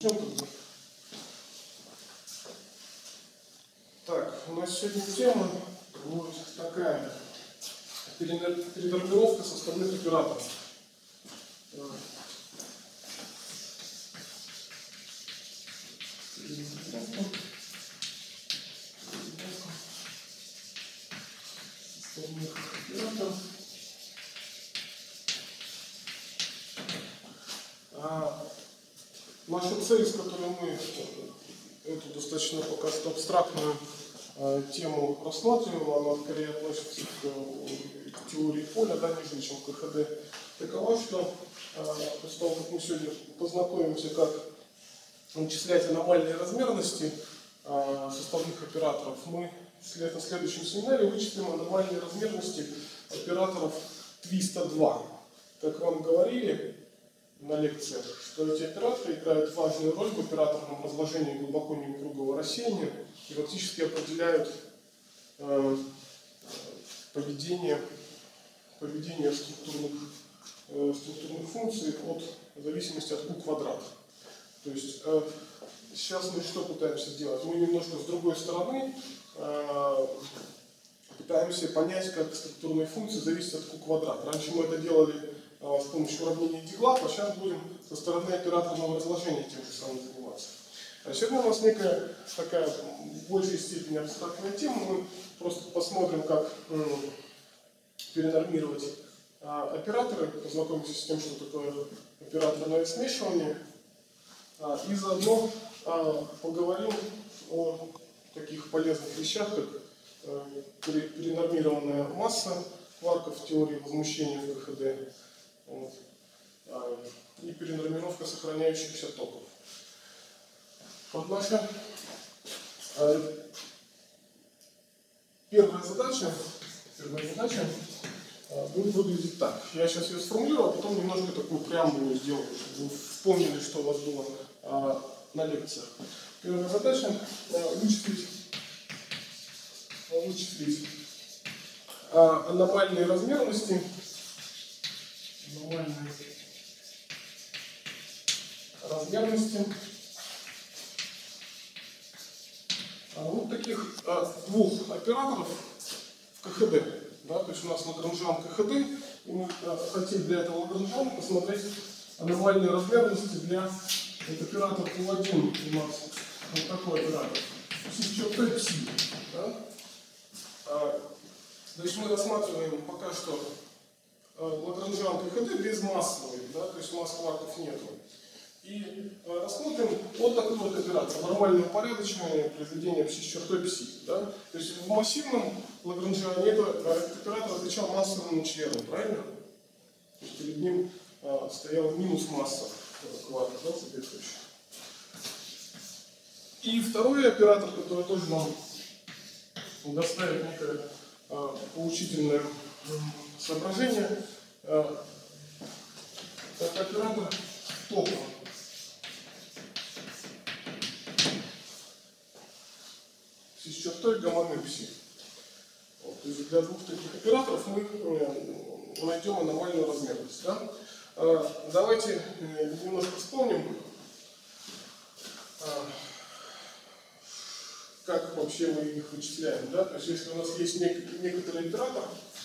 Так, у нас сегодня тема будет такая: перенормировка составных операторов. Наша цель, с которой мы эту достаточно пока что абстрактную тему рассматриваем, она скорее относится к теории поля, да, нежели чем к КХД, такова, что после того, как мы сегодня познакомимся, как вычислять аномальные размерности составных операторов, мы на следующем семинаре вычислим аномальные размерности операторов твиста 2. Как вам говорили на лекциях, что эти операторы играют важную роль в операторном разложении глубоко неупругого рассеяния и фактически определяют поведение структурных функций в зависимости от Q квадрата. То есть сейчас мы что пытаемся сделать? Мы немножко с другой стороны пытаемся понять, как структурные функции зависят от Q квадрата. Раньше мы это делали с помощью уравнения Диглафа, а сейчас будем со стороны операторного разложения тем же самым заниматься. А сегодня у нас некая такая в большей степени абстрактная тема. Мы просто посмотрим, как перенормировать операторы, познакомимся с тем, что такое операторное смешивание, и заодно поговорим о таких полезных вещах, как перенормированная масса кварков в теории возмущения в КХД, и перенормировка сохраняющихся токов. Вот наша первая задача будет выглядеть так. Я сейчас ее сформулирую, а потом немножко такую преамбулу сделаю, чтобы вы вспомнили, что у вас было на лекциях. Первая задача вычислить аномальные размерности. Вот таких двух операторов в КХД. Да, то есть у нас Лагранжан КХД, и мы хотим для этого Лагранжана посмотреть аномальные размерности для оператора Q1 у нас вот такой оператор. Пси. Да? Значит, мы рассматриваем пока что Лагранжан КХД без массовой, да, то есть масс кварков нету. И рассмотрим вот такой вот оператор, нормальное упорядоченное произведение пси с чертой пси. Да? То есть в массивном Лагранжане этот оператор отвечал массовому члену, правильно? То есть перед ним стояла минус масса кварка, да, соответствующая. И второй оператор, который тоже нам доставит некое поучительное соображение, это оператор тока. С чертой гамма пси. Вот, то есть для двух таких операторов мы найдем аномальную размерность. Да? Давайте немножко вспомним, как вообще мы их вычисляем. Да? То есть если у нас есть некоторый оператор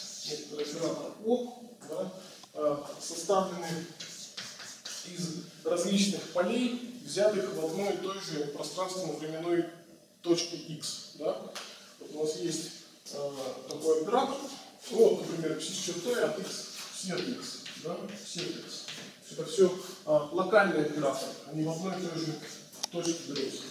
О, да, составленный из различных полей, взятых в одной и той же пространственно-временной точке X. Да? Вот у нас есть такой оператор, вот, например, пси с чертой от X все от X. Да? Все от X. Это все локальные операторы, они в одной и той же точке берутся.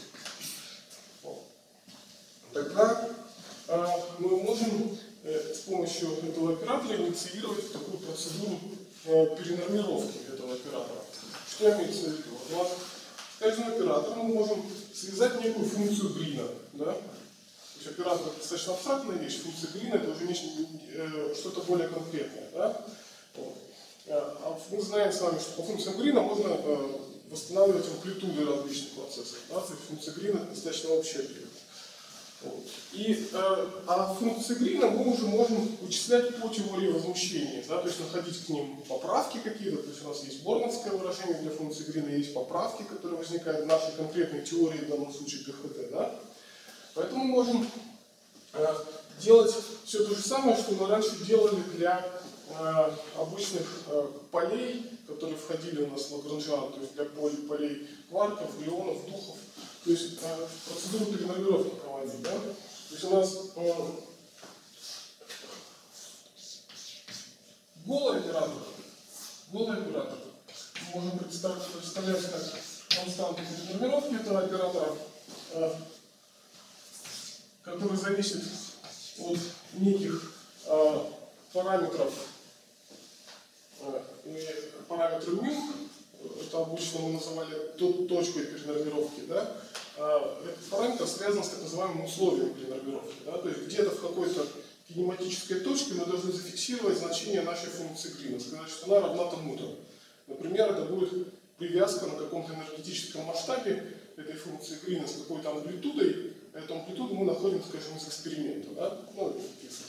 Тогда мы можем с помощью этого оператора инициировать такую процедуру перенормировки этого оператора. Что имеется в виду? У нас с каждым оператором мы можем связать некую функцию Грина. Да? То есть оператор — это достаточно абстрактная вещь, функция Грина — это уже что-то более конкретное. Да? Вот. А мы знаем с вами, что по функциям Грина можно восстанавливать амплитуды различных процессов. Да? То есть функция Грина — это достаточно общая. Вот. А функции Грина мы уже можем вычислять по теории возмущения, да, то есть находить к ним поправки какие-то, то есть у нас есть борновское выражение для функции Грина, есть поправки, которые возникают в нашей конкретной теории, в данном случае КХТ. Да? Поэтому мы можем делать все то же самое, что мы раньше делали для обычных полей, которые входили у нас в Лагранжиан, то есть для полей кварков, глюонов, духов, то есть процедуру перенормировки проводить. Да? То есть у нас голый оператор мы можем представлять как константу перенормировки этого оператора, который зависит от неких параметров μ, это обычно мы называли точкой перенормировки, да? Этот параметр связан с так называемым условием перенормировки. Да? То есть где-то в какой-то кинематической точке мы должны зафиксировать значение нашей функции Грина, сказать, что она равна тому-то. Например, это будет привязка на каком-то энергетическом масштабе этой функции Грина с какой-то амплитудой. Эту амплитуду мы находим, скажем, из эксперимента. Да? Ну, если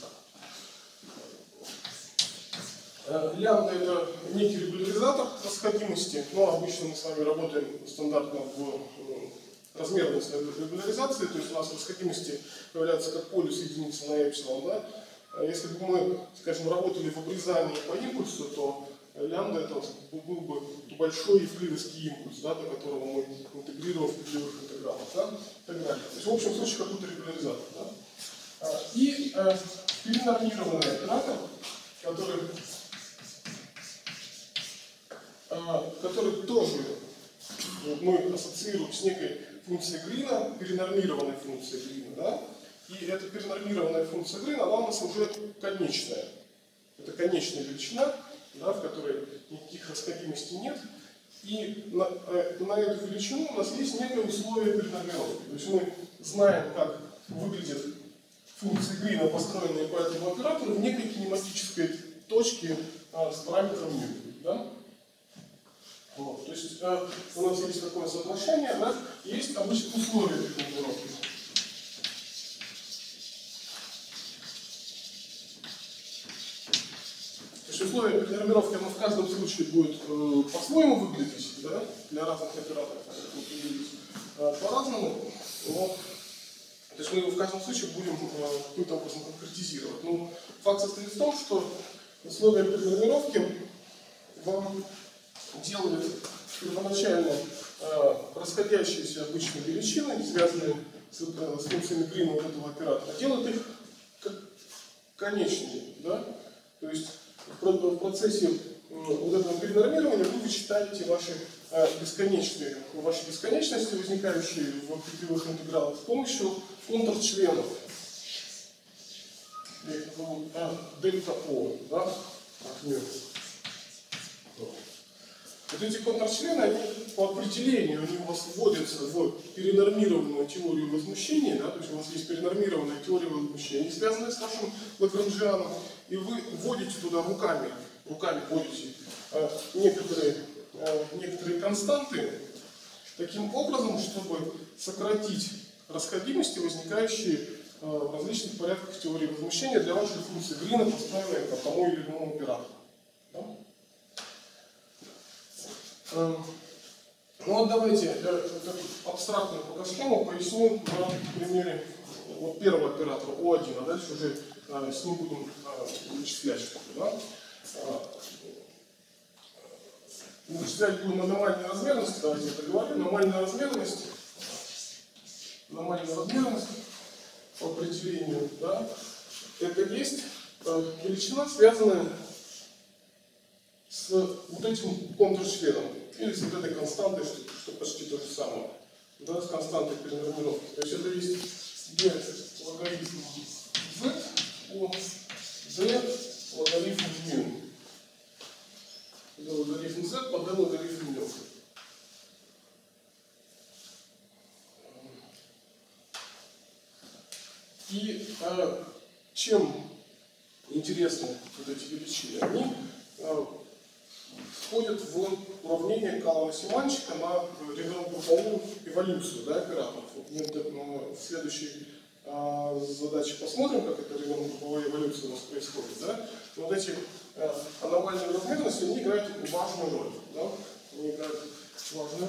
так. Лямбда — это некий регуляризатор расходимости, но обычно мы с вами работаем стандартно в размерной регуляризации, то есть у нас расходимости появляются как полюс единицы на эпсилон. Да? Если бы мы, скажем, работали в обрезании по импульсу, то лямбда — это был бы большой евклидовский импульс, да, до которого мы интегрируем в петлевых интегралах. Да? И так далее. То есть в общем случае какой-то регуляризатор. Да? И перенормированный оператор, который тоже мы ассоциируем с некой функцией Грина, перенормированной функцией Грина. Да? И эта перенормированная функция Грина, она у нас уже конечная. Это конечная величина, да, в которой никаких расходимостей нет. И на эту величину у нас есть некое условие перенормировки. То есть мы знаем, как выглядят функции Грина, построенные по этому оператору, в некой кинематической точке с параметром μ. Да? Вот. То есть у нас есть такое соотношение, да? Есть обычные условия перенормировки. То есть условия перенормировки, оно в каждом случае будет по-своему выглядеть, да? Для разных операторов по-разному. Но, то есть мы его в каждом случае будем каким-то образом конкретизировать. Но факт состоит в том, что условия перенормировки вам делают первоначально расходящиеся обычные величины, связанные с функциями Грина вот этого оператора, делают их как конечные. Да? То есть в процессе вот этого перенормирования вы вычитаете ваши бесконечности, возникающие в петлевых интегралах, с помощью контрчленов. Дельта О. Да? Вот эти контрчлены, они по определению они у вас вводятся в перенормированную теорию возмущения, да, то есть у вас есть перенормированная теория возмущения, связанная с вашим Лагранжианом, и вы вводите туда руками вводите некоторые константы, таким образом, чтобы сократить расходимости, возникающие в различных порядках теории возмущения для вашей функции Грина, построенной по тому или иному оператору. Да? Ну вот давайте абстрактную пока схему поясню на примере вот первого оператора O1, а дальше уже с ним будем вычислять что-то. Да? Вычислять будем аномальные размерности, давайте это говорим. Аномальная размерность по определению, да, это есть величина, связанная с вот этим контрчленом, или с вот этой константой, что почти то же самое, да, с константой перенормировки. То есть это есть d логарифм z по d логарифм μ. d логарифм z по d логарифм μ. И чем интересны вот эти величины? Они входят в уравнение Каллана-Симанчика на регулярную эволюцию, да, операторов. Вот мы в следующей задачи посмотрим, как эта групповая эволюция у нас происходит. Да? Вот эти аномальные размерности, они играют важную роль. Да? Они играют важную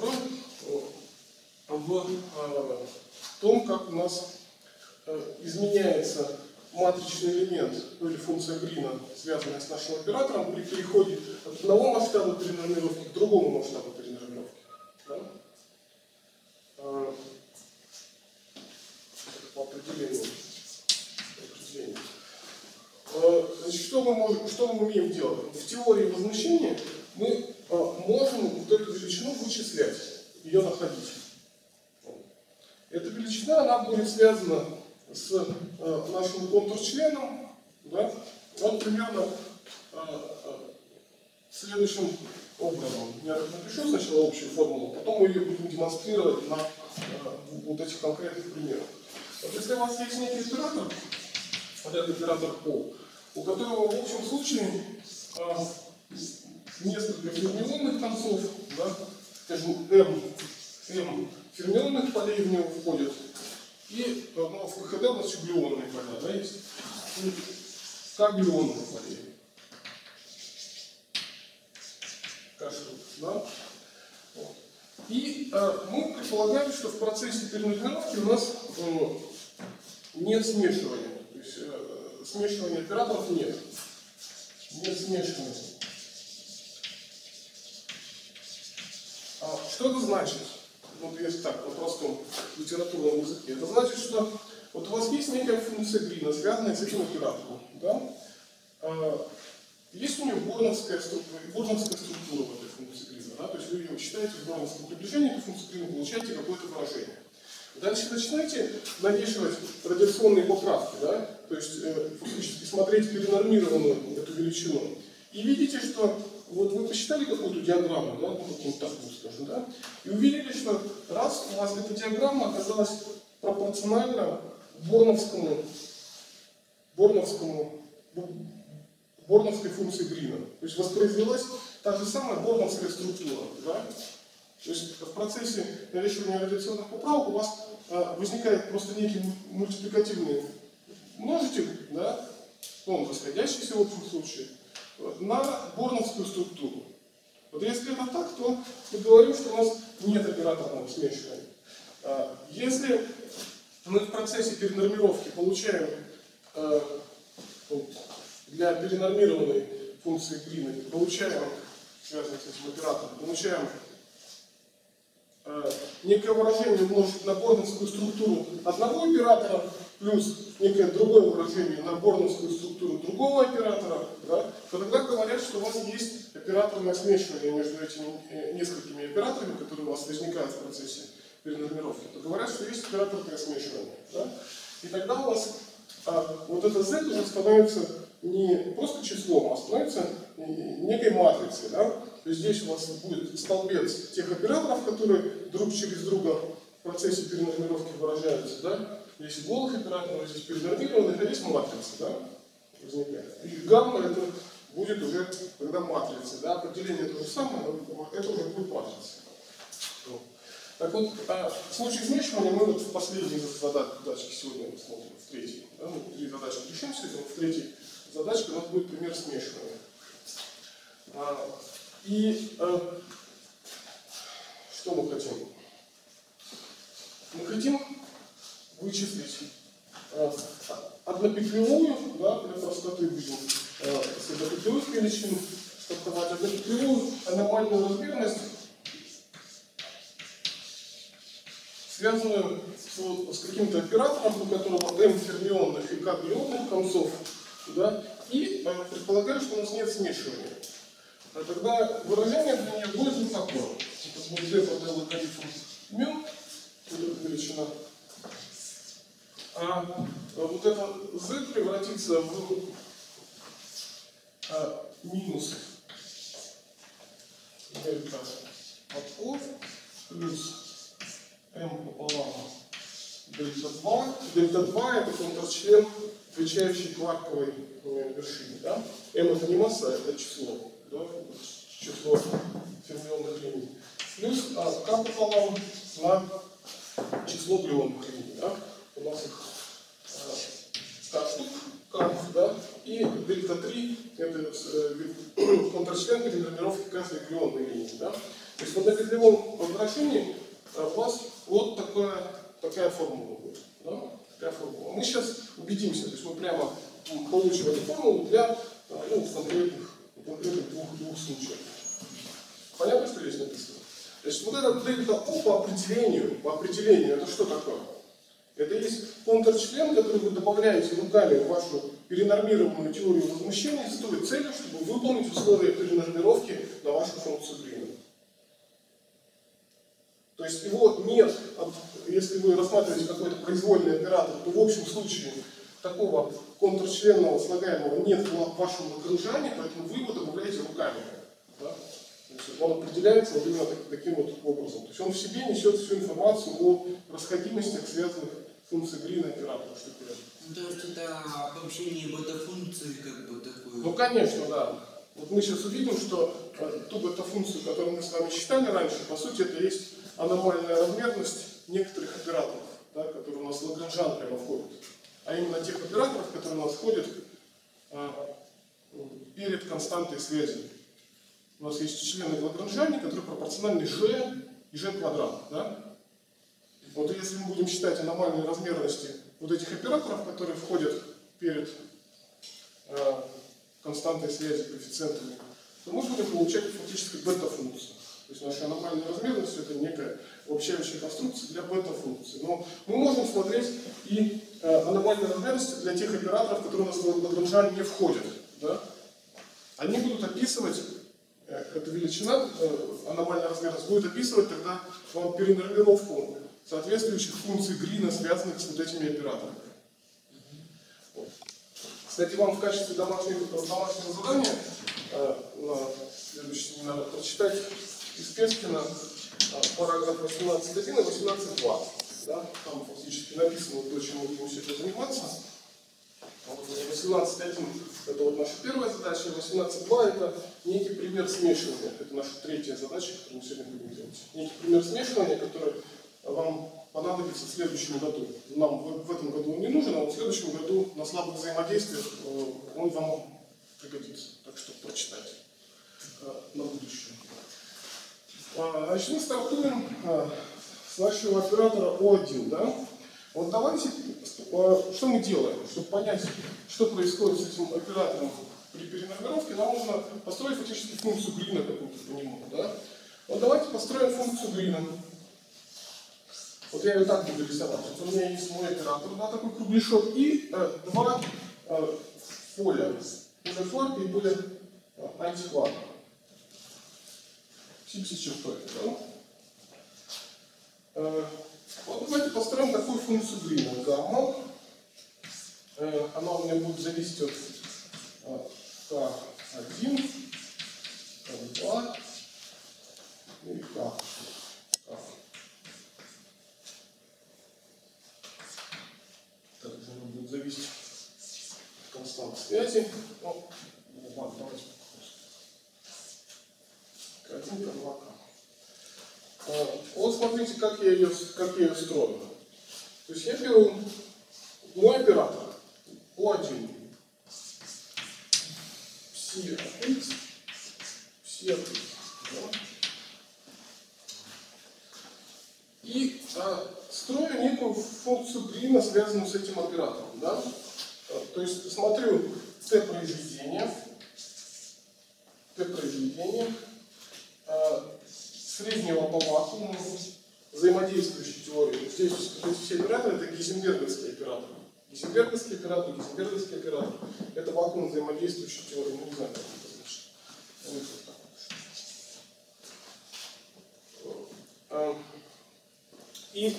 роль в том, как у нас изменяется матричный элемент или функция Грина, связанная с нашим оператором, при переходе от одного масштаба перенормировки к другому масштабу перенормировки. Да? По определению. Значит, что мы умеем делать? В теории возмущения мы можем вот эту величину вычислять, ее находить. Эта величина, она будет связана с нашим контур-членом, да? Вот примерно следующим образом. Я напишу сначала общую формулу, потом мы ее будем демонстрировать на вот этих конкретных примерах. Вот если у вас есть некий оператор, вот этот оператор O, у которого в общем случае несколько фермионных концов, да, скажем, m фермионных полей в него входят, и в КХД у нас еще глюонные поля, да, есть, и К глюонных полей. Да? Вот. И мы предполагаем, что в процессе перенормировки у нас нет смешивания. То есть смешивания операторов нет. Нет смешивания. Что это значит? Вот если так, на простом литературном языке. Это значит, что вот у вас есть некая функция Грина, связанная с этим оператором. Да? Есть у нее борновская структура в этой функции Грина. Да? То есть вы ее считаете в борновском приближении, эту функцию Грина, получаете какое-то выражение. Дальше начинаете навешивать радиационные поправки, да? То есть фактически смотреть перенормированную эту величину. И видите, что вот вы посчитали какую-то диаграмму, да? Ну, какую-то такую, скажем, да? И увидели, что раз у вас эта диаграмма оказалась пропорциональна борновской функции Грина. То есть воспроизвелась та же самая борновская структура. Да? То есть в процессе навешивания радиационных поправок у вас возникает просто некий мультипликативный множитель, да? Он расходящийся в общем случае, на борновскую структуру. Вот если это так, то мы говорим, что у нас нет операторного смешивания. Если мы в процессе перенормировки получаем для перенормированной функции Грина, получаем, связанной с этим оператором, получаем некое выражение умножить на борновскую структуру одного оператора плюс некое другое выражение на борновскую структуру другого оператора, да, то тогда говорят, что у вас есть операторное смешивание между этими несколькими операторами, которые у вас возникают в процессе перенормировки, то говорят, что есть операторное смешивание. Да? И тогда у вас вот это Z уже становится не просто числом, а становится некой матрицей. Да? То есть здесь у вас будет столбец тех операторов, которые друг через друга в процессе перенормировки выражаются. Да? Есть голых операторов, здесь перенормированных, а есть матрица. Да? Возникает. И гамма это будет уже тогда матрица. Да? Определение то же самое, но это уже будет матрица. Так вот, в случае смешивания мы вот в последней задачке сегодня смотрим, в третьей. Да? Мы 3 задачки решим сегодня, в третьей задачке у нас будет пример смешивания. И что мы хотим? Мы хотим вычислить однопетлевую, да, для простоты будем с однопетлевых величин стартовать, однопетлевую аномальную размерность, связанную с каким-то оператором, у которого m фермионных и k глюонных концов, да, и предполагаю, что у нас нет смешивания. Тогда выражение для нее будет вот такое. Это будет d под l логарифм μ, величина. А вот это z превратится в минус дельта от O плюс m пополам дельта 2. Дельта 2 это контрчлен, отвечающий кварковой вершине. Да? M это не масса, это число. Да? Число фермионных линий. Плюс k пополам на число глюонных линий. Да? У нас их перенормировки каждой глионной линии. Да? То есть в однопетлевом выражении у вас вот такая формула будет. Да? Такая формула. Мы сейчас убедимся, то есть мы прямо получим эту формулу для конкретных двух случаев. Понятно, что здесь написано? Значит, вот это дельта О по определению, это что такое? Это есть контрчлен, который вы добавляете руками в вашу перенормированную теорию возмущения с той целью, чтобы выполнить условия перенормировки на вашу функцию Грина. То есть его нет, если вы рассматриваете какой-то произвольный оператор, то в общем случае такого контрчленного слагаемого нет в вашем Лагранжане, поэтому вы его добавляете руками. Да? То есть он определяется вот именно таким вот образом. То есть он в себе несет всю информацию о расходимостях, связанных с функцией Грина оператора. То есть это обобщение бета-функции как бы такое? Ну конечно, да. Вот мы сейчас увидим, что ту бета-функцию, которую мы с вами считали раньше, по сути это есть аномальная размерность некоторых операторов, да, которые у нас в Лагранжан прямо входят. А именно тех операторов, которые у нас входят перед константой связи. У нас есть члены в Лагранжане, которые пропорциональны g и g квадрат. Да? Вот если мы будем считать аномальные размерности вот этих операторов, которые входят перед константой связи, коэффициентами, то мы будем получать фактически бета-функцию. То есть наша аномальная размерность это некая обобщающая конструкция для бета-функции. Но мы можем смотреть и аномальные размерности для тех операторов, которые у нас в Лагранжан не входят. Да? Они будут описывать, эта величина, аномальная размерность, будет описывать тогда вам перенормировку соответствующих функций Грина, связанных с вот этими операторами. Вот. Кстати, вам в качестве домашнего задания на следующий день надо прочитать из Пескина параграф 18.1 и 18.2. Да? Там фактически написано то, чем мы будем сегодня заниматься. 18.1 это вот наша первая задача, 18.2 это некий пример смешивания. Это наша третья задача, которую мы сегодня будем делать. Некий пример смешивания, который вам понадобится в следующем году. Нам в этом году он не нужен, а вот в следующем году на слабых взаимодействиях он вам пригодится. Так что прочитайте на будущее. Значит, мы стартуем с нашего оператора O1. Да? Вот давайте, что мы делаем, чтобы понять, что происходит с этим оператором при перенормировке, нам нужно построить фактически функцию Грина какую-то по нему. Да? Вот давайте построим функцию Грина. Вот я ее так буду рисовать. Вот у меня есть мой оператор, да, такой кругляшок, и два поля. Поле флаг и поле антифлаг. С чертой. Да? Вот давайте построим такую функцию Грина. Гамма. Она у меня будет зависеть от К1, К2 и К. Также она будет зависеть от констант связи. Ну, ладно, давайте К1, К2, К. Вот смотрите, как я ее строю. То есть я беру мой оператор O1, все x, да? И строю некую функцию Грина, связанную с этим оператором. Да? То есть смотрю Т-произведение, среднего по вакууму, взаимодействующей теории. Здесь все операторы это гейзенберговские операторы. Гейзенберговский оператор – это вакуум взаимодействующей теории. Ну, не знаю, как это значит. И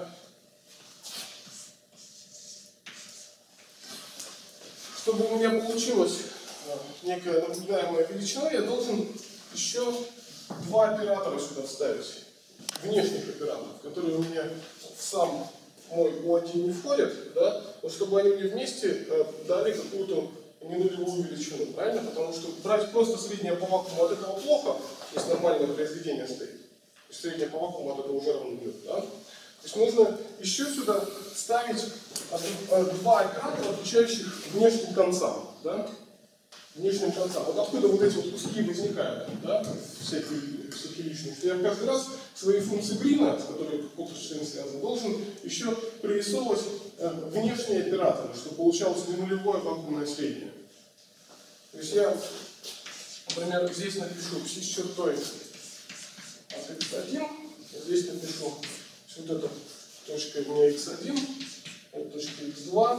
чтобы у меня получилась некая наблюдаемая величина, я должен еще два оператора сюда вставить, внешних операторов, которые у меня в сам мой O1 не входят, да, но чтобы они мне вместе дали какую-то ненулевую величину, правильно? Потому что брать просто среднее по вакууму от этого плохо, если нормальное произведение стоит. То есть среднее по вакууму от этого уже равно нулю, да? То есть нужно еще сюда ставить два оператора, отвечающих внешним концам, да? внешним концам. Вот откуда вот эти вот куски возникают, да, всякие лишние. Я каждый раз свои функции Грина, с которыми Поттерштейн связан, должен еще прорисовывать внешние операторы, чтобы получалось не нулевое вакуумное среднее. То есть я, например, здесь напишу пси с чертой от x1, здесь напишу вот эта точка у меня x1, это точка x2.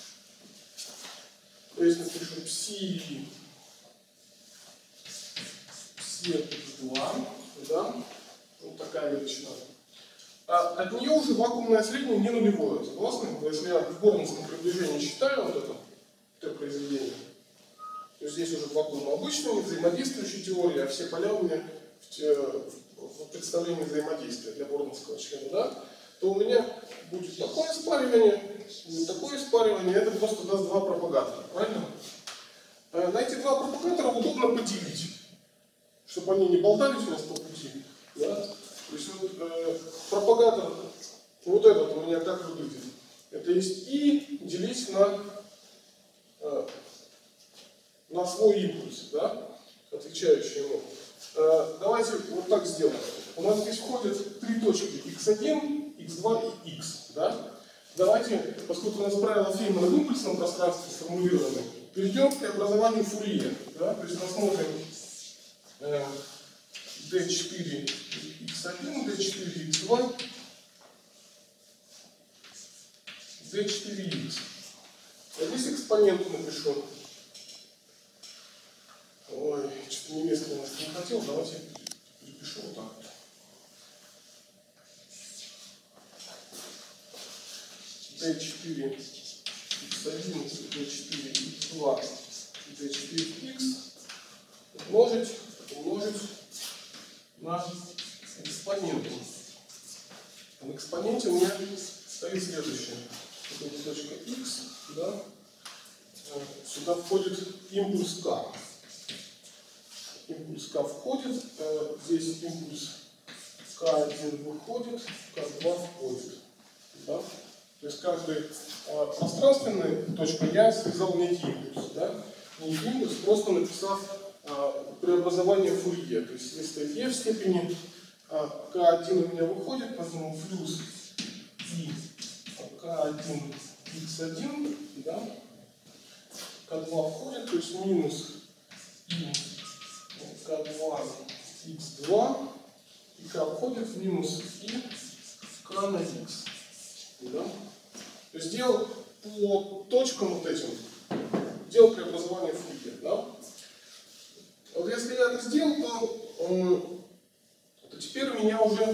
Здесь напишу пси x2, да? Вот такая величина. А от нее уже вакуумное среднее не нулевое, согласны? Если я в борнском приближении считаю вот это произведение, то здесь уже вакуум обычный, не взаимодействующая теория, а все поля у меня в представлении взаимодействия для борнского члена, да? То у меня будет такое спаривание, будет такое спаривание, это просто даст два пропагатора, правильно? На эти два пропагатора удобно поделить, чтобы они не болтались у нас по пути. Да? То есть вот, пропагатор, вот этот у меня как выглядит? Это есть И делить на свой импульс, да? Отвечающий ему. Давайте вот так сделаем. У нас здесь входят три точки x1, x2 и x. Да? Давайте, поскольку у нас правило Феймана в импульсном пространстве сформулированы, перейдем к преобразованию Фурье. Да? То есть рассмотрим d4 x1, d4 x2, d4 x. А здесь экспоненту напишу. Ой, что-то немецкий у нас не хотел, давайте перепишу вот так вот. d4 x1, d4 x2, d4 x умножить на экспоненту. В экспоненте у меня стоит следующее. Вот эта точка x, да? Сюда входит импульс k. Импульс k входит, здесь импульс k1 выходит, k2 входит. Да? То есть каждая пространственная точка я связал некий импульс. Да? Некий импульс, просто написав преобразование Фурье. То есть здесь стоит e в степени, k1 у меня выходит, поэтому плюс и k1 x1, да? k2 входит, то есть минус и k2 x2, и k входит в минус и k на x. Да? То есть делал по точкам вот этим, делал преобразование Фурье. Да? Вот если я это сделал, то теперь у меня уже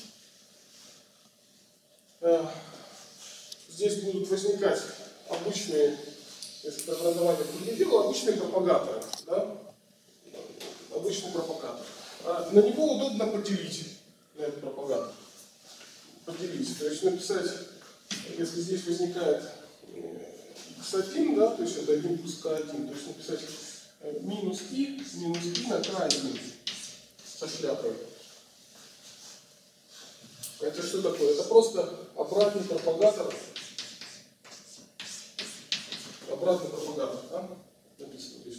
здесь будут возникать обычные, если преобразование Фурье делал, обычные пропагаторы. Да? Обычный пропагатор. На него удобно поделить, на этот пропагатор. Поделить. То есть написать, если здесь возникает x1, да, то есть это импульс k1, то есть написать минус и на k1 со шляпой. Это что такое? Это просто обратный пропагатор. Обратный пропагатор, да? Написано здесь.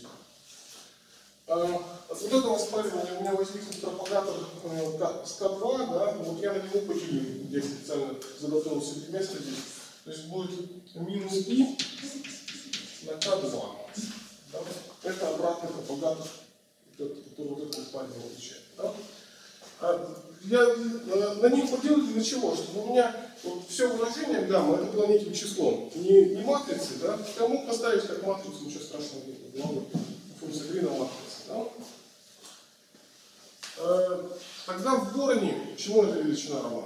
От вот этого спаривания у меня возникнет пропагатор с К2, да? Вот я на него поделю. Я специально заготовил себе место здесь. То есть будет минус и на К2. Да? Это обратный пропагатор, который вот это спаривание отвечает. Да? Я на них поделаю для чего? Чтобы у меня вот все выражение гамма это было неким числом. Не матрицы, да? Я мог поставить как матрицу, ничего страшного нет. Функция Грина матрица. Да? Тогда в Борне чему эта величина равна?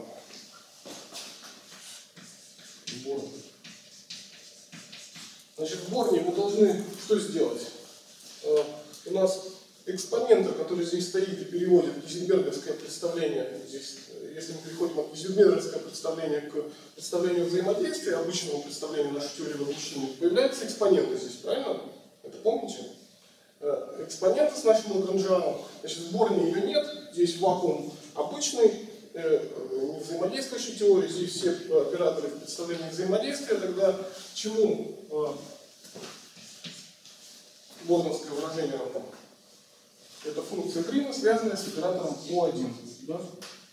Значит, в Борне мы должны что сделать? У нас экспонента, который здесь стоит и переводит гейзенберговское представление, здесь, если мы переходим от гейзенберговского представления к представлению взаимодействия, обычному представлению нашей теории возмущения, появляется экспонента здесь, правильно? Это помните? Экспонента с нашим Лагранжаном, значит, в Борне ее нет, здесь вакуум обычный, не взаимодействующей теории, здесь все операторы в представлении взаимодействия, тогда чему борновское выражение равно. Это функция Грина, связанная с оператором O1. Да?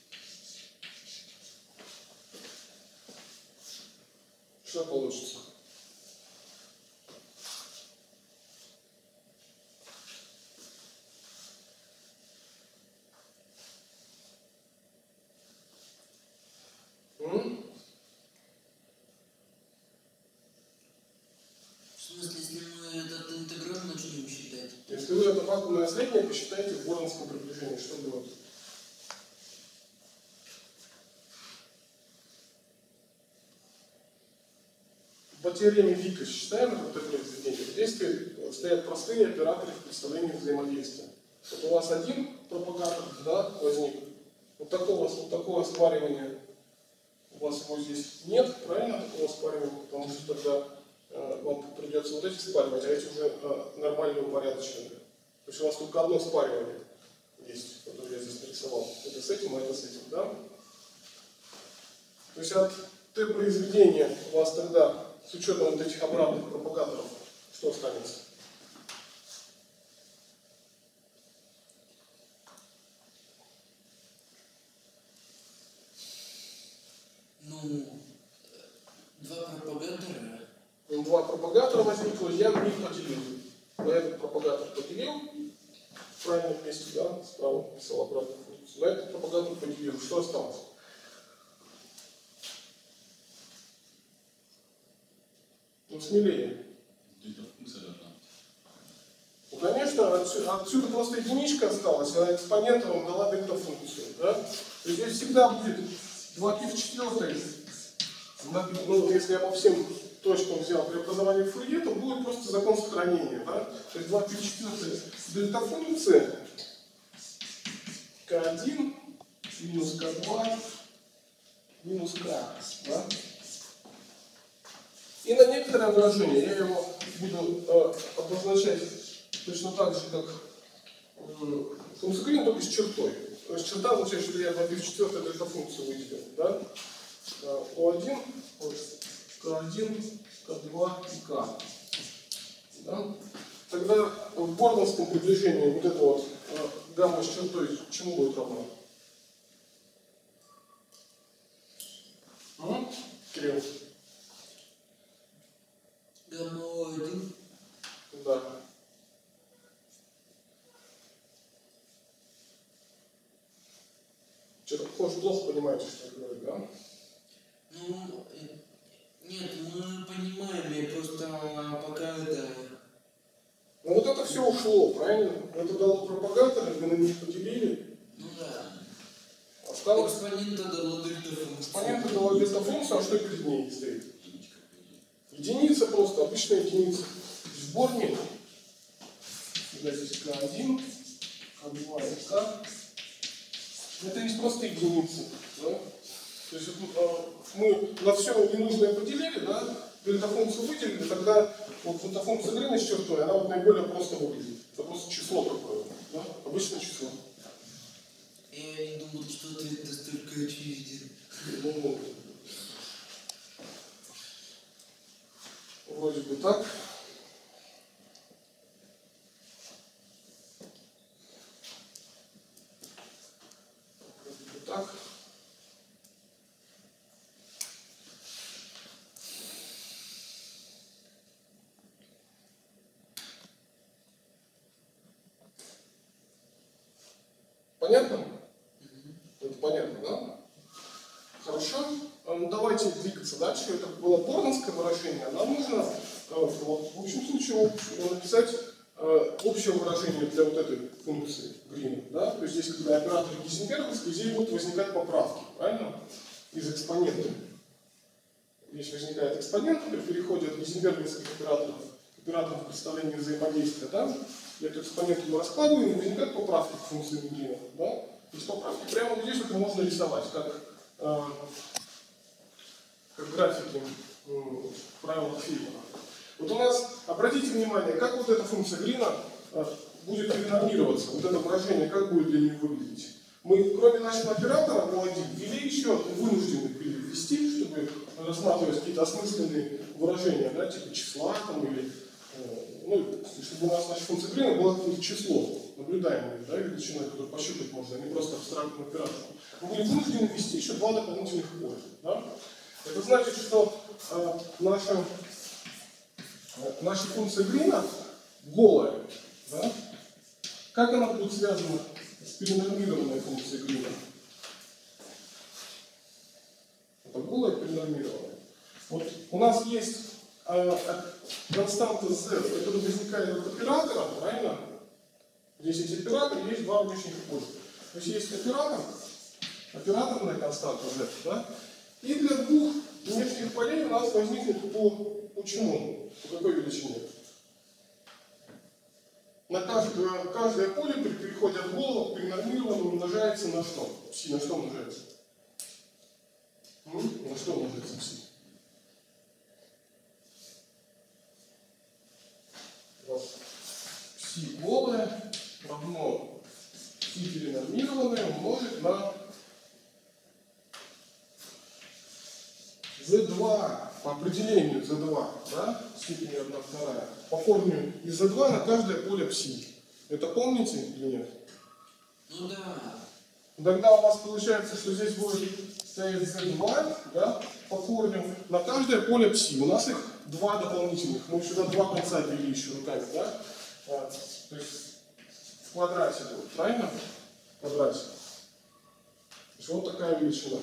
Что получится? В смысле, если мы этот интеграл начнем считать? Если вы это вакуумное среднее посчитаете в борновском приближении, что будет? По теореме Вика считаем это произведение. В действии стоят простые операторы в представлении взаимодействия. Вот у вас один пропагатор, да, возник. Вот такого спаривания у вас его здесь нет, правильно, такого спаривания, потому что тогда вам придется вот эти спаривать, а эти уже нормально упорядоченные. То есть у вас только одно спаривание есть, которое я здесь нарисовал. Это с этим, а это с этим, да? То есть от Т-произведения у вас тогда с учетом вот этих обратных пропагаторов что останется? Ну, два пропагатора. Два пропагатора возникло, я на них поделил. На этот пропагатор поделил, в правильном месте, да, справа написал обратную функцию. На этот пропагатор поделил. Что осталось? Ну, смелее. Ну, конечно, отсюда просто единичка осталась, а экспонента вам дала дельта-функцию. Да? То есть здесь всегда будет 2π в четвертой. Ну, если я по всем точкам взял преобразование Фурье, то будет просто закон сохранения. Да? То есть 2π в четвертой дельта-функция К1 минус К2 минус К. Да? И на некоторое выражение я его буду обозначать точно так же, как функцию Грина, только с чертой. То есть черта означает, что я 2π в четвертой дельта-функцию выделил. Да? О1, К1, К2 и К. Да? Тогда в борновском приближении вот это вот гамма с чертой чему будет равно? Кирилл? Гамма О1. Да. Что-то, похоже, плохо понимаете, что я говорю, да? Ну, нет, мы понимаем, я просто пока это... Ну вот это все ушло, правильно? Это дало пропагаторы, мы на них поделили. Ну да. Осталось... Экспонента дало дельта-функцию. Экспонента дала дельта-функцию, а что перед ней стоит? Единица просто, обычная единица. В сборник. Здесь К1, К2 и К. Это есть просто единицы. Да? То есть мы на все ненужное поделили, да? Дельта-функцию выделили, тогда вот дельта-функция Грина с чертой, она вот наиболее просто выглядит. Это просто число такое. Да? Обычное число. Я не думал, что ответ настолько очевиден. Ну, вроде бы так. Вроде бы так. Понятно? Это понятно, да? Хорошо. Ну, давайте двигаться дальше. Это было борновское выражение. Нам нужно, в общем случае, написать общее выражение для вот этой функции Грина. Да? То есть здесь, когда оператор гейзенберговский, здесь будут возникать поправки, правильно? Из экспонента. Здесь возникает экспонент, при переходе от гейзенберговских операторов к операторам представления взаимодействия. Да? Эту экспоненту мы раскладываем, и возникают поправки к функции Грина. Да? Эти поправки прямо вот здесь вот можно рисовать, как графики правил Феймана. Вот у нас, обратите внимание, как вот эта функция Грина будет перенормироваться, вот это выражение, как будет для нее выглядеть. Мы, кроме нашего оператора O1, ввели еще, вынуждены были ввести, чтобы рассматривать какие-то осмысленные выражения, да, типа числа там, или ну, чтобы у нас наша функция грина была какое-то число, наблюдаемое, да, величиной, которую пощупать можно, а не просто абстрактную операцию. Мы будем вынуждены ввести еще два дополнительных поля. Да? Это значит, что наша функция грина голая. Да? Как она будет связана с перенормированной функцией грина? Это голая перенормированная. Вот у нас есть константа z, которая возникает от оператора, правильно? Здесь есть оператор, есть два внешних поля. То есть есть оператор, операторная константа z, да? И для двух внешних полей у нас возникнет по чему? По какой величине? На каждое поле при переходе от голого к перенормированному умножается на что? Пси. На что умножается? На что умножается пси? Пси голое равно пси перенормированное умножить на z2 по определению z2, да, степени 1/2, по корню из z2 на каждое поле пси. Это помните или нет? Ну да. Тогда у вас получается, что здесь будет стоять z2, да, по корню на каждое поле пси. У нас их два дополнительных. Мы сюда два конца ввели еще руками, да? То есть в квадрате будет, правильно? В квадрате. То есть вот такая величина.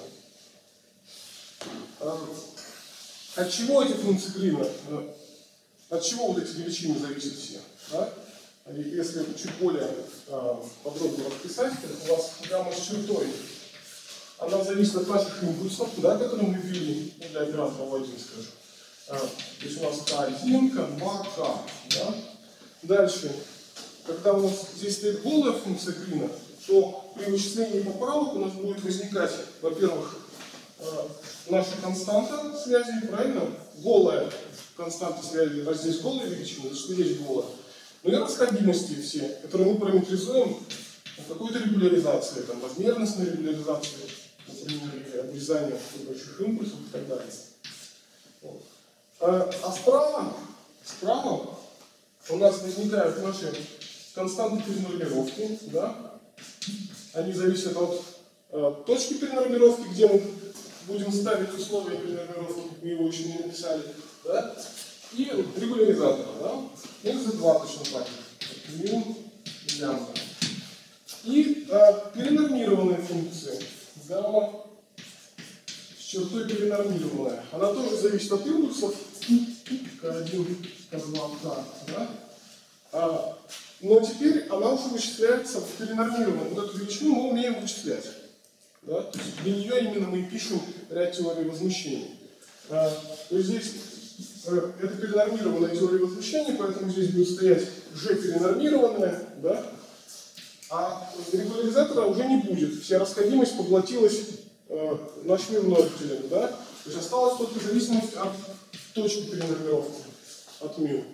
От чего эти функции грина? От чего вот эти величины зависят все? Да? Если чуть более подробно расписать, то у вас гамма с чертой, она зависит от наших импульсов, да, которые мы ввели, для оператора в 1, скажем. То есть у нас К1, К2, К. Да? Дальше, когда у нас здесь стоит голая функция грина, то при вычислении поправок у нас будет возникать, во-первых, наша константа связи, правильно? Голая константа связи, раз здесь голая величина, значит, есть голая. Ну и расходимости все, которые мы параметризуем какой-то регуляризацией, там, возмерностной регуляризацией, например, или обрезание больших импульсов и так далее. Вот. А справа у нас возникают наши константы перенормировки, да? Они зависят от точки перенормировки, где мы будем ставить условия перенормировки, мы его еще не написали, да? И регуляризатора, да? И z2 точно так же. Мю, лямбда. И перенормированные функции. Гамма с чертой перенормированная. Она тоже зависит от импульсов. К1, К2, К. Да? Но теперь она уже вычисляется в перенормированном. Вот эту величину мы умеем вычислять. Да? То есть для нее именно мы пишем ряд теорий возмущений. То есть здесь это перенормированная теория возмущения, поэтому здесь будет стоять G перенормированная, да? А регуляризатора уже не будет. Вся расходимость поглотилась нашими множителями. Да? То есть осталась только зависимость от точки перенормировки, от μ.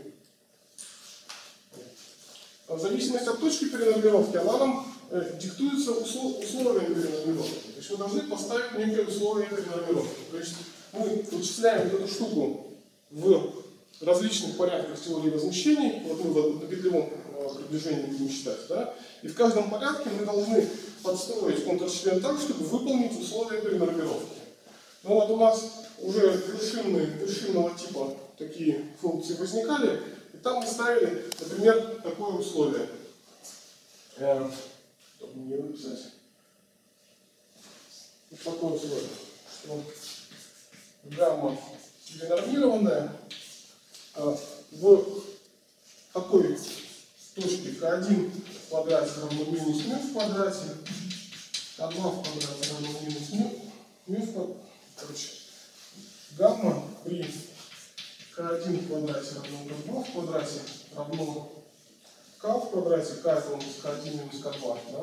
А зависимость от точки перенормировки, она нам диктуется условиями перенормировки. То есть мы должны поставить некие условия перенормировки. То есть мы вычисляем эту штуку в различных порядках теории возмущений, вот мы на петлевом приближении будем считать, да? И в каждом порядке мы должны подстроить контрчлен так, чтобы выполнить условия перенормировки. Ну вот у нас уже вершинного типа такие функции возникали, и там мы ставили, например, такое условие. Чтобы не выписать. Вот такое условие, что гамма перенормированная в такой точке К1 в квадрате равно минус μ в квадрате, К2 в квадрате равно минус μ в квадрате. Короче, гамма при К1 в квадрате равно К2 в квадрате равно К в квадрате, К это у нас К1 минус К2, да?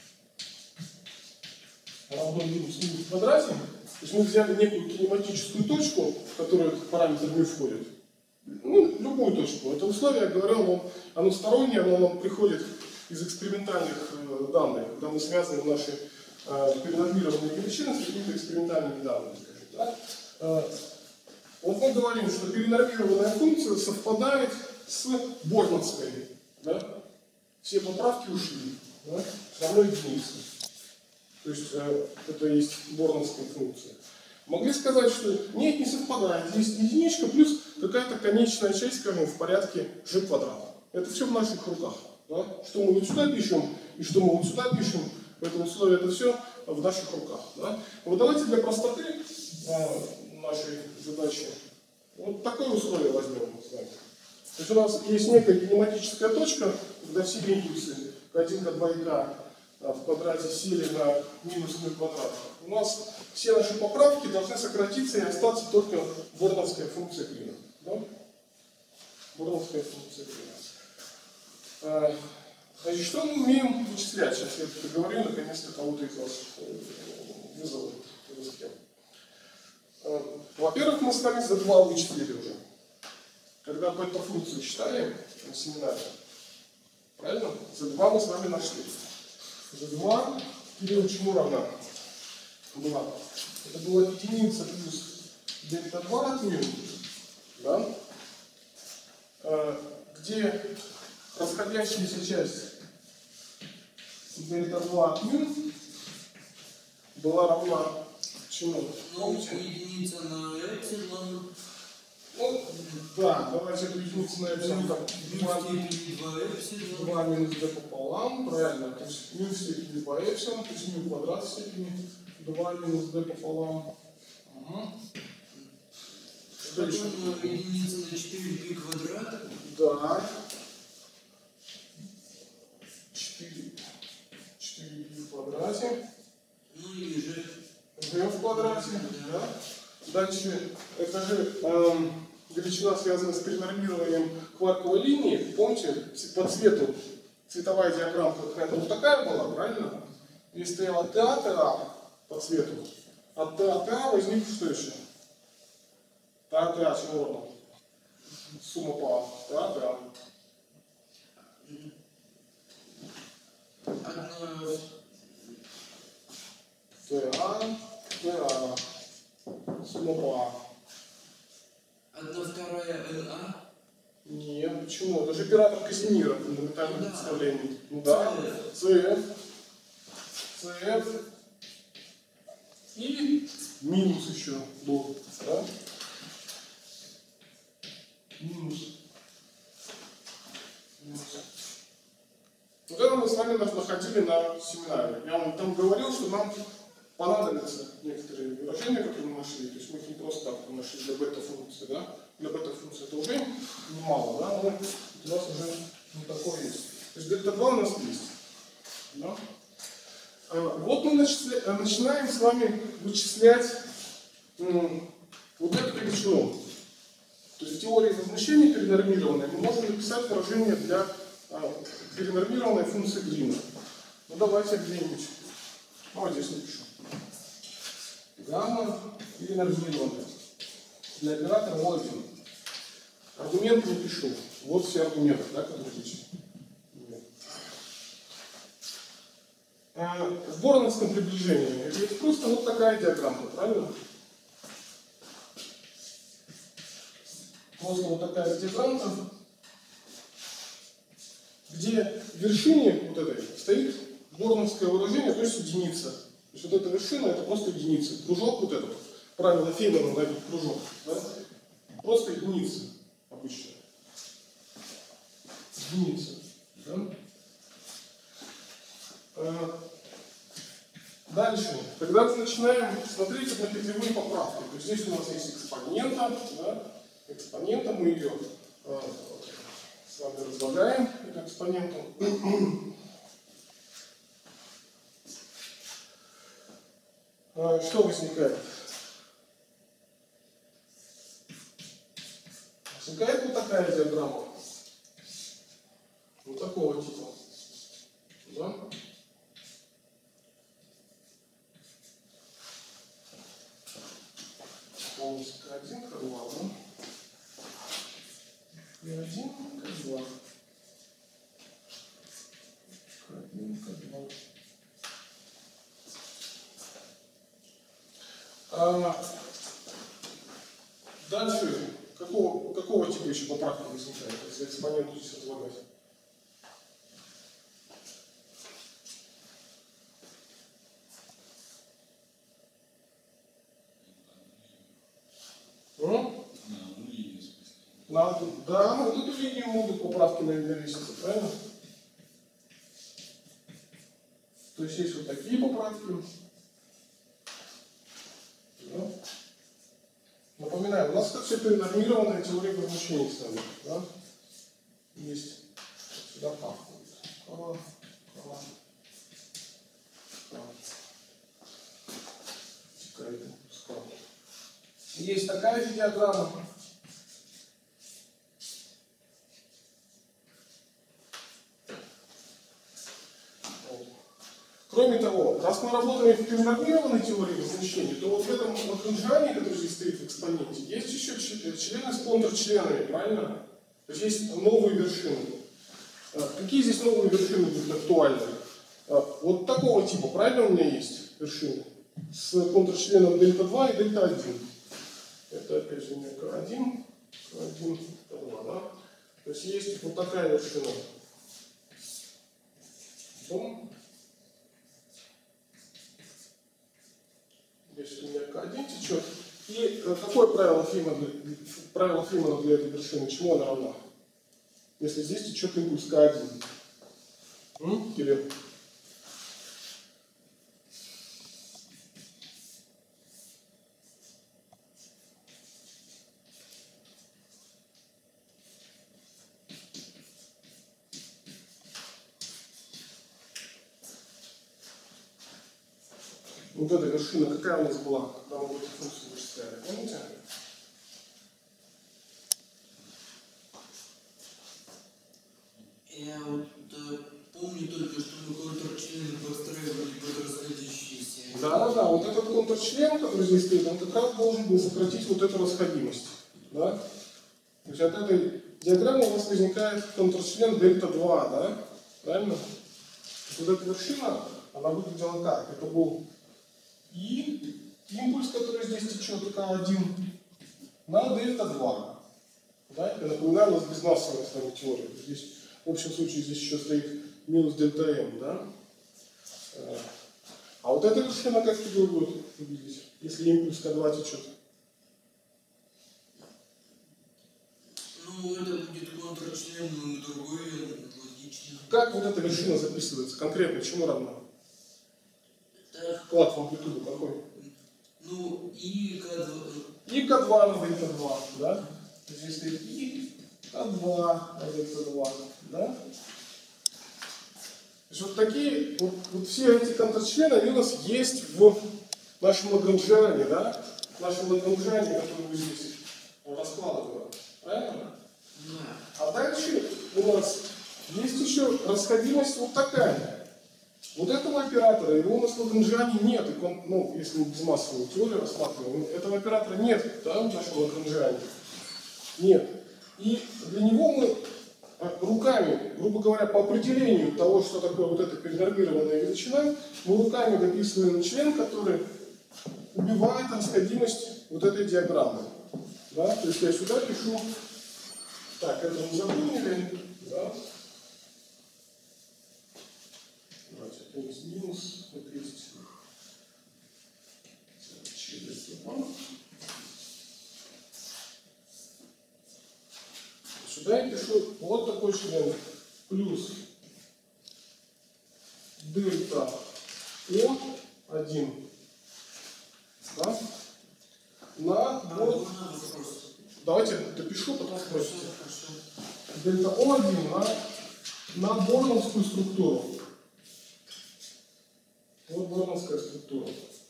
Равно минус μ в квадрате. То есть мы взяли некую кинематическую точку, в которую этот параметр μ входит. Ну, любую точку. Это условие, я говорил, оно стороннее, оно нам приходит из экспериментальных данных, когда мы связываем наши перенормированные величины с какими-то экспериментальными данными. Скажем, да? Вот мы говорим, что перенормированная функция совпадает с Борновской. Да? Все поправки ушли. Да? Равно единице. То есть это есть борновская функция. Могли сказать, что нет, не совпадает. Есть единичка плюс какая-то конечная часть, скажем, в порядке g квадрата. Это все в наших руках. Да? Что мы вот сюда пишем и что мы вот сюда пишем, поэтому условие это все в наших руках. Да? Вот давайте для простоты нашей задачи вот такое условие возьмем с вами. То есть у нас есть некая кинематическая точка, когда все импульсы k1, k2 и k в квадрате сели на минус m квадрат. У нас все наши поправки должны сократиться и остаться только борновская функция клина. Да? Борновская функция клина. Значит, что мы умеем вычислять? Сейчас я это говорю, наконец-то кого-то из вас вызову. Во-первых, мы с вами Z2 вычислили уже. Когда бета-функцию считали на семинаре, правильно? Z2 мы с вами нашли. Z2 период чему равна? Была. Это была единица плюс дельта 2 от μ, да? Где расходящаяся часть дельта 2 от μ была равна чему? Ну, единица на эпсилон. Ну, да, давайте эту единицу на эпсилон там 2 минус d пополам, правильно, то есть μ в степени 2 эпсилон, то есть μ квадрат в степени 2 минус d пополам. Угу. Что еще? Единица на 4π квадрат. Да. 4π в квадрате. Ну и g. g в квадрате, да. Дальше, это же величина, связанная с перенормированием кварковой линии. Помните, по цвету цветовая диаграмма какая-то вот такая была, правильно? И стояла TA, TA по цвету. От TA, TA возник что еще? TA, TA, чего равно? Сумма по TA, TA. TA, TA. Сумма по А. 1/2 LA. Нет, почему? Это же оператор Казимира в фундаментальном представлении. Ну да, CF. CF. И минус еще был. Да? Минус. Вот это мы с вами находили на семинаре. Я вам там говорил, что нам понадобятся некоторые выражения, которые мы нашли. То есть мы их не просто так нашли для бета-функции. Да? Для бета-функции это уже немало, да? Но у нас уже не такое есть. То есть дельта 2 у нас есть. Да? Вот мы начинаем с вами вычислять вот эту величину. То есть в теории возмущения перенормированной мы можем написать выражение для перенормированной функции Грина. Ну давайте где-нибудь. Вот здесь напишу. Гамма перенормированная. Для оператора O1. Аргументы не пишу. Вот все аргументы, да, которые здесь. В борновском приближении это ведь просто вот такая диаграмма, правильно? Просто вот такая диаграмма, где в вершине вот этой стоит борновское выражение, то есть единица. То есть вот эта вершина это просто единица. Кружок вот этот, правило Феймана на этот кружок, да? Просто единица обычная. Единица. Да? Дальше, когда мы начинаем смотреть на петлевые поправки, то здесь у нас есть экспонента, да? Экспонента мы ее с вами разлагаем, эту экспоненту. Что возникает? Возникает вот такая диаграмма. Вот такого типа. Да? К1, К2, да? К1, К2. К1, К2. Дальше, какого типа еще поправки возникает, если экспонент здесь разлагать? Да, на вот эту линию могут поправки навеситься, правильно? То есть есть вот такие поправки. Да? Напоминаю, у нас это все перенормированная теория возмущений с вами. Да? Есть сюда пахнет. Есть такая диаграмма. Кроме того, раз мы работаем в перенормированной теории возмущений, то вот в этом Лагранжиане, который здесь стоит в экспоненте, есть еще члены с контрчленами, правильно? То есть есть новые вершины. Какие здесь новые вершины будут актуальны? Вот такого типа, правильно у меня есть вершины? С контрчленом дельта 2 и дельта 1. Это опять же не К1, К1, К2, да? То есть есть вот такая вершина. Здесь у меня К1 течет. И какое правило Фримана для этой вершины? Чему она равна? Если здесь течет импульс К1. Кирилл? Вот эта вершина, какая у нас была, когда мы эту функцию вычисляли, помните? Я вот помню только, что мы контрчлены построили под расходящиеся. Да, вот этот контрчлен, который здесь стоит, он как раз должен был сократить вот эту расходимость. Да? То есть от этой диаграммы у нас возникает контрчлен дельта 2, да? Правильно? Вот эта вершина, она выглядела как? Это был И импульс, который здесь течет, К1, на дельта 2. Да? Я напоминаю, у нас безмассовая с вами теория. Здесь, в общем случае здесь еще стоит минус дельта М. Да? А вот эта вершина как теперь будет выглядеть, если импульс К2 течет? Ну, это будет контрчлен, но другой, логично. Как вот эта вершина записывается? Конкретно чему равна? Вклад в амплитуду какой? Ну, И К2. И К2 на дельта 2, да? Здесь стоит И К2 на дельта 2, да? То есть вот такие, вот все эти контрчлены, они у нас есть в нашем Лагранжиане, да? В нашем Лагранжиане, который мы здесь раскладываем. Правильно? Да. А дальше у нас есть еще расходимость вот такая. Вот этого оператора, его у нас в Лагранжиане нет. Ну, если мы безмассовую теорию рассматриваем, этого оператора нет, да, в нашем Лагранжиане. Нет. И для него мы руками, грубо говоря, по определению того, что такое вот эта перенормированная величина, мы руками дописываем член, который убивает расходимость вот этой диаграммы. Да? То есть я сюда пишу, так, это мы запомнили, да? Давайте, это есть минус, это есть через Степан. Сюда я пишу вот такой член плюс дельта О1, да? На вот. Давайте допишу, потом спросите. Дельта О1 на борновскую структуру. Вот борновская структура.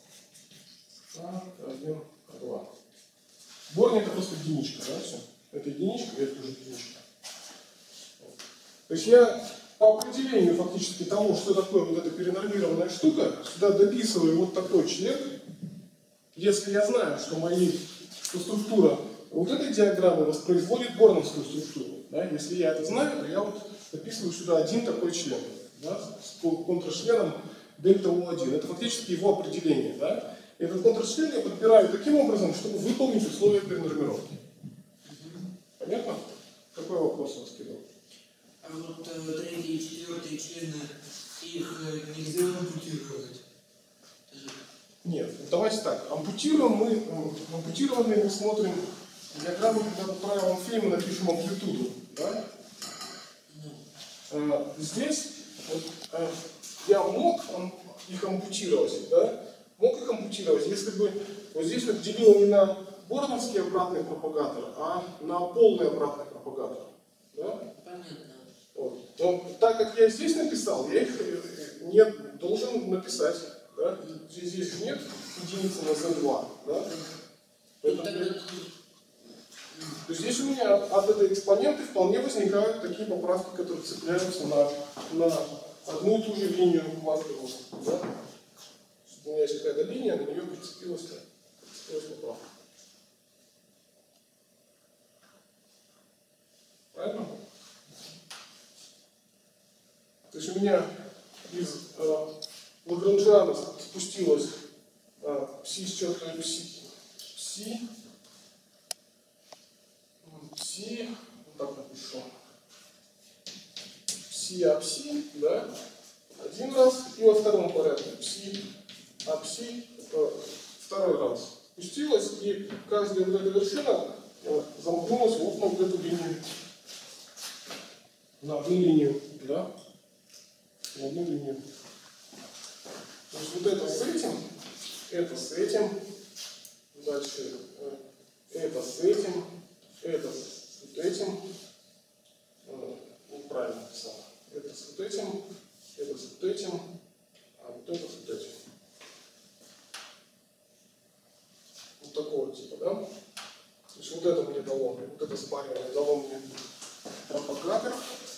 К1, К2. Борн это просто единичка, да, все? Это единичка, это тоже единичка. То есть я по определению фактически того, что такое вот эта перенормированная штука, сюда дописываю вот такой член. Если я знаю, что структура вот этой диаграммы воспроизводит борновскую структуру, да, если я это знаю, то я вот дописываю сюда один такой член, да, с контрчленом дельта О1. Это фактически его определение. Да. Этот контрчлен я подбираю таким образом, чтобы выполнить условия перенормировки. Понятно? Какой вопрос он скидывал? А вот третий и четвертый члены, их нельзя ампутировать. Нет, давайте так. Ампутированные мы смотрим диаграмму, когда по правилам Фейма напишем амплитуду. Да? Здесь вот, я мог их ампутировать, да? Мог их ампутировать, если бы вот здесь вот делил не на борновский обратный пропагатор, а на полный обратный пропагатор. Да? Понятно. Вот. Но так как я здесь написал, я их не должен написать. Да? Здесь же нет единицы на Z2. Да? Поэтому, то здесь у меня от этой экспоненты вполне возникают такие поправки, которые цепляются на одну и ту же линию квадратного. Да? У меня есть какая-то линия, на нее прицепилась поправка. Правильно? То есть у меня из Лагранжиана спустилась пси с чертой пси, вот так напишу, пси а пси, да, один раз, и во втором порядке пси а пси второй раз спустилась, и каждая вот эта вершина замкнулась вот на вот эту линию, на одну линию, да, на одну линию. То есть вот это с этим, дальше это с этим, это с вот этим, неправильно написал, это с вот этим, это с вот этим, а вот это с вот этим. Вот такого типа, да? То есть вот это мне дало, вот это спаривание дало мне пропагатор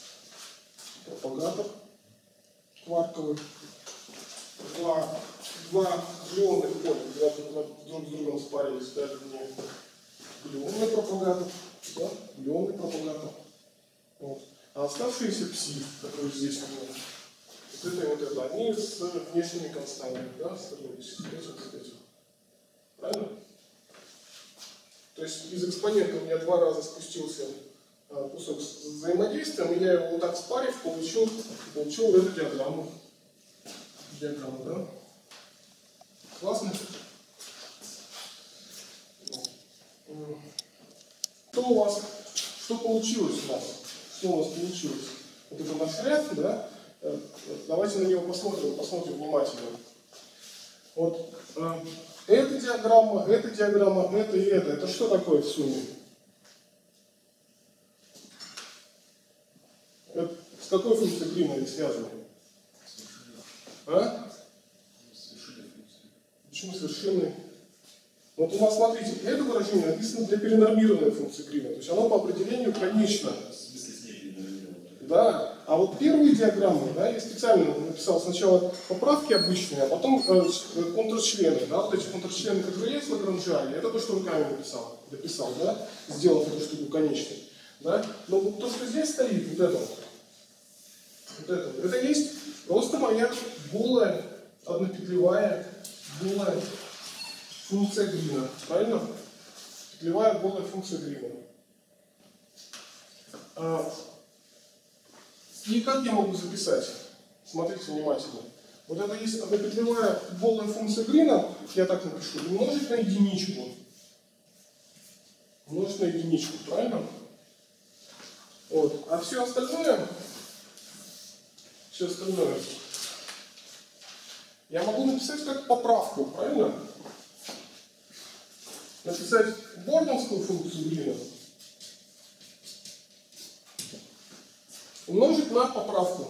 кварковый, два глюонных поля, когда друг с другом спарились, дали мне глюонный пропагатор, да? Глюонный пропагатор. Вот. А оставшиеся пси, которые здесь у меня, вот это и вот это, они с внешними константами, да, становились с этим. Правильно? То есть из экспонента у меня два раза спустился кусок с взаимодействием, и я его вот так спарив, получил эту диаграмму. Да? Классно? Что получилось у нас? Что у нас получилось? Вот это наш ряд, да? Давайте на него посмотрим внимательно. Вот эта диаграмма, это и это. Это что такое в сумме? Это с какой функцией Грина они связаны? А? Почему с вершиной? Вот у нас, смотрите, это выражение написано для перенормированной функции Грина. То есть оно по определению конечно. Да. А вот первые диаграммы, да, я специально написал сначала поправки обычные, а потом контрчлены. Да, вот эти контрчлены, которые есть в Лагранжиане, это то, что руками дописал, да, сделав эту штуку конечной. Да? Но вот то, что здесь стоит, это есть просто моя голая, однопетлевая, голая функция Грина. Правильно? Петлевая голая функция Грина. И как я могу записать? Смотрите внимательно. Вот это есть однопетлевая голая функция Грина, я так напишу, умножить на единичку. Умножить на единичку, правильно? Вот. А все остальное я могу написать как поправку, правильно? Написать борновскую функцию Грина, умножить на поправку.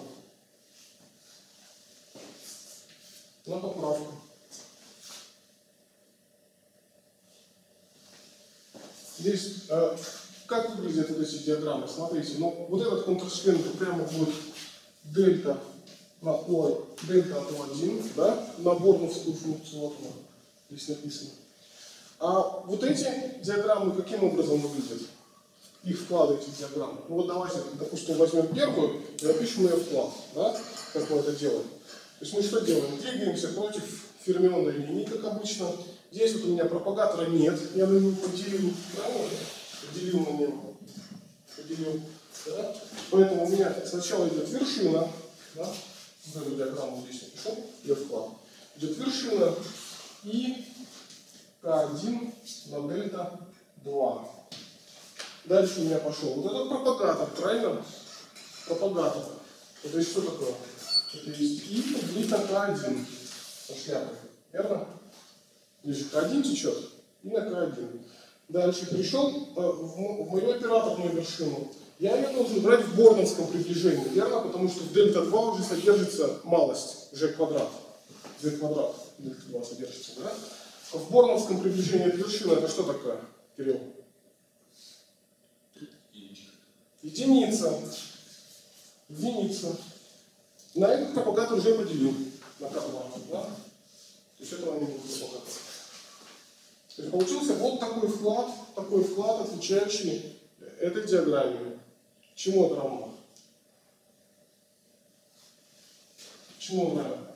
Здесь как выглядят вот эти диаграммы? Смотрите, ну вот этот контрчлен это прямо будет дельта на О, дельта от О1, да, на борновскую функцию, вот она здесь написано. А вот эти диаграммы каким образом выглядят? Их вклады, эти диаграммы. Ну вот давайте, допустим, возьмем первую и напишем ее вклад, да, как мы это делаем. То есть мы что делаем? Двигаемся против фермионной линии, как обычно. Здесь вот у меня пропагатора нет, я на него поделил, правильно? Поделил на него. определил. Да? Поэтому у меня сначала идет вершина, да? Вот эту диаграмму здесь напишу, ее вклад. Идет вершина и К1 на дельта 2. Дальше у меня пошел вот этот пропагатор, правильно? Пропагатор. Это что такое? Это есть И поделить на К1 со шляпой. Верно? Здесь же К1 течет и на К1. Дальше пришел в мою операторную вершину. Я ее должен брать в борновском приближении, верно? Потому что в дельта 2 уже содержится малость, g квадрат. Z квадрат дельта 2 содержится, да? В борновском приближении от вершины это что такое, Кирилл? Единица. Единица. На этот пропагатор уже поделил. На К2, да? То есть этого не будет пропагатора. То есть получился вот такой вклад, отвечающий этой диаграмме. Чему это равно? Чему он равен?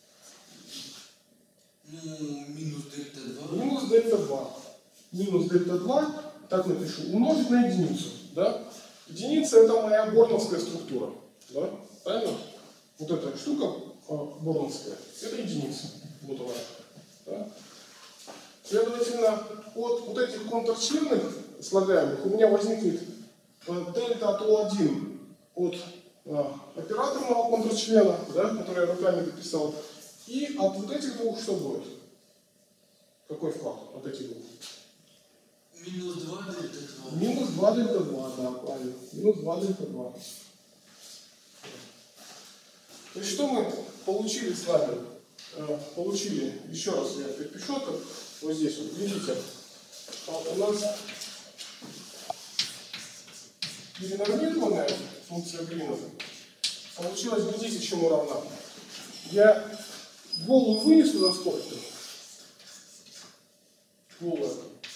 Ну, минус дельта 2. Минус дельта 2. Минус дельта 2, так напишу, умножить на единицу. Да? Единица это моя борновская структура. Да? Правильно? Вот эта штука борновская, это единица. Вот она. Да? Следовательно, от вот этих контрчленных слагаемых у меня возникнет дельта от O1 от операторного контрчлена, да, который я руками дописал, и от вот этих двух что будет? Какой вклад от этих двух? Минус 2 дельта 2. Минус 2 дельта 2, да, правильно. Минус 2 дельта 2. То есть что мы получили с вами? Получили, еще раз я перепишу это, вот здесь вот, видите, у нас перенормированная функция Грина получилась, видите, чему равна. Я голую вынесу за скобки. Голая.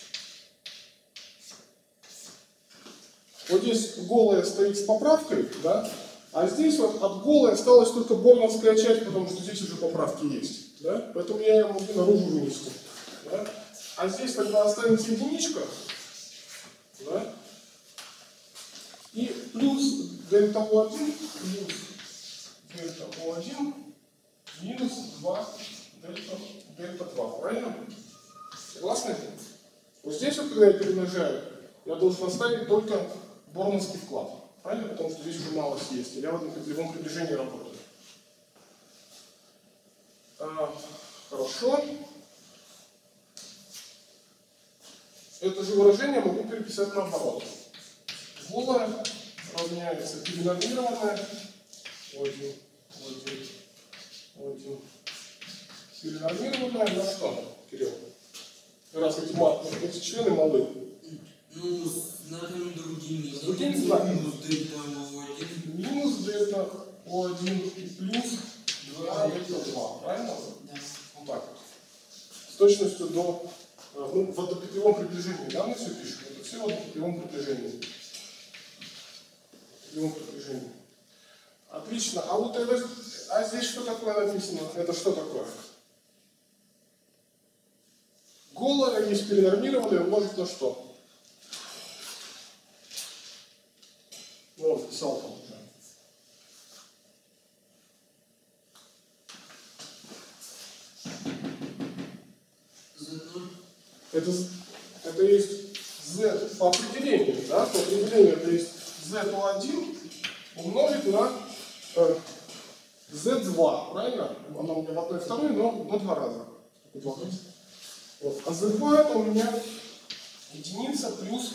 Вот здесь голая стоит с поправкой, да? А здесь вот от голой осталась только борновская часть, потому что здесь уже поправки есть. Да? Поэтому я ее могу наружу вынести. Да? А здесь тогда останется единичка. Да? И плюс дельта O1 минус 2 дельта 2. Правильно? Согласны? Вот здесь вот, когда я перемножаю, я должен оставить только борновский вклад. Правильно? Потому что здесь уже малость есть. Я в этом петлевом приближении работаю. Хорошо. Это же выражение могу переписать наоборот. Голая равняется перенормированная. Один. Перенормированная на что, Кирилл? Раз эти члены малы. Ну, с знаками другими. С другими знаками. Минус дельта O1. Минус дельта O1 и плюс 2 дельта 2. Правильно? Да. Вот так вот. С точностью до... Ну, в водопетлевом приближении, да, мы все пишем? Это все в водопетлевом приближении. Отлично. А вот это, здесь что такое написано? Это что такое? Голая есть перенормированная, умножить на что? Ну, он писал там уже. Это есть z по определению, да? По определению это есть z1 умножить на z2, правильно? Она у меня в одной и второй, но два раза. Вот. А z2 это у меня единица плюс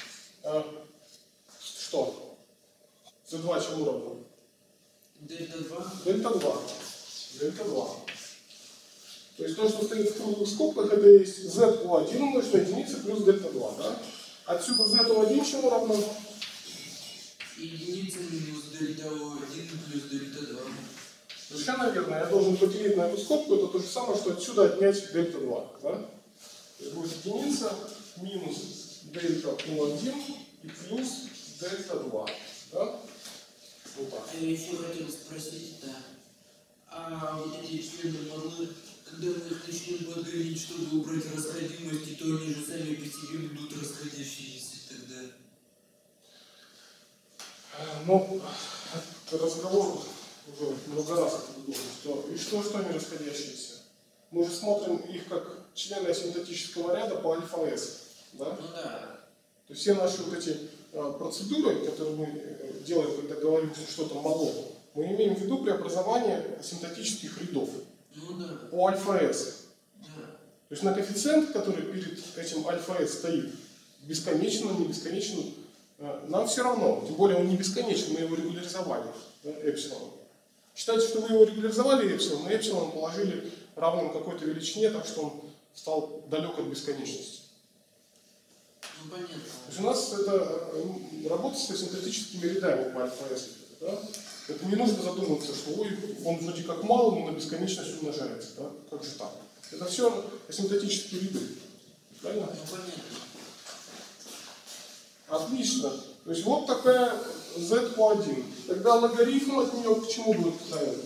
что? z2 чему равно? Дельта 2. Дельта 2. Дельта 2. То есть то, что стоит в круглых скобках, это есть z1 умножить на единицу плюс дельта 2, да? Отсюда z1 чему равно? Единица минус дельта O1 плюс дельта 2. Совершенно верно. Я должен поделить на эту скобку, это то же самое, что отсюда отнять дельта 2, да? То есть будет единица минус дельта O1 и плюс дельта 2, да? Вот так. А я еще хотел спросить, да. А вот эти члены малы, когда мы их начнем подгонять, чтобы убрать расходимости, то они же сами по себе будут расходящиеся тогда. Но разговор уже много раз это было, что и что они расходящиеся. Мы же смотрим их как члены асимптотического ряда по альфа-с. Да? Ну да. То есть все наши вот эти процедуры, которые мы делаем, когда говорим, что что-то мало, мы имеем в виду преобразование асимптотических рядов Ну да. по альфа-с. Да. То есть на коэффициент, который перед этим альфа-с стоит, бесконечным, не бесконечным, нам все равно. Тем более он не бесконечный, мы его регуляризовали, да, эпсилон. Считайте, что вы его регуляризовали эпсилон, но эпсилон положили равным какой-то величине, так что он стал далек от бесконечности. Ну понятно. То есть у нас это работа с асимптотическими рядами по альфа-с. Да? Это не нужно задумываться, что ой, он вроде как мал, но на бесконечность умножается. Да? Как же так? Это все асимптотические ряды. Правильно? Ну понятно. Отлично. То есть вот такая z по 1. Тогда логарифм от нее к чему будет равен?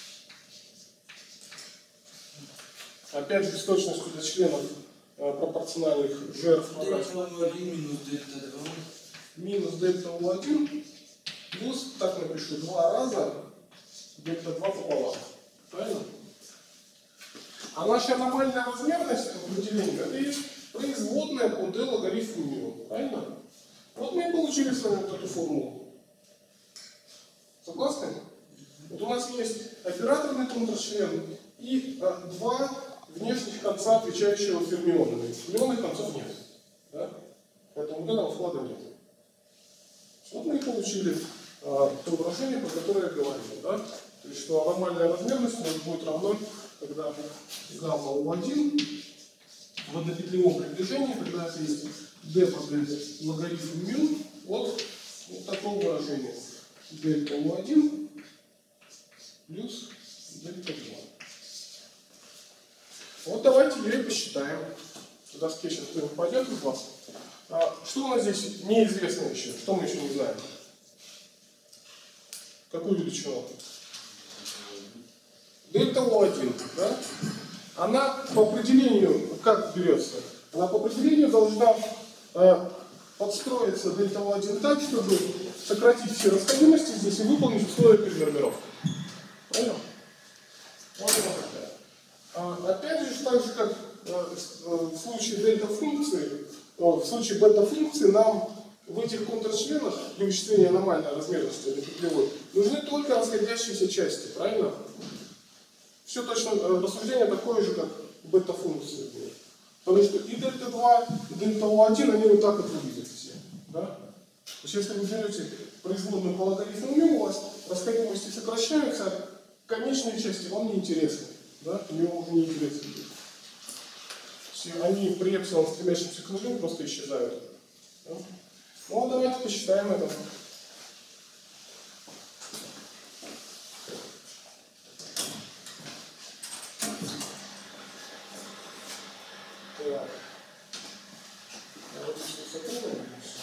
Опять же с точностью для членов пропорциональных жертв. Дельта У1 минус дельта 2. Минус дельта У1 плюс, так напишу, 2 раза дельта 2 пополам. Правильно? А наша аномальная размерность определения это есть производная по d логарифму μ. Правильно? Вот мы и получили с вами вот эту формулу. Согласны? Вот у нас есть операторный контрчлен и два внешних конца, отвечающего фермионами. Фермионных концов нет. Да? Поэтому вот этого вклада нет. Вот мы и получили то выражение, про которое я говорил. Да? То есть, что аномальная размерность будет равна, когда гамма У1 в однопетлевом приближении, когда это есть d по d логарифм μ от вот такого выражения. Дельта У1 плюс дельта 2. Вот давайте теперь посчитаем. В доске сейчас кто-нибудь пойдет из вас. Что у нас здесь неизвестно еще? Что мы еще не знаем? Какую величину? Дельта У1, да? Она по определению, как берется? Она по определению должна подстроиться дельта У1 так, чтобы сократить все расходимости здесь и выполнить условия перенормировки. Понял? Вот она такая. Опять же, так же, как в случае дельта-функции, в случае бета-функции нам в этих контрчленах для вычисления аномальной размерности петлевой нужны только расходящиеся части, правильно? Все точно, рассуждение такое же, как бета-функции. Потому что и дельта-2, и дельта-У1, они вот так вот выглядят все. Да? То есть, если вы берете производную по логарифму μ, у вас расходимости сокращаются, а конечные части вам не интересны. Да? Мне уже не интересны. Они при эпсилон, стремящемся к нулю, просто исчезают. Да? Ну, а давайте посчитаем это. Так. Давайте все закроем.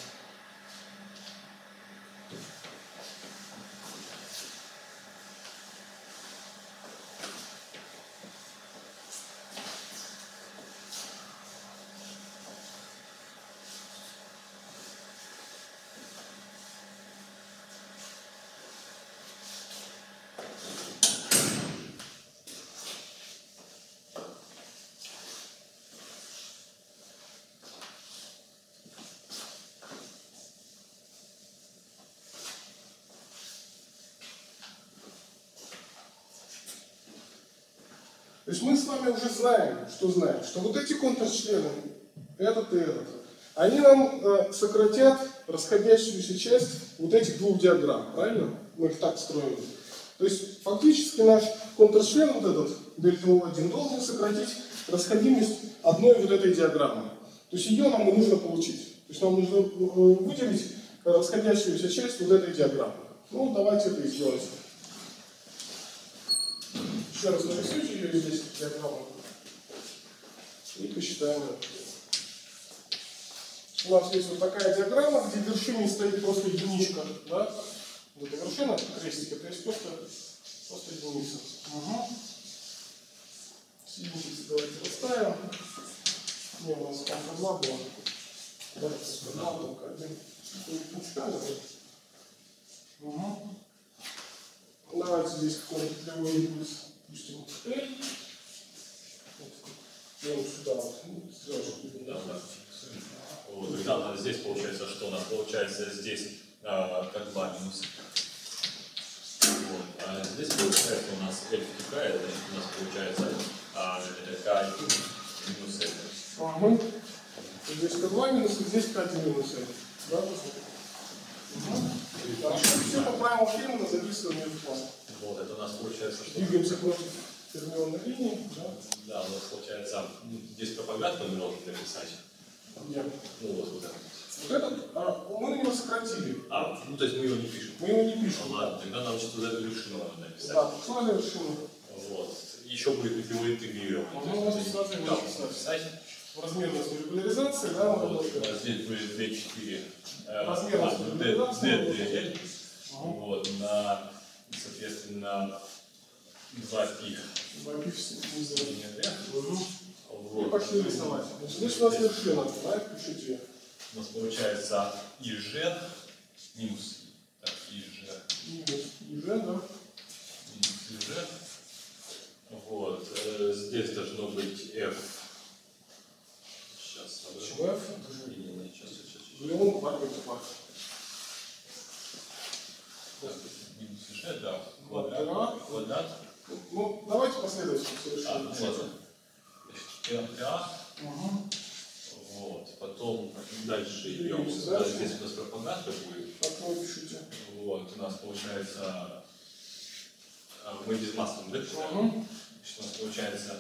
То есть мы с вами уже знаем, что вот эти контрчлены, этот и этот, они нам сократят расходящуюся часть вот этих двух диаграмм, правильно? Мы их так строим. То есть фактически наш контрчлен, вот этот дельта У1, должен сократить расходимость одной вот этой диаграммы. То есть ее нам и нужно получить. То есть нам нужно выделить расходящуюся часть вот этой диаграммы. Ну, давайте это и сделаем. Еще раз нарисуйте ее здесь, диаграмму. И посчитаем это. У нас есть вот такая диаграмма, где в вершине стоит просто единичка. Да? Вот эта вершина, крестик, это есть просто единица. Угу. Единицы давайте поставим. Не, у нас там одна была. Давайте одна, только один. Принципиально. Угу. Давайте здесь какой-нибудь петлевой импульс пустим L. И он сюда вот, сразу будем. Да, да. Вот, тогда здесь получается, что у нас получается здесь как 2 минуса. Вот. А здесь получается у нас L втекает, значит у нас получается K1 минус L. Ага. Здесь К2 минус, и здесь К1 минус L. Да? Угу. Хорошо, все по правилам Феймана записываем между классом. Вот, это у нас получается, что... Двигаемся против фермионной линии. Да? Да, у нас получается, здесь пропагатор мы должны написать. Где? Ну вот это. Вот этот, мы его сократили. Ну то есть мы его не пишем. Мы его не пишем. Ну, ладно, тогда нам что-то за эту вершину надо написать. Да, функциональная вершина. Вот. Еще будет путевой интегрирование. Можно сразу его написать. В размерность регуляризации, да, мы Вот, работаем. у нас здесь будет D4. Размерность регуляризации. D2L. Вот, на, соответственно, 2 пи. 2 пи снизу. И Вот. пошли рисовать. Значит, здесь у нас вершина, да, пишите ее. У нас получается ИЖ минус так, ИЖ. Минус ИЖ, да. Минус ИЖ. Вот. Здесь должно быть F. Сейчас. Почему F? Сейчас. Галеон барбет пар. Минус ИЖ, да. Квадрат. Ну, давайте последовательно все решим. Ну ладно. Значит, КА. Угу. Вот. Потом дальше идем. Минус Да, F. здесь у нас пропаганда будет. Так вы пишите. Вот. У нас получается... Мы без массы, да? Угу. Значит, у нас получается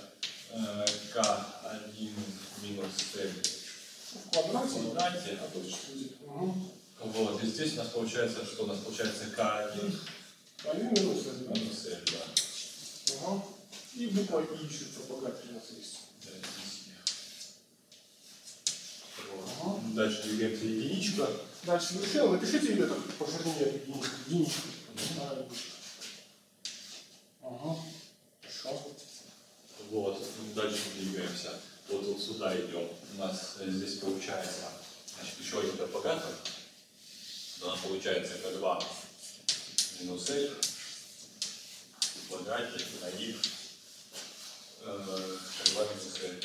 К1 минус L В квадрате. в квадрате. А точечка будет. Угу. Вот. И здесь у нас получается, что у нас получается К1 1 минус L, да? минус L, да. Угу. И буква И еще пропагатель у нас есть. Да, здесь. Вот. Дальше двигаемся единичка. Дальше вершина. Напишите ее так по ширине единички. Ага. Хорошо. Вот. Дальше двигаемся. Вот сюда идем. У нас здесь получается, значит, еще один пропагатор. У нас получается К2 минус L в квадрате на их К2 минус L.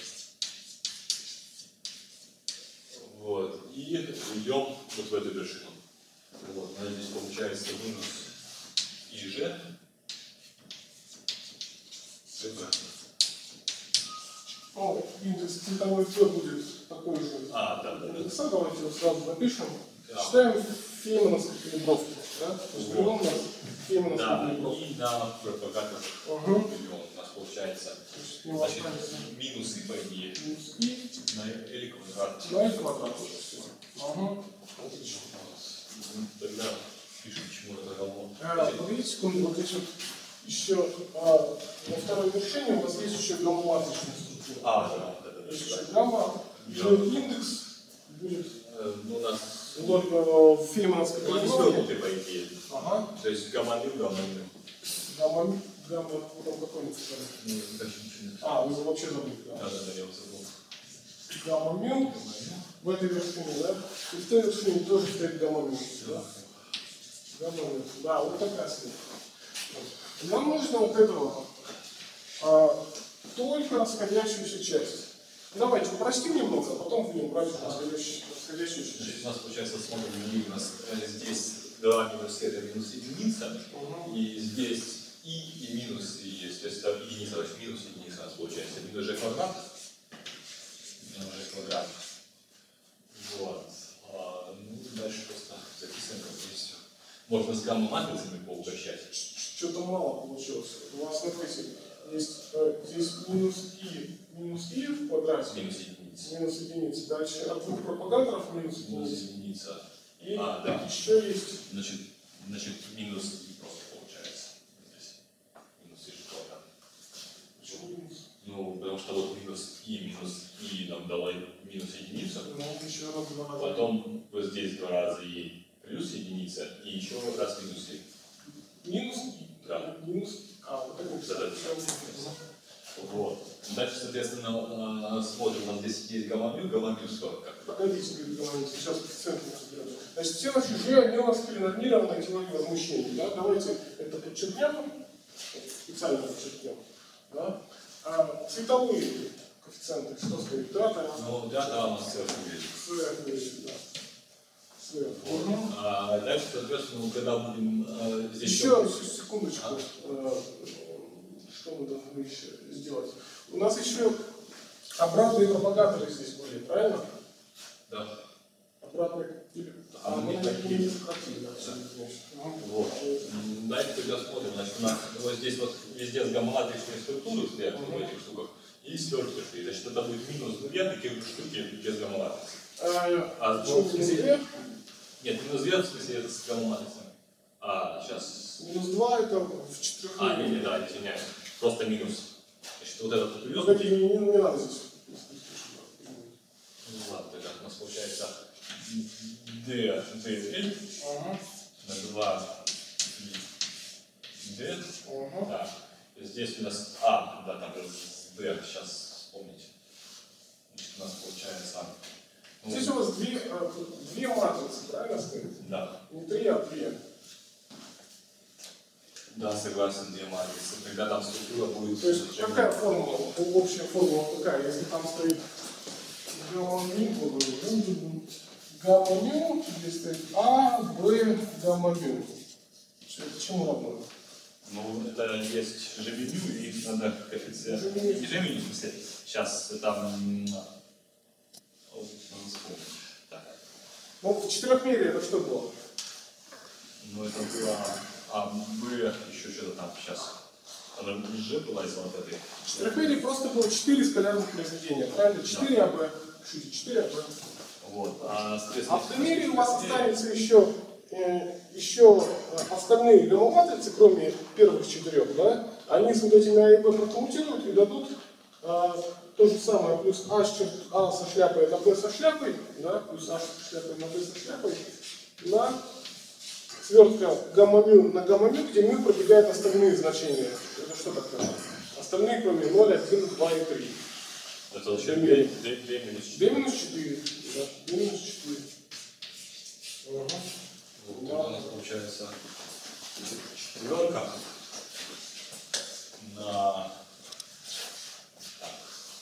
Вот. И идем вот в эту вершину. Вот. У нас здесь получается минус ИЖ. Ну, индекс цветовой Т будет такой же. Да. Индекса, давайте его сразу запишем. Да. Считаем феймановской калибровки. Да? То есть берем у нас феймановскую Да, калибровку. и на пропагатор Угу. у нас получается значит, минус и по идее Минус И на L квадрат. на И квадрат. Ага. Отлично. Тогда пишем, почему это равно. Погодите секунду, вот здесь вот еще на второй вершине у вас есть еще гамма-матричная структура. Да. Есть еще гамма, индекс будет Ну, у нас в феймановской не калибровке. свернутый по идее. Ага. То есть гамма-мин. Гамма, потом какой-нибудь сказали. Ну, дальше ничего не написано. Вы вообще забыли, да? Да, я его забыл. Гамма-мин в этой вершине, да? И в той вершине тоже стоит гамма-мин, да? Гамма-мин, да, вот такая связь. Нам нужно вот этого, только расходящуюся часть. Давайте упростим немного, а потом будем брать расходящуюся Значит, часть. у нас получается, смотрим, у нас здесь 2 минус это минус единица, и здесь и минус и есть. То есть это единица, то есть минус единица у нас получается. Минус g квадрат. Вот. Ну, дальше просто записываем, как есть. Можно с гамма-матрицами поупрощать. Что-то мало получилось. У вас, смотрите, есть здесь минус и в квадрате. Минус единица. Минус единица. Дальше от двух пропагаторов минус Минус единица. единица. И Да. еще есть. Значит, минус и просто получается. Здесь. Минус и квадрат. Почему минус? Ну, потому что вот минус и нам дала минус единицу. Ну, еще раз два раза. Потом вот здесь 2 раза и плюс единица, и еще раз минус и. Минус и. Да. Минус. Вот так вот. Да. Вот. Дальше, соответственно, смотрим, у нас здесь есть гамма-мю 40. Погодите, говорит, сейчас коэффициент разберем. Значит, все наши G, они у нас перенормированы теорией возмущений. Да? Давайте это подчеркнем, специально подчеркнем. Да? А цветовые коэффициенты, что стоит? Дата? Ну, дата у нас сверху есть. Сверху, да. Сверху. Вот. А дальше, соответственно, когда будем здесь... Еще секундочку. Что мы должны еще сделать? У нас еще обратные пропагаторы здесь были, правильно? Да. Обратные. Мы не такие. сократили, да, все, Вот. Давайте тогда смотрим. Значит, у нас вот здесь вот везде сгамматричные структуры стоят в этих штуках и свертки. Значит, это будет минус 2 таких же штуки без гамматрицы. Почему в минус смысле, 2? нет, минус 2 в смысле это с гамматрицами. Сейчас. Минус 2 это в 4. Не, да, извиняюсь. Просто минус. Значит, вот этот плюс. Погоди, не надо здесь. Ну ладно, тогда у нас получается D, DL на 2 D. Да. Здесь у нас да, там D, сейчас вспомните. Значит, у нас получается... Здесь у вас две матрицы, правильно стоит? Да. Не 3, а 2. Да, согласен, две матрицы. Тогда там структура будет... То есть какая формула? Общая формула какая? Если там стоит гамма мю, здесь стоит А, Б, гамма мю. Это чему равно? Ну, это есть G-меню, и их надо коэффициент. Не G-меню, в смысле, сейчас там... Так. Ну, в четырехмерии это что было? Ну, это было Б, еще что-то там сейчас. Она G была из вот этой. В четырехмерии просто было 4 скалярных произведения, правильно? 4 Да. АБ. 4 АБ. Вот. А в тримере у вас останется еще остальные гамма-матрицы, кроме первых 4, да? Они с вот этими А и Б прокоммутируют и дадут то же самое, плюс А со шляпой на Б со шляпой, да? Плюс А со шляпой на Б со шляпой, на свертка гамма-мю на гамма-мю, где мю пробегает остальные значения. Это что такое? Остальные, кроме 0, 1, 2 и 3. Это вообще 2 минус 4. 2 минус 4. Да, 2 минус 4. Вот тогда у нас получается четверка на... Так.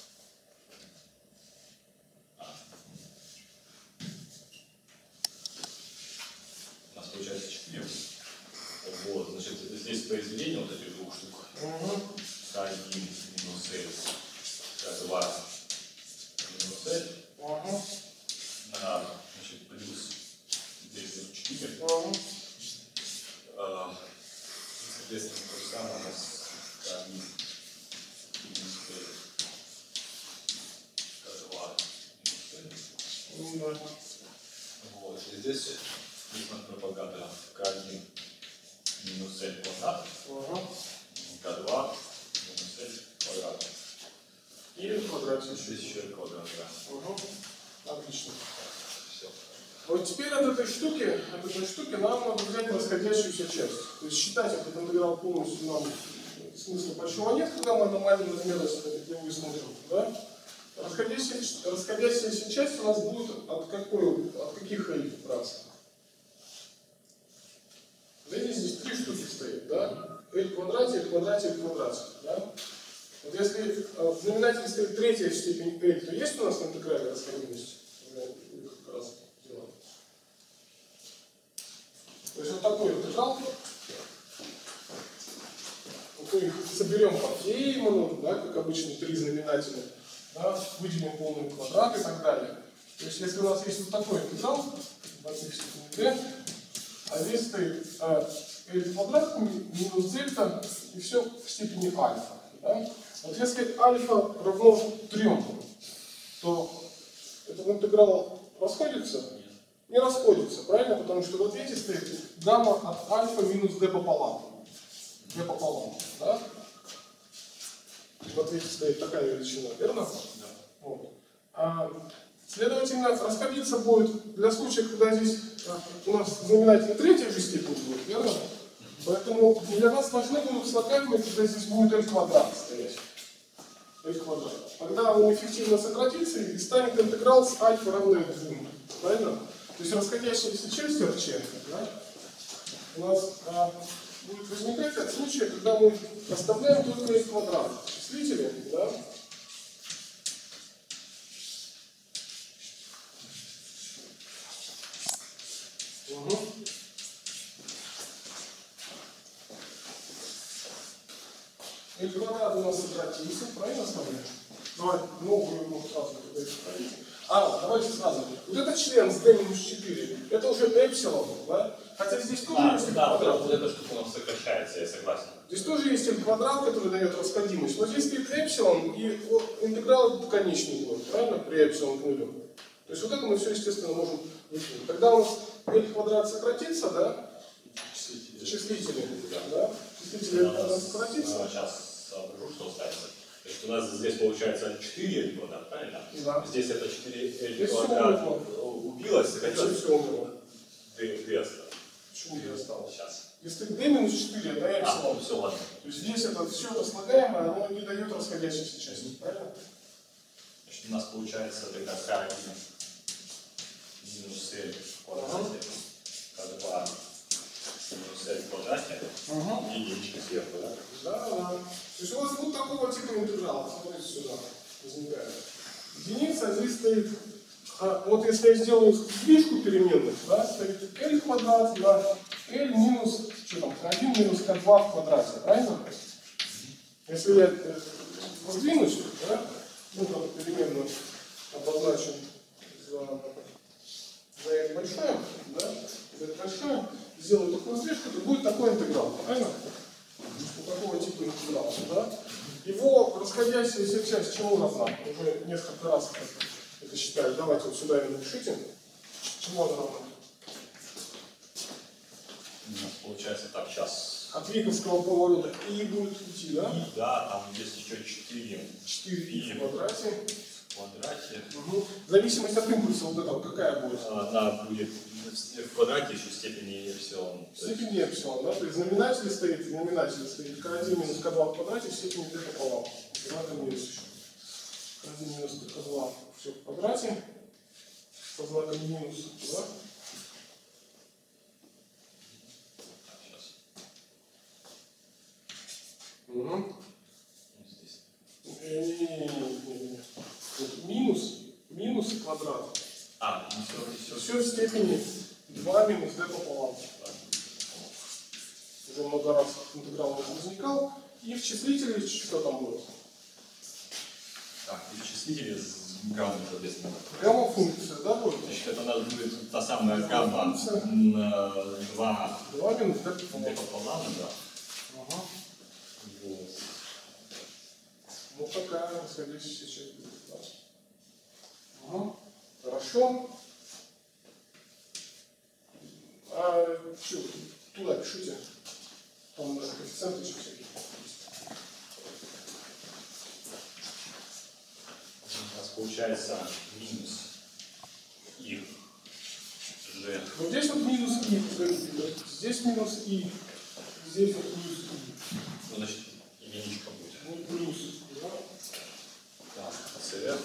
У нас получается 4. Вот, значит, здесь произведение вот этих двух штук. К1 минус L, К2 минус L. Значит, плюс здесь 4. Соответственно, то же самое у нас К1 минус L, К2 минус L. Вот, и здесь признак пропагатора К1 минус L квадрат, К2 минус L квадрат. И в квадрате еще. Здесь еще квадрат, да. Отлично. Все. Вот теперь от этой штуки нам надо взять расходящуюся часть. То есть считать этот интеграл полностью нам смысла большого нет, когда мы аномальную размерность как я вы смотрим. Да? Расходящаяся часть у нас будет от каких L браться? Видите, здесь 3 штуки стоит, да? L в квадрате, L в квадрате, L в квадрате. Да? Вот если в знаменателе стоит третья степень L, то есть у нас в интеграле расходимость? Как раз делаем. То есть вот такой интеграл. Вот мы их соберем по Фейману, да, как обычно 3 знаменателя, да, выделим полный квадрат и так далее. То есть если у нас есть вот такой интеграл, в степени D, а здесь стоит L квадрат минус дельта и все в степени альфа. Да? Вот если альфа равно 3, то этот интеграл расходится? Нет. Не расходится, правильно? Потому что в ответе стоит гамма от альфа минус d пополам. D пополам, да? В ответе стоит такая величина, верно? Да. Вот. Следовательно, расходиться будет для случая, когда здесь у нас знаменатель третья же степень будет, верно? Поэтому для нас важны будут слагаемые, когда здесь будет L квадрат стоять. L квадрат. Тогда он эффективно сократится и станет интеграл с альфа равно 2. Правильно? То есть расходящаяся часть РЧ, да, у нас будет возникать от случая, когда мы оставляем только их квадрат числители, да. Угу. L квадрат у нас сократился, правильно оставляем? Давай новую ему сразу повторить. Давайте сразу. Вот этот член с d-4, это уже эпсилон, да? Хотя здесь тоже есть квадрат. Вот эта штука у нас сокращается, я согласен. Здесь тоже есть L квадрат, который дает расходимость. Но здесь стоит эпсилон, и интеграл конечный будет, правильно? При эпсилон к нулю. То есть вот это мы все, естественно, можем выкинуть. Когда у нас L квадрат сократится, да? Числители, да? Числители L квадрат сократится. Сейчас соображу, что останется. То есть у нас здесь получается 4 L квадрат, правильно? Да. Здесь это 4 Здесь L квадрат убилось, сократилось. Все умерло. Ты осталось. Почему я осталось? Сейчас. Если d-4, это эпсилон. Все, ладно. То есть здесь это все раслагаемое, оно не дает расходящейся части, правильно? Значит, у нас получается тогда К1 минус L в квадрате, К2 минус L в квадрате, и единичка сверху, да? Да. То есть у вас вот такого типа интеграла, смотрите сюда, возникает. Единица здесь стоит, вот если я сделаю сдвижку переменных, да, стоит L квадрат на L минус, что там, К1 минус К2 в квадрате, правильно? Если я воздвинусь, да, ну там переменную обозначим за L большое, да, за L большое, сделаю такую сдвижку, то будет такой интеграл, правильно? Вот такого типа интеграла, да? Его расходящаяся часть чему равна? Уже несколько раз это считали. Давайте вот сюда именно пишите. Чему она равна? У нас получается так, сейчас. От виковского поворота и будет идти, да? И да, там есть еще 4. 4 в квадрате. В квадрате. Угу. Зависимость от импульса вот этого какая будет? Она будет в квадрате еще степени эпсилон. Степень эпсилон, да? То есть знаменатель стоит К1 минус К2 в квадрате в степени d пополам. Знаком минус еще. К1 минус К2 все в квадрате. Со знаком минус, да? Сейчас. Угу. Здесь. Не. Вот минус квадрат. Все. Все в степени 2 минус d пополам. Уже много раз интеграл уже возникал. И в числителе что там будет? Так, и числители с гаммой, соответственно. Гамма-функция, да, будет? Значит, это у нас будет та самая гамма на 2 2 минус d пополам. пополам, да. Ага. Вот. Вот такая расходящаяся часть будет. Да. Ага. Хорошо. Что, туда пишите. Там даже коэффициенты еще всякие. У нас получается минус и g. Вот здесь вот минус и, здесь минус и, здесь вот плюс и. Ну, значит, единичка будет. Ну, плюс, да? Так, CF.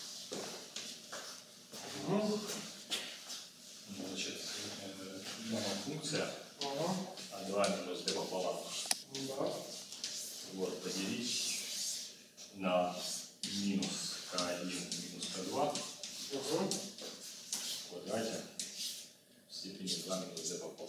Угу. Значит, функция Ага. А2 минус d пополам. Да. Вот, поделить на минус К1 минус К2 Угу. в квадрате в степени 2 минус d пополам.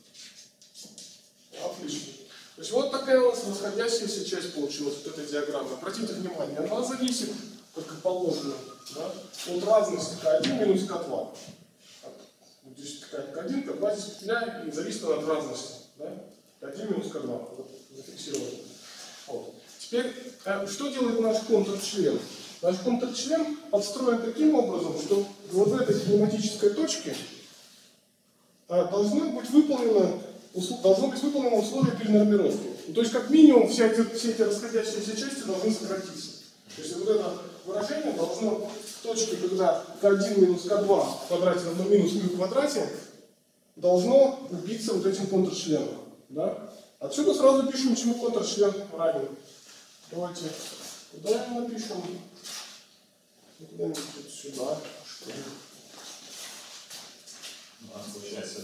Отлично. То есть вот такая у нас расходящаяся часть получилась, вот этой диаграммы. Обратите внимание, она зависит, как и положено, да, от разности К1 минус К2. Здесь К1, К2 здесь петля, и зависит она от разности. Да? К1 минус К2. Вот, зафиксировано. Вот. Теперь, что делает наш контрчлен? Наш контрчлен подстроен таким образом, что вот в этой кинематической точке должно быть выполнено условие перенормировки. То есть, как минимум, все эти расходящиеся части должны сократиться. То есть, вот это выражение должно в точке, когда К1 минус К2 в квадрате равно минус μ в квадрате, должно убиться вот этим контрчленом. Да? Отсюда сразу пишем, чему контрчлен равен. Давайте, куда мы напишем? Куда-нибудь сюда, что ли. нас получается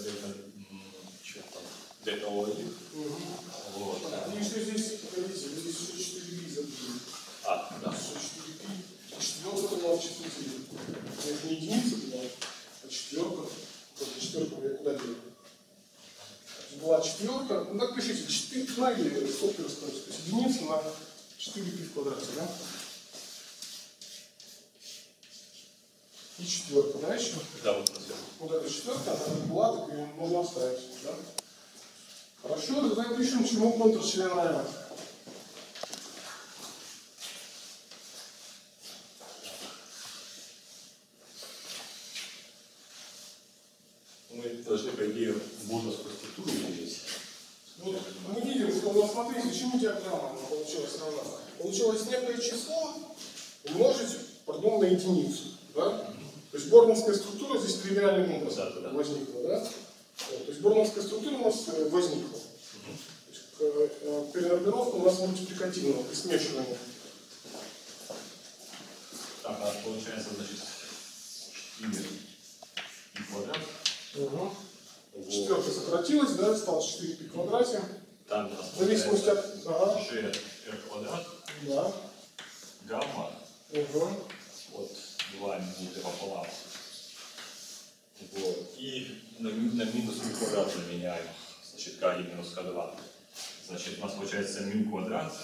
где-то один. Вот. И еще здесь, погодите, здесь еще 4 пи забыли. Да. Еще 4 пи. Четверка была в частоте. Это не единица была, а четверка. Вот четверка я куда делаю? Была четверка. Ну так пишите, 4 на или сколько рассказать? То есть единица на 4 пи в квадрате, да? И четверка, да, еще? Да, вот на Вот эта четверка, она была, так ее можно оставить, да? Хорошо, тогда пишем, чему контрчлен равен. Мы должны, по идее, бонусную структуру увидеть. Вот мы видим, что у нас, смотрите, чему диаграмма она получилась равна. Получилось некое число умножить, пардон, на единицу, да? То есть борновская структура здесь тривиальным образом возникла, да? Вот, то есть борновская структура у нас возникла. Перенормировка у нас мультипликативного, при смешивании. Так, а получается, значит, 4 пи квадрат. Угу. Вот. Четверка сократилась, да, осталось 4 пи в квадрате. Там у нас В зависимости от... Ага. g r квадрат, Да. гамма, Угу. вот 2 минуты пополам. Вот. И на минус μ квадрат заменяем. Значит, k1 минус k2. Значит, у нас получается μ квадрат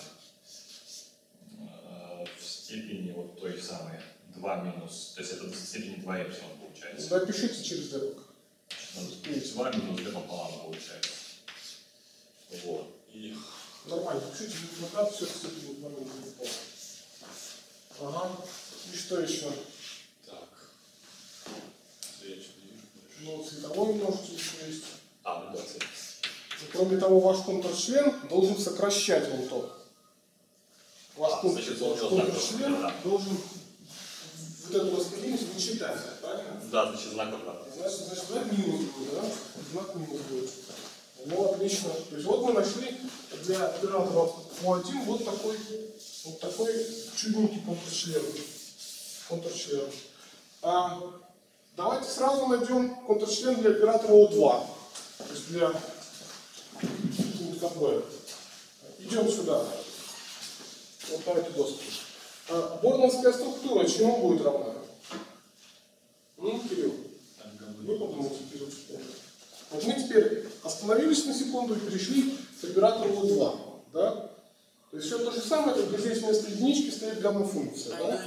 в степени вот той самой 2 минус, то есть это в степени 2 эпсилон получается. Да, пишите через d. 2 минус d пополам получается. Вот. И Нормально, пишите квадрат, все это будет нормально. Ага. И что еще? так. Ну, цветовой множитель еще есть. Ну да, кстати. Кроме того, ваш контрчлен должен сокращать вон то. Ваш Значит, контрчлен да. должен вот эту распределенность вычитать, правильно? Да, значит, знак обратно. Значит, знак минус будет, да? Знак минус будет. Ну, отлично. То есть вот мы нашли для оператора Q1 вот такой чудненький контрчлен. Давайте сразу найдем контрчлен для оператора O2. То есть для КБ. Идем сюда. Вот на эту доску. Борновская структура чему будет равна? Кирилл? Вы подумайте, Кирилл. Вот мы теперь остановились на секунду и перешли к оператору O2. Да? То есть все то же самое, только здесь вместо единички стоит гамма-функция. Да?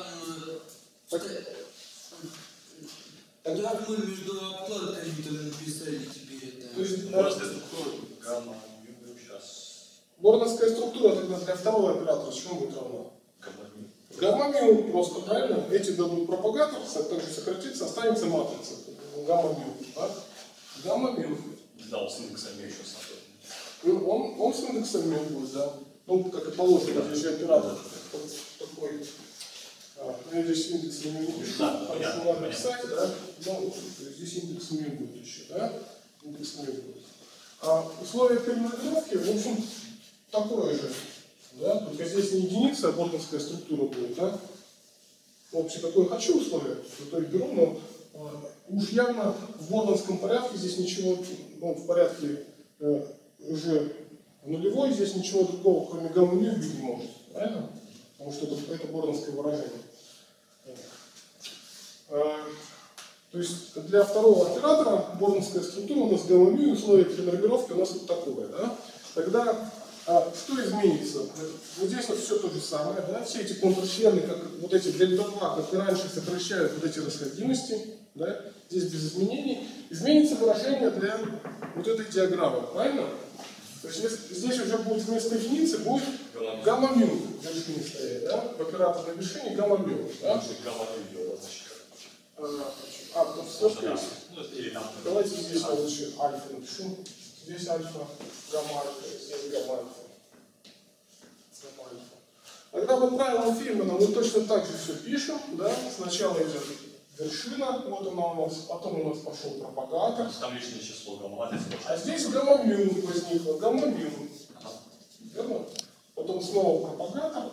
Тогда мы между обкладками написали теперь это. То есть, Борновская структура гамма сейчас. борновская структура тогда для второго оператора чему будет равна? Гамма-мю просто, правильно? Эти дадут пропагатор, также сократится, останется матрица. Гамма-мю. Да? Гамма-мю. Да, он с индексом еще смотрит. Он с индексом мю будет, да. Ну, как и положено, здесь же оператор такой. Я здесь индекс мю не пишу, потому что надо писать, да. Ну, здесь индекс мю будет еще, да. Индекс мю будет. Условие перенормировки, в общем, такое же. Да? Только здесь не единица, а борновская структура будет, да? Вообще, какое хочу условие, то их беру, но уж явно в борновском порядке здесь ничего, ну, в порядке уже нулевой, здесь ничего другого, кроме гамма-мю, быть не может, правильно? Потому что это борновское выражение. То есть для второго оператора борновская структура у нас гамма-мю, условие перенормировки у нас вот такое, да? Тогда что изменится? Вот здесь вот все то же самое, да? Все эти контрчлены, как вот эти дельта-2, как и раньше, сокращают вот эти расходимости, да? Здесь без изменений. Изменится выражение для вот этой диаграммы, правильно? То есть здесь уже будет вместо единицы будет гамма-мю в вершине стоять, да? В операторной вершине гамма-мю, да? Потом сколько есть? Давайте здесь я лучше альфа напишу. Здесь альфа, гамма-альфа, здесь гамма-альфа. Тогда по правилам Фейнмана мы точно так же все пишем, да? Сначала идет вершина, вот она у нас, потом у нас пошел пропагатор. Там лишнее число гамма. А здесь гамма-мю возникло, гамма-мю. Верно? Потом снова пропагатор,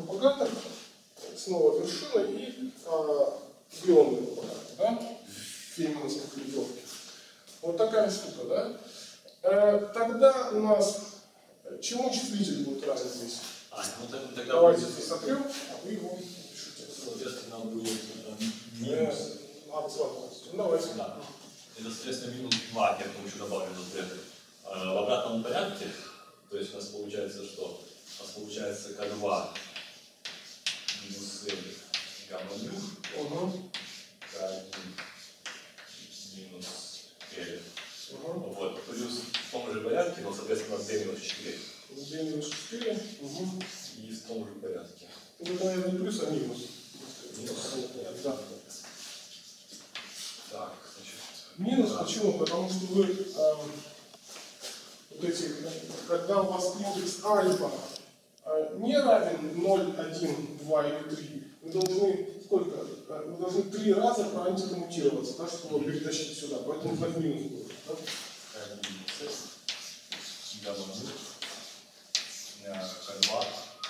снова вершина и бионный пропагатор, да? феймановской калибровки. Вот такая штука, да? Тогда у нас чему числитель будет равен здесь? Тогда Давайте будет, сотрем, а вы его пишите. соответственно, будет минус. Давайте. Да. Это, соответственно, минус 2, я потом еще добавлю в обратном порядке. То есть у нас получается, что? У нас получается К2 минус L гамма ню, К1 минус L. Вот, плюс в том же порядке, но, соответственно, 2 минус 4. 2 минус 4. И в том же порядке. Это, наверное, не плюс, а минус. Минус. Да. Так, значит. Минус да. почему? Потому что вы вот эти, когда у вас индекс альфа не равен 0, 1, 2 или 3, вы должны сколько? Вы должны 3 раза проантикоммутироваться, да, чтобы его перетащить сюда. Поэтому в минус будет. Да? К2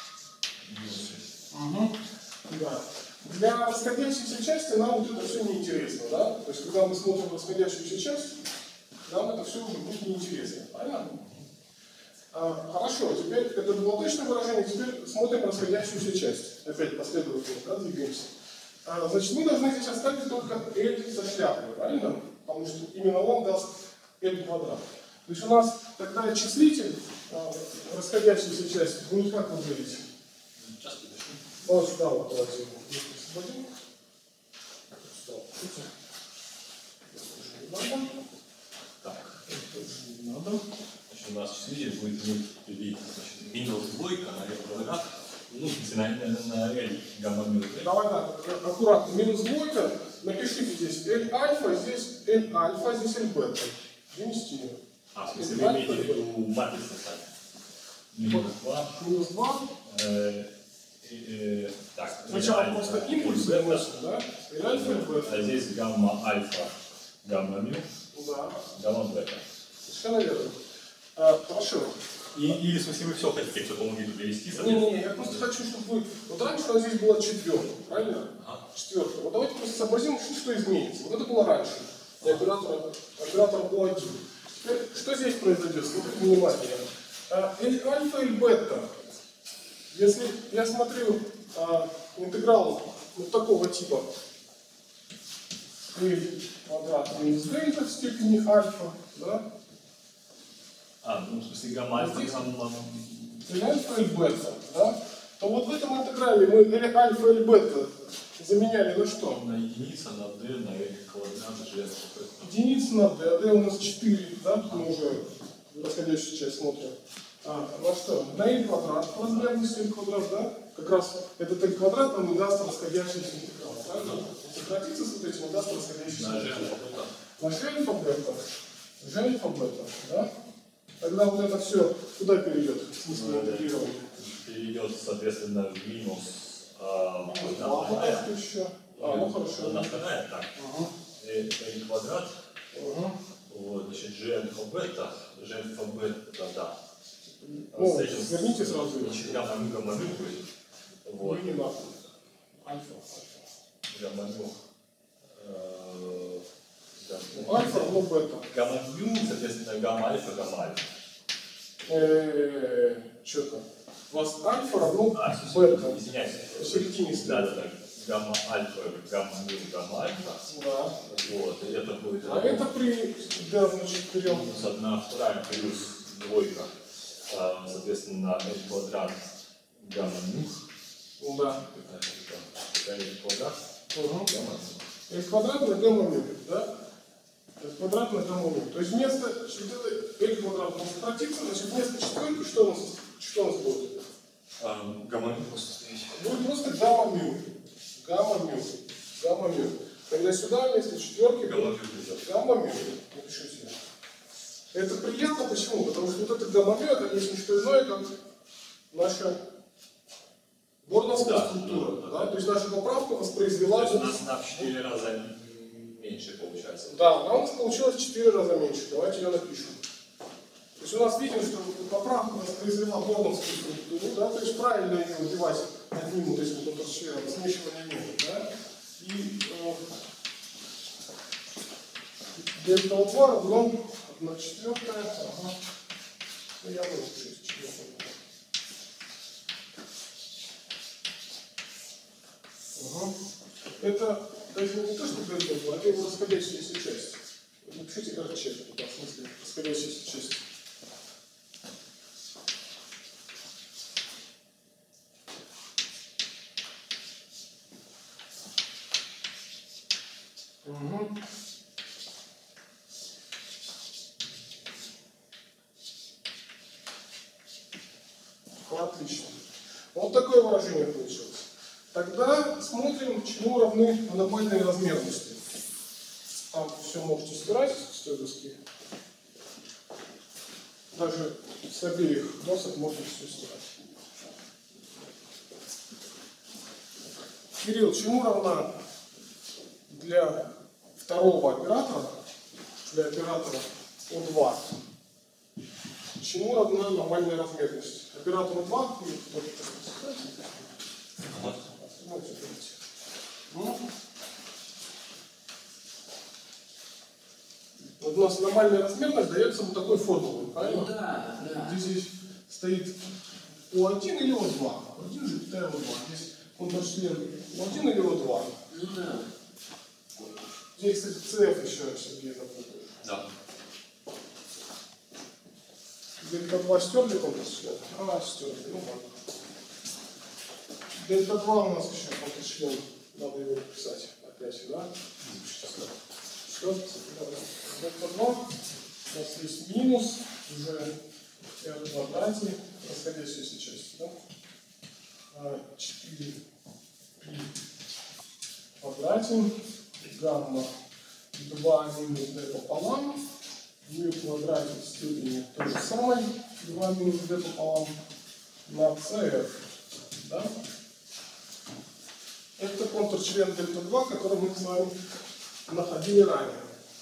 минус. Да. Для расходящейся части нам вот это все неинтересно, да? То есть, когда мы смотрим расходящуюся часть, нам это все уже будет неинтересно. Понятно? Хорошо, теперь это было точное выражение, теперь смотрим расходящуюся часть. Опять последовательно, да, двигаемся. Значит, мы должны здесь оставить только L со шляпой, правильно? Потому что именно он даст L квадрат. То есть у нас тогда числитель расходящейся части будет как выглядеть? Сейчас подожди. Вот сюда вот давайте его освободим. Сюда, видите? Это уже не надо. Так. Это уже не надо. Значит, у нас числитель будет иметь минус двойка на L квадрат, ну, на L гамма минус. Давай так, аккуратно. Минус двойка. Напишите здесь L альфа, здесь L альфа, здесь L бета. Вместе. В смысле, вы имеете в виду матрицу сами? Минус 2. Минус 2. Так. Сначала просто импульс выносим, да? L альфа, L бета. А здесь гамма альфа, гамма мю, Да. гамма бета. Совершенно верно. Хорошо. Или, в смысле, вы все хотите, чтобы помогли привести? Не, я просто хочу, чтобы вы... Вот раньше у нас здесь была четверка, правильно? Четверка. Вот давайте просто сообразим, что изменится. Вот это было раньше. И оператор был один. Теперь, что здесь произойдет? Смотрите внимательно. L альфа, L бета. Если я смотрю интеграл вот такого типа L квадрат минус дельта в степени альфа, да? Ну, в смысле, гамма альфа, гамма... L альфа, L бета, да? То вот в этом интеграле мы L альфа, L бета заменяли на что? На единица, на d, на L квадрат, g. Единица на d, а d у нас 4, да? Тут мы уже расходящую часть смотрим. На что? На L квадрат, размерность L квадрат, да? Как раз этот L квадрат нам и даст расходящийся интеграл, правильно? Сократиться с вот этим и даст расходящийся интеграл. На g альфа бета. G альфа бета, да? Тогда вот это все куда перейдет? В смысле интегрирования? Перейдет, соответственно, в минус... Что еще? Ну хорошо. Одна вторая, так. L квадрат. Вот, значит, g альфа бета. G альфа бета, да. Ну, сверните сразу. Значит, гамма мю будет. Вот. Не надо. Альфа. Гамма мю. Альфа равно бета. Гамма мю, соответственно, гамма альфа, гамма альфа. Что-то. У вас альфа равно бета. Извиняюсь. Посередине стоит. Да. Гамма альфа, гамма мю, гамма альфа. Да. Вот, и это будет... А это при, да, значит, берем... Минус 1/2 плюс двойка. Соответственно, L квадрат гамма мю. Да. Это L квадрат гамма мю. L квадрат на гамма мю, да? L квадрат на гамма мю. То есть вместо вот этой L квадрат может сократиться, значит вместо четверки что у нас будет? Гамма мю просто стоять. Будет просто гамма мю. Гамма мю. Гамма мю. Тогда сюда вместо четверки Гамма будет мю придет. гамма мю. Напишите. Это приятно, почему? Потому что вот это гамма мю, это есть не что иное, как наша борновская структура. Да? То есть наша поправка воспроизвела... То есть у нас на 4 раза меньше получается. Да, она у нас получилась в 4 раза меньше. Давайте ее напишем. То есть у нас видим, что поправка воспроизвела борновскую структуру, да? То есть правильно ее вбивать одним, то есть вот этот член, смешивания нет. Да? И Дельта О2 равно 1/4. Ага. Ну, я выпишу из 4. Ага. Это даже не то, что дельта О2, это его расходящаяся часть. Напишите РЧ, да, в смысле расходящаяся часть. Угу. Отлично. Вот такое выражение получилось. Тогда смотрим, чему равны аномальные размерности. Там все можете стирать с той доски. Даже с обеих досок можно все стирать. Кирилл, чему равна для второго оператора, для оператора О2, чему равна аномальная размерность? Оператору 2 вот у нас аномальная размерность дается вот такой формулой, правильно? Ну да, да. Здесь стоит О1 или О2. О1 запятая О2. Здесь контрчлен О1 или О2. Ну да. Здесь, кстати, CF еще Сергей запутает. Да. Дельта 2 стерли контрчлен? Стерли, ну ладно. Дельта 2 у нас еще контрчлен. Надо его написать опять, да? Все, дельта 2. У нас есть минус, уже r в квадрате, расходящаяся часть, да? 4 при квадрате, гамма 2 минус d пополам, v в квадрате в степени той же самой, 2 минус d пополам на cf, да? Это контрчлен дельта 2, который мы с вами находили ранее.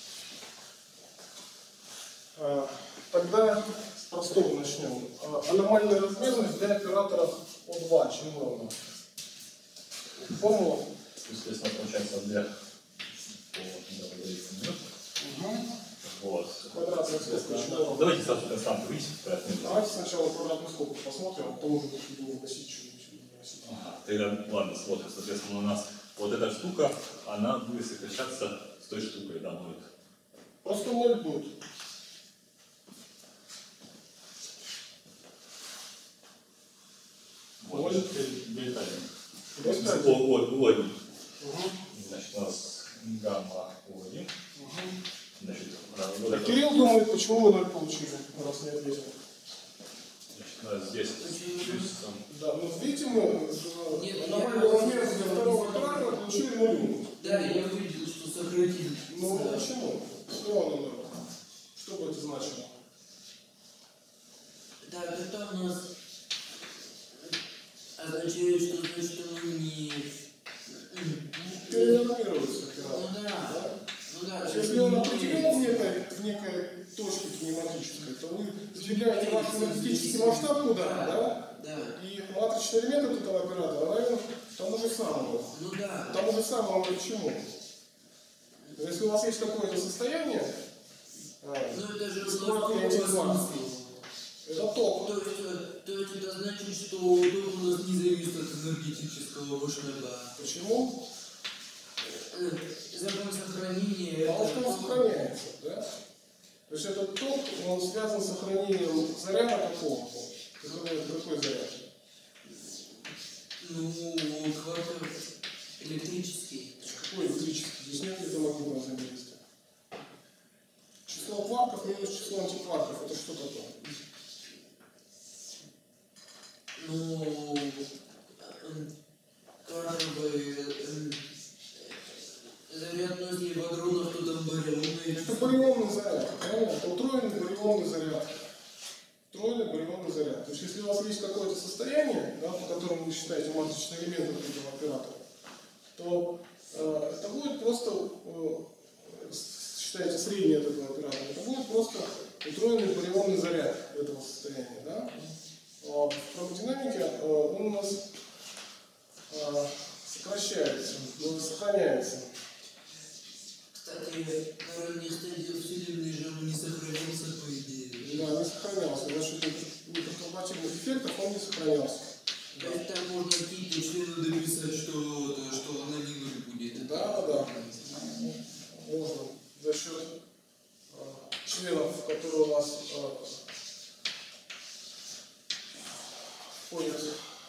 Тогда с простого начнем. Аномальная размерность для операторов О2 чему равна? Формула. Естественно, получается для вот. Квадратная скобка чему равна? Давайте сразу константу вынесем. Давайте сначала квадратную скобку посмотрим, а потом уже будем вносить что-нибудь. Ага, тогда ладно, смотрим. Соответственно, у нас вот эта штука, она будет сокращаться с той штукой, да, будет. Просто 0 будет. Вот, дельта 1. Дельта О1. Угу. Значит, у нас гамма О1. Значит, вот это. Кирилл думает, почему вы 0 получили, раз не ответил. Значит, у нас здесь плюсом. Да, ну видите, мы Нет, аномальную размерность для второго оператора получили 0. Да, я увидел, что сократили. Ну почему? Что оно 0? Что бы это значило? Так, это у нас означает, что значит мы не... Перенормируется Ну оператор. да. Ну да. Если он определен в некой точке кинематической, то вы сдвигаете ваш кинематический масштаб куда, да? Да. И матричный элемент от этого оператора равен тому же самому. Ну да. Тому же самому чему? Если у вас есть какое-то состояние, Ну это же бесплатный антиквар, это ток. То есть это значит, что ток у нас не зависит от энергетического масштаба. Почему? Закон сохранения. Потому что он сохраняется, да? То есть этот ток, он связан с сохранением заряда какого? Какой заряд? Ну, квартал электрический. Какой электрический? Здесь нет электромагнитного взаимодействия. Число кварков минус число антикварков. Это что такое? Ну, как бы заряд нейтронов, то там барионный. Это барионный заряд, правильно? Это утроенный барионный заряд. Утроенный барионный заряд. То есть если у вас есть какое-то состояние, да, по которому вы считаете матричный элемент этого оператора, то это будет просто, считаете средний от этого оператора, это будет просто утроенный барионный заряд этого состояния. Да? В термодинамике он у нас сокращается, но сохраняется. Кстати, на ранних стадиях вселенной же он не сохранился, по идее. Да, не сохранялся. За счет непертурбативных эффектов он не сохранялся. То есть там можно какие-то члены дописать, что она не нуль будет. Да, да. Можно за счет членов, которые у нас входят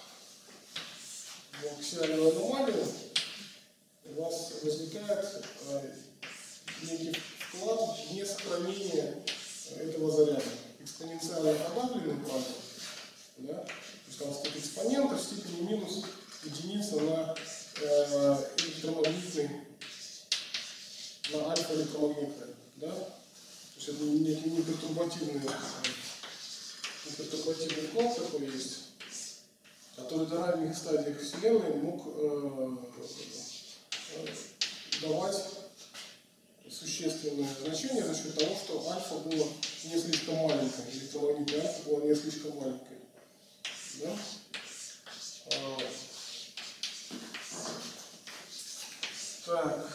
в аксиальную аномалию, у вас возникает некий вклад в несохранение этого заряда. Экспоненциально подавленным квантом, да? То есть у нас тут экспонента в степени минус единица на электромагнитный, на альфа-электромагнитный, да? То есть это некий непертурбативный вклад такой есть, который до ранних стадий Вселенной мог давать существенное значение за счет того, что альфа было не слишком маленькое, электромагнитное альфа было не слишком маленькое. Да? Так.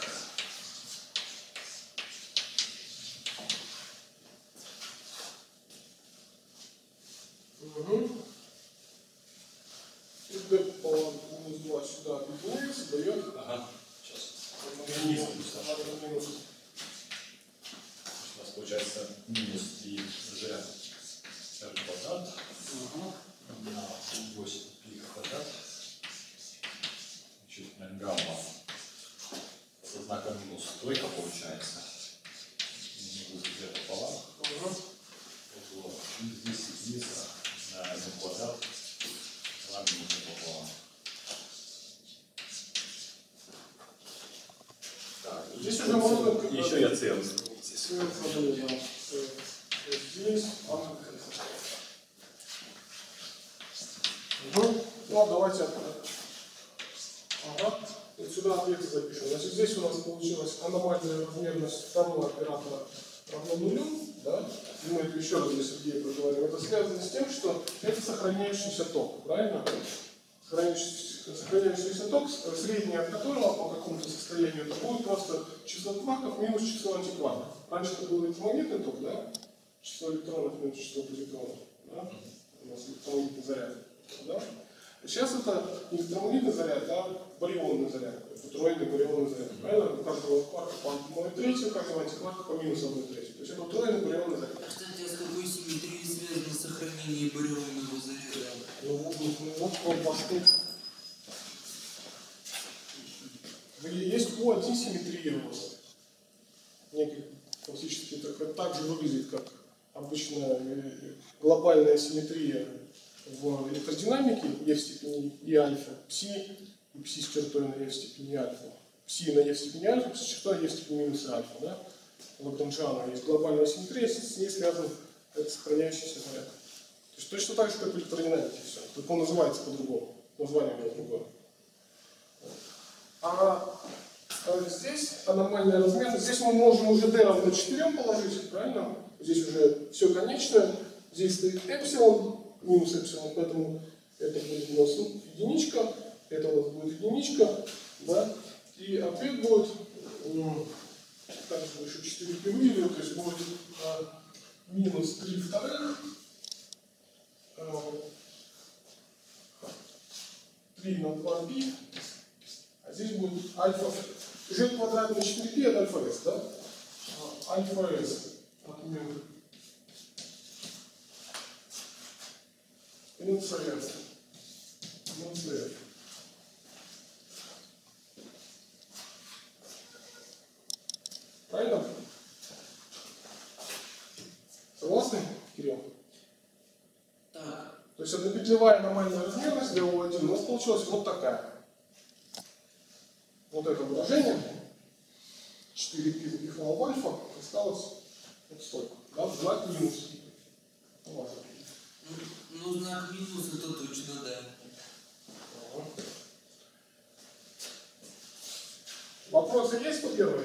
Угу. И d по минус 2 сюда объединяется, дает. Ага, сейчас. Минус. У нас получается минус 3g квадрат на 8 пи квадрат. Значит, гамма со знаком минус тройка получается. Минус где-то пополам. Вот здесь единица на 1 квадрат. На минус пополам. Так, Здесь уже можно... еще я целый. Здесь, ну, давайте. Ага. Вот сюда ответы запишем. Значит, здесь у нас получилась аномальная размерность второго оператора равно нулю. Да? И мы это еще раз для Сергея проговорим. Это связано с тем, что это сохраняющийся ток. Правильно? Сохраняющийся ток, средний от которого по какому-то состоянию, это будет просто число кварков минус число антикварков. Раньше это был электромагнитный ток, да? Число электронов минус число позитронов. Да? У нас электромагнитный заряд. Да? Сейчас это не электромагнитный заряд, а барионный заряд. Это тройный барионный заряд. Правильно? У каждого кварка по 1/3, у каждого антикварка по минус 1/3. То есть это тройный барионный заряд. А, кстати, а с какой симметрией связано сохранение барионного заряда? Ну вот колбасный. Есть Q1 симметрия у вас. Некий классический, это так же выглядит, как обычная глобальная симметрия в электродинамике e в степени e альфа, пси, и пси с чертой на e в степени альфа. Пси на e в степени альфа, пси с чертой e в степени минус альфа. Да? В Лагранжиана есть глобальная симметрия, с ней связан этот сохраняющийся заряд. То есть точно так же, как в электродинамике все. Только он называется по-другому. Название у него другое. А здесь аномальная размерность. Здесь мы можем уже d равно 4 положить, правильно? Здесь уже все конечное. Здесь стоит эпсилон, минус эпсилон, поэтому это будет у нас единичка, это у нас будет единичка, да? И ответ будет, также еще 4 пи выделил, то есть будет минус 3 вторых, 3 на 2 пи. А здесь будет альфа, g квадрат на 4π от альфа s, да? Альфа s от мю. Минус s. Минус f. Правильно? Согласны, Кирилл? Так. То есть это петлевая аномальная размерность для U1 у нас получилась вот такая. Вот это выражение 4π запихнул в альфа, осталось вот столько. Да, знак минус. Важно. Ну, знак минус это точно, да. Вопросы есть по первой?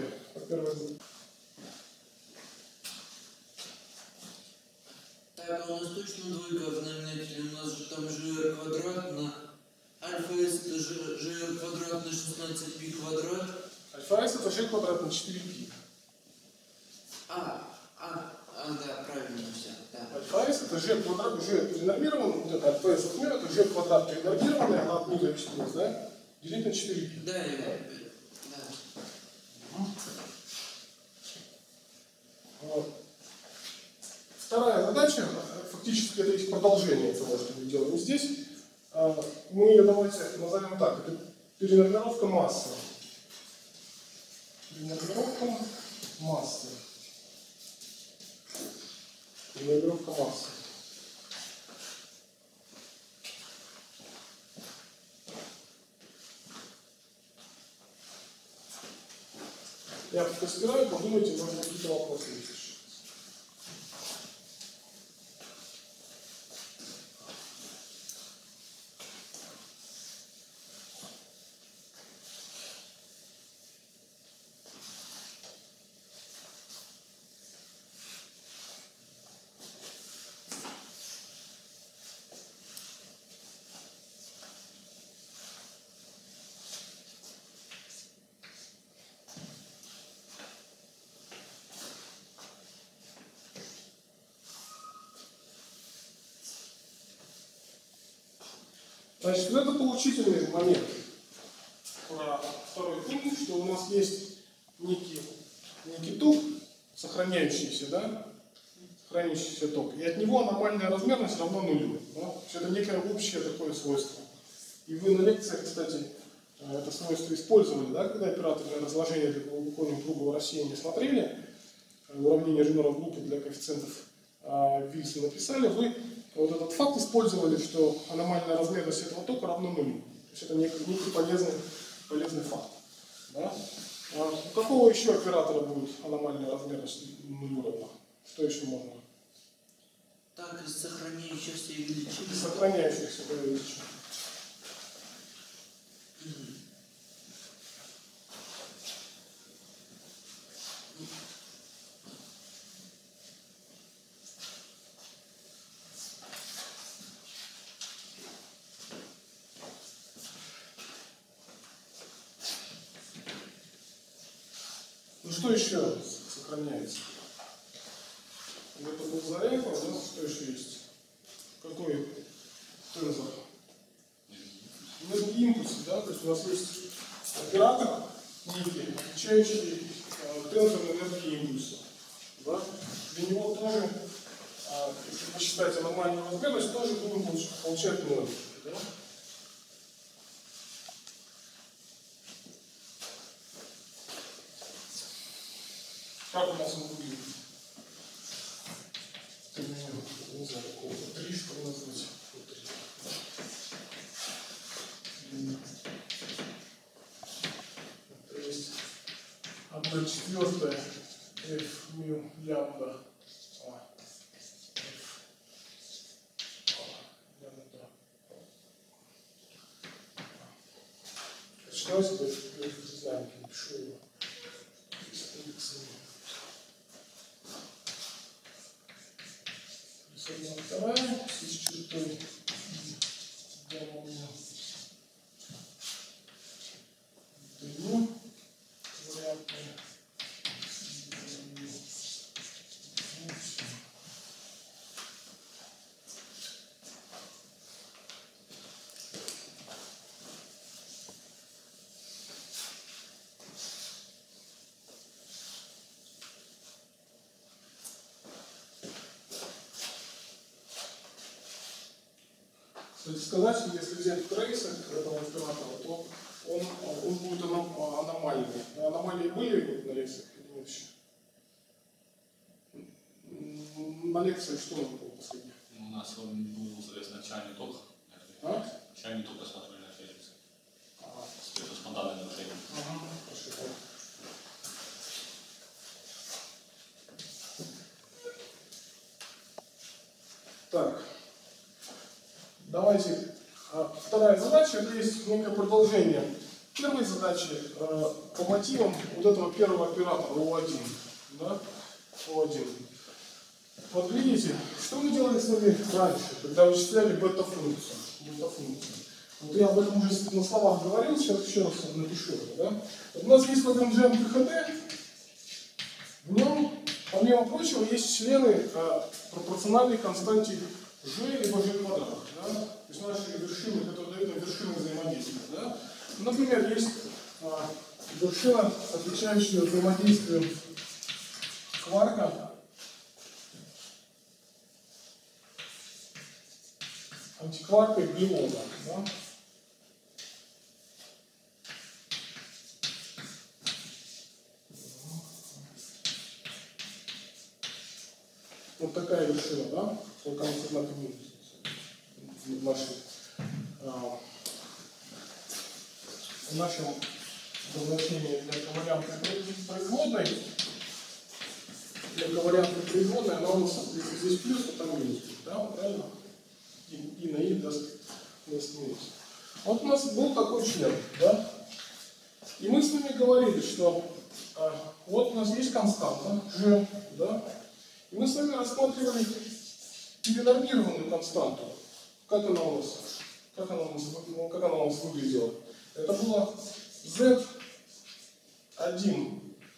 Так, а у нас точно двойка в знаменателе. У нас же там g квадрат на альфа s это g квадрат на 16π квадрат. Альфа s это g квадрат на 4π. Да, правильно все. Да. альфа-s это g квадрат, g перенормированный, вот это альфа-s отмер, это g квадрат перенормированный, она от нуля исчислилась, да? Делить на 4 π. Да, да. Вот. Вторая задача, фактически это есть продолжение того, что мы делаем здесь. Мы ее давайте назовем так, это перенормировка массы. Перенормировка массы. Перенормировка массы. Я пока стираю, подумайте, может быть, какие-то вопросы есть еще. Значит, это поучительный момент про второй пункт, что у нас есть некий ток, сохраняющийся, да, сохраняющийся ток, и от него аномальная размерность равна нулю. Да? То есть это некое общее такое свойство. И вы на лекциях, кстати, это свойство использовали, да, когда операторное разложение для глубокого кругового рассеяния смотрели, уравнение Ренора группы для коэффициентов Вильсона написали, вы вот этот факт использовали, что аномальная размерность этого тока равна нулю. То есть это некий полезный факт. Да? У какого еще оператора будет аномальная размерность нулю равна? Что еще можно? Так, из сохраняющихся величин. Сохраняющихся величин. Ну что еще сохраняется? Это был за это, у нас что еще есть? Какой тензор? Энергии импульса, да? То есть у нас есть оператор некий, отвечающий тензор энергии импульса. Да? Для него тоже, если посчитать аномальную размерность, тоже будем получать 0. Да? Как у нас он выглядит? Не знаю, какого-то 3, что назвать. То есть 1/4 f μ лямбда. Давайте знаменки напишу его. Вторая, с чертой длину, вариантная. Кстати сказать, если взять трейс этого оператора, то он будет аномальный. Аномалии были на лекциях или нет еще? На лекции что у нас было последнее? У нас он был, соответственно, чайный ток. Чайный ток рассматривали на лекции. Это спонтанное нарушение. Хорошо. Так. Давайте. Вторая задача, это есть некое продолжение первой задачи по мотивам вот этого первого оператора O1. Да? O1. Вот видите, что мы делали с вами раньше, когда вычисляли бета-функцию. Вот я об этом уже на словах говорил, сейчас еще раз напишу это. Да? Вот у нас есть Лагранжиан КХД, в нем помимо прочего, есть члены пропорциональной константе g либо g квадрат. Да? То есть наши вершины, которые дают нам вершины взаимодействия. Да? Например, есть вершина, отвечающая взаимодействию кварка, антикварка и глюона. Да? Вот такая вершина, да? Только она с однаковым в нашем обозначении для ковариантной производной. Для ковариантной производной она у нас здесь плюс, а там минус. Да, правильно? И на и даст минус. Вот у нас был такой член, да? И мы с вами говорили, что вот у нас есть константа g, да? И мы с вами рассматривали перенормированную константу. Как она у нас выглядела? Это было z1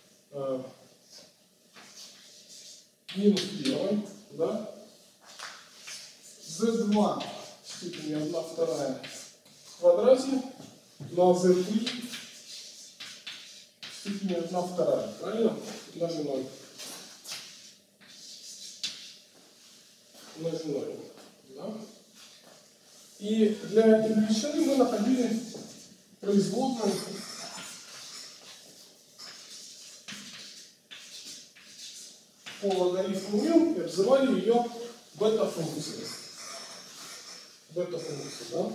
минус 1, да? z2 в степени 1/2 в квадрате на z3 в степени 1/2, правильно? Даже 0. Умноженной. Да? И для этой величины мы находили производную по логарифму μ и обзывали ее бета-функцией. Бета-функция, да?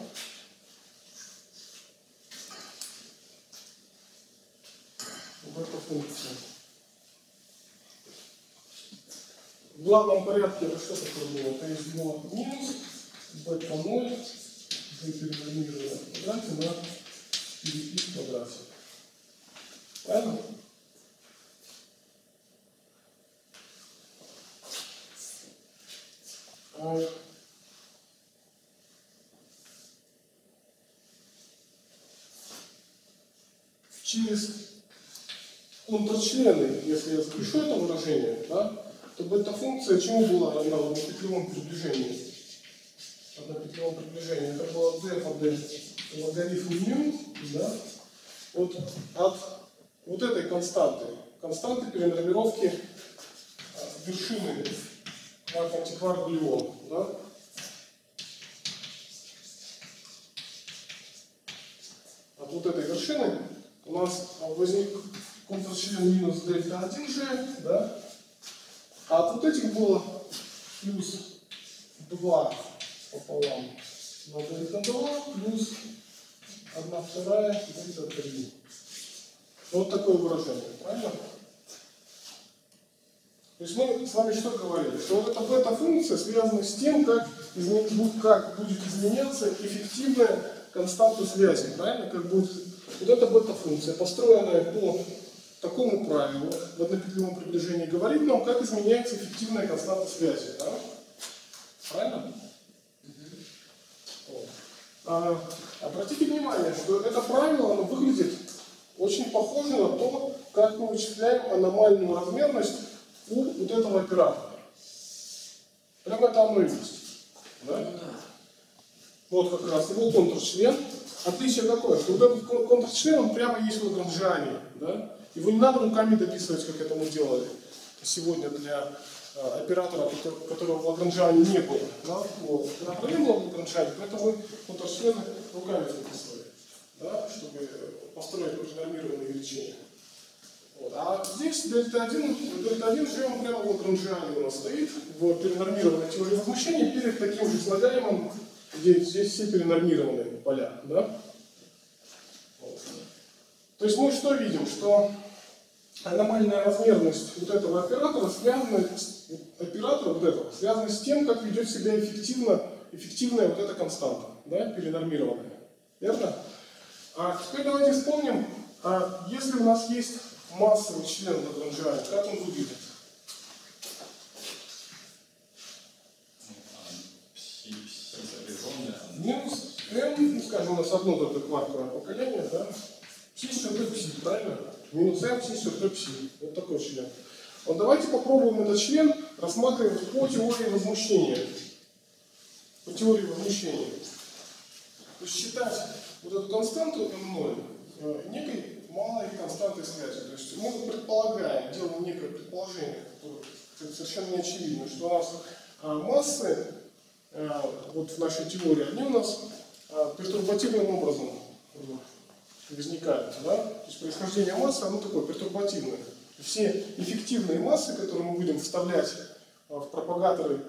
Бета-функция. В главном порядке это что такое было? То есть было минус бета-0 перенормированное в квадрате на 4π в квадрате. Правильно? Через контрчлены, если я запишу это выражение, да, то бета-функция чему была равна в однопетлевом приближении? Однопетлевом приближении. Это было d по d логарифм μ, да, от вот этой константы перенормировки вершины антикварк глюон, да. От вот этой вершины у нас возник контрчлен минус дельта 1g, да, а от вот этих было плюс 2 пополам на дельта 2 плюс 1/2 дельта 3. Вот такое выражение, правильно? То есть мы с вами что говорили? Что вот эта бета-функция связана с тем, как будет изменяться эффективная константа связи, правильно? Как будет вот эта бета-функция, построенная по такому правилу в однопетлевом приближении, говорит нам, как изменяется эффективная константа связи, да? Правильно? Вот. Обратите внимание, что это правило, оно выглядит очень похоже на то, как мы вычисляем аномальную размерность у вот этого оператора. Прямо это оно и есть. Да? Вот как раз его контрчлен. Отличие какое? Что вот этот контрчлен, он прямо есть в Лагранжиане. Да? Его не надо руками дописывать, как это мы делали сегодня для оператора, которого в Лагранжиане не было. Да? Вот. Оператора не было в Лагранжиане, поэтому мы контрчлены руками записывали, да? Чтобы построить нормированные величины. Вот. А здесь дельта-1 живем прямо в Лагранжиане у нас стоит, в перенормированной теории возмущения перед таким же слагаемым, где здесь все перенормированные поля. Да? Вот. То есть мы что видим? Что аномальная размерность вот этого оператора связана с тем, как ведет себя эффективная вот эта константа, да, перенормированная. Верно? А теперь давайте вспомним, если у нас есть массовый член Лагранжиана, как он выглядит? Минус m, скажем, у нас одно только кварковое поколение, да? Пси черты пси, правильно? Минус m, пси черты пси. Вот такой член. Вот давайте попробуем этот член рассматривать по теории возмущения. По теории возмущения. То есть считать вот эту константу m0 некой малой константой связи. То есть мы предполагаем, делаем некое предположение, которое совершенно не очевидно, что у нас массы вот в нашей теории, они у нас пертурбативным образом возникают. Да? То есть происхождение массы, оно такое пертурбативное. Все эффективные массы, которые мы будем вставлять в пропагаторы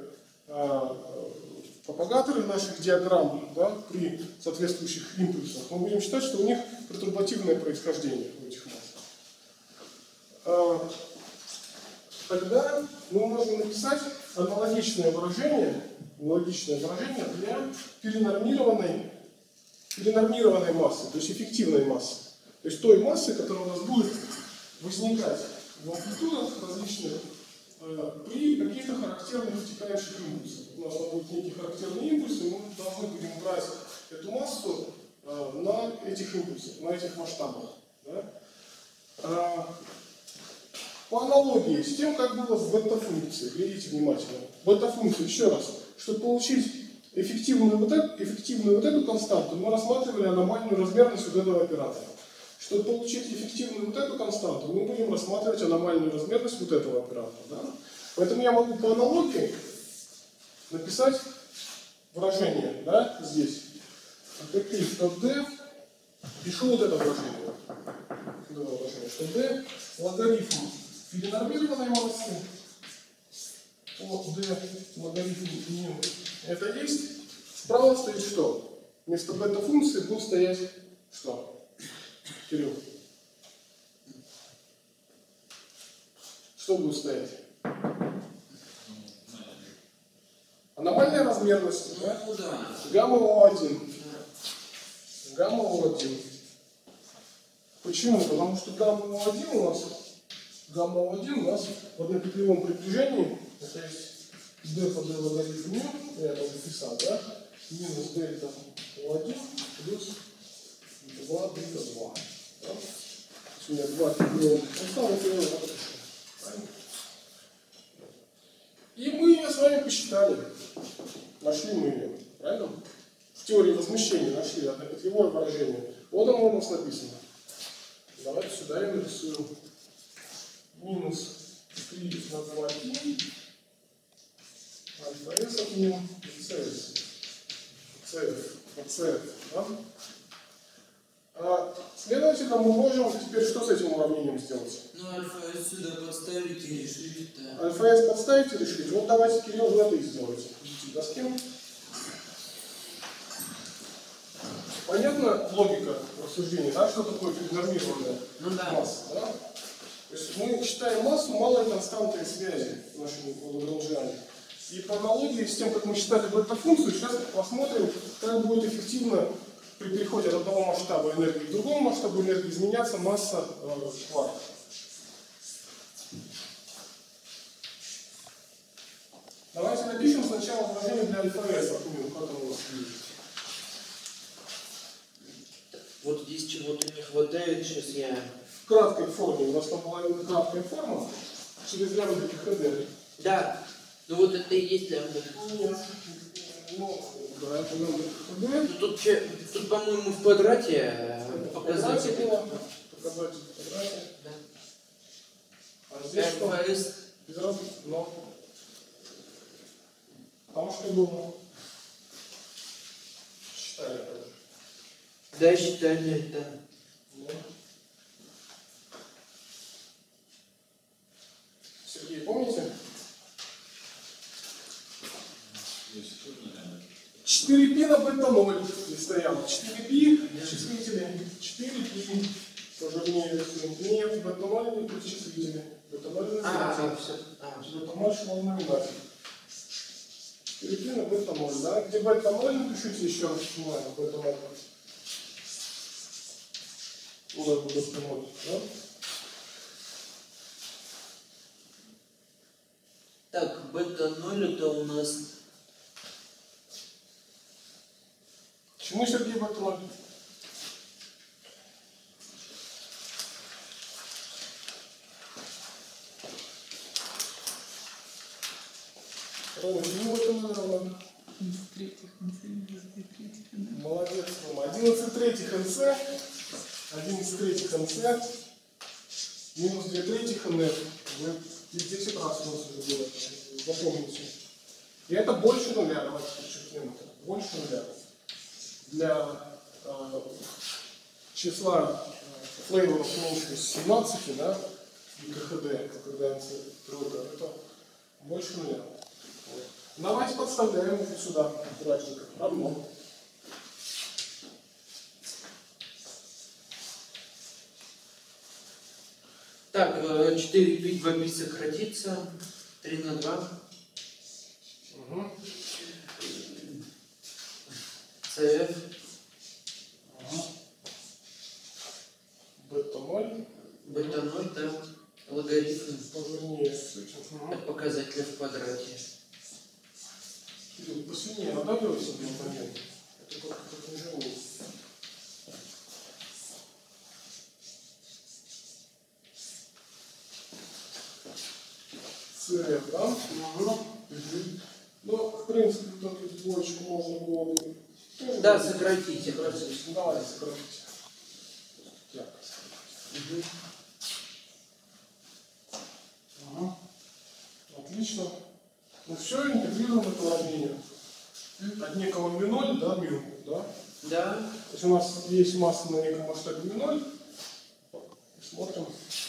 наших диаграмм, да, при соответствующих импульсах, мы будем считать, что у них пертурбативное происхождение у этих масс. Тогда мы можем написать аналогичное выражение для перенормированной массы, то есть эффективной массы. То есть той массы, которая у нас будет возникать в амплитудах различных при каких-то характерных втекающих импульсах. У нас будет некий характерный импульс, и мы должны будем брать эту массу на этих импульсах, на этих масштабах. Да? По аналогии с тем, как было в бета-функции, глядите внимательно. Бета-функция, еще раз, чтобы получить эффективную вот эту константу, мы рассматривали аномальную размерность вот этого оператора. Чтобы получить эффективную вот эту константу, мы будем рассматривать аномальную размерность вот этого оператора. Да? Поэтому я могу по аналогии написать выражение, да, здесь. Что d, пишу вот это выражение. Что d логарифм перенормированной массы по d логарифм μ. Это есть. Справа стоит что? Вместо бета-функции будет стоять что? Кирилл. Что будет стоять? Аномальная размерность, да? Ну да. Гамма О1. Гамма О1. Почему? Потому что гамма О1 у нас в однопетлевом приближении, это есть d по d логарифм μ, я это записал, да? Минус дельта О1 плюс 2 дельта 2. Да? У меня 2 петлевых константа, я его напишу. И мы ее с вами посчитали. Нашли мы ее. Правильно? В теории возмущения нашли однопетлевое выражение. Вот оно у нас написано. Давайте сюда я нарисую. Минус 3 на 2 альфа s от μ cs. CF. Да? Следовательно, мы можем теперь что с этим уравнением сделать? Ну, альфа сюда подставить и решить, да. Альфа s подставить и решить. Вот давайте, Кирилл, вы это и сделайте. Идите к доске. Понятна логика рассуждения, да? Что такое перенормированная масса? Да? То есть мы считаем массу малой константой связи в нашем Лагранжиане. И по аналогии с тем, как мы считали бета-функцию, сейчас посмотрим, как будет эффективно при переходе от одного масштаба энергии к другому масштабу энергии изменяться масса кварка. Давайте напишем сначала выражение для альфа-s, как оно у нас будет. Вот здесь чего-то не хватает, сейчас я... В краткой форме, у нас там была именно краткая форма, через лямбда КХД. Да, ну вот это и есть лямбда. Нет, ну, да, это лямбда КХД. Тут по-моему, в квадрате показатель. Показатель в квадрате. Да. А здесь что? РФС. Без разницы, но... Там что было? Считали это. Да, считали это. Да. Сергей, помните? 4π на бета-0 не стояло. 4π числители. 4π. Тоже в ней рисуем. Нет, бета-0 не плюс числители. Бета-0 на знаменатель. Бета-0 шло в знаменатель. 4π на бета-0, да? Где бета-0, напишите еще раз внимание. Бета-0. Удар бета-0, да? Так, бета-0 это у нас... Почему Сергей бета-0? Рома, ему это наверное. Молодец, Рома. 11 третьих НС. 11 третьих НС. Минус 2 третьих НФ. Вы 10 раз уже делаете. Запомните. И это больше нуля. Давайте подчеркнем это. Больше нуля. Для числа флейворов меньше 17, да, и КХД, когда НС тройка, это больше нуля. Вот. Давайте подставляем вот сюда квадратик. Равно. Так, 4 пить 2 пить сократится. 3 на 2. Угу. CF. Ага. Бета 0. Бета 0, да. Логарифм Пожирнее с этим. от показателя в квадрате. Кирилл, посильнее надавливай себе момент. Это как не живой. ЦФ, да? Угу. Ну, в принципе, вот эту двоечку можно было бы... Да, сократите. Сократить. Давай, сократите. Так. Угу. Ага. Отлично. Ну все, интегрируем это уравнение. От некого μ0 до μ, да? Да. То есть у нас есть масса на неком масштабе μ0. Смотрим.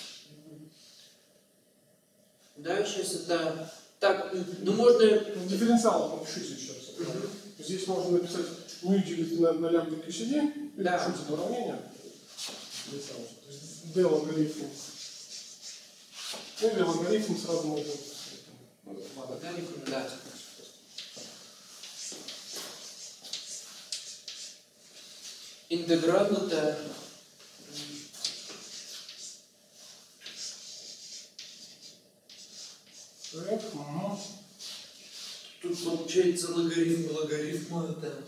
Да, сейчас это... Так, ну можно... Дифференциал напишите еще раз. Здесь можно написать μ делить на лямбда QCD. Да. Пишите это уравнение. То есть d логарифм. Или логарифм сразу можно... Логарифм, да. Интеграл это... Так, ага. Тут получается логарифм логарифма это...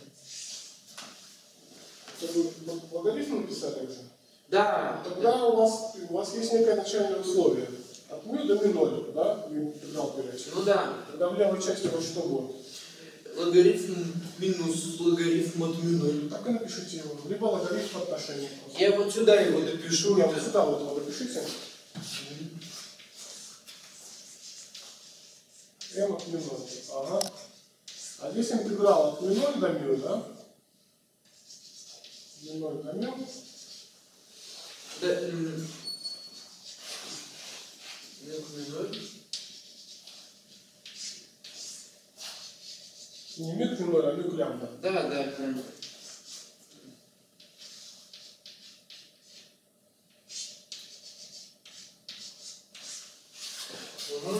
Это вы логарифм написали уже? Да. Тогда у вас есть некое начальное условие. От μ до μ0, да? Вы интеграл берете. Ну да. Тогда в левой части у вас что будет? Логарифм минус логарифм от μ0. Так и напишите его. Либо логарифм отношений. Я вот сюда его допишу. Я вот сюда вот его напишите. m от μ0. Ага. А здесь интеграл от μ0 до μ, да? μ0 до μ. Да, μ0. Не миг μ0, а миг лямбда. Да, да, правильно. Угу.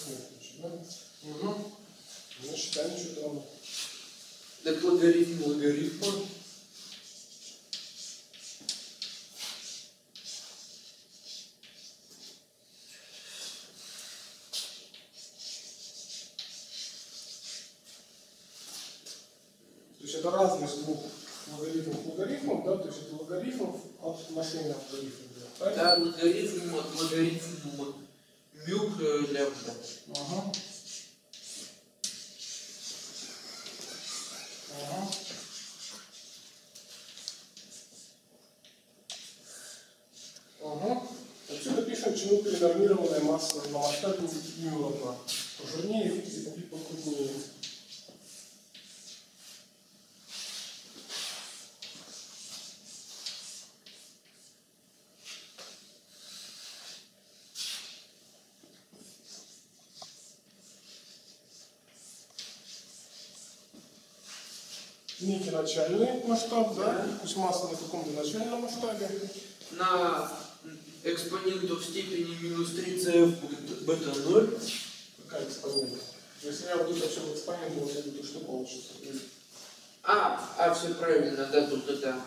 Угу. Ну, считаем, что там. Так логарифм логарифма. То есть это разность двух логарифмов, да? То есть это логарифмов от отношения от логарифма. Да, логарифм от логарифма мюк лямбда. Ага. Ага. Ага. Отсюда пишем, чему перенормированная масса на масштабе μ равна. Пожирнее и покрупнее. Некий начальный масштаб, да? То есть масса на каком-то начальном масштабе. На экспоненту в степени минус 3 cf будет бета 0. Какая экспонента? Если я вот это все в экспоненту возьму, то что получится? Все правильно, да, тут это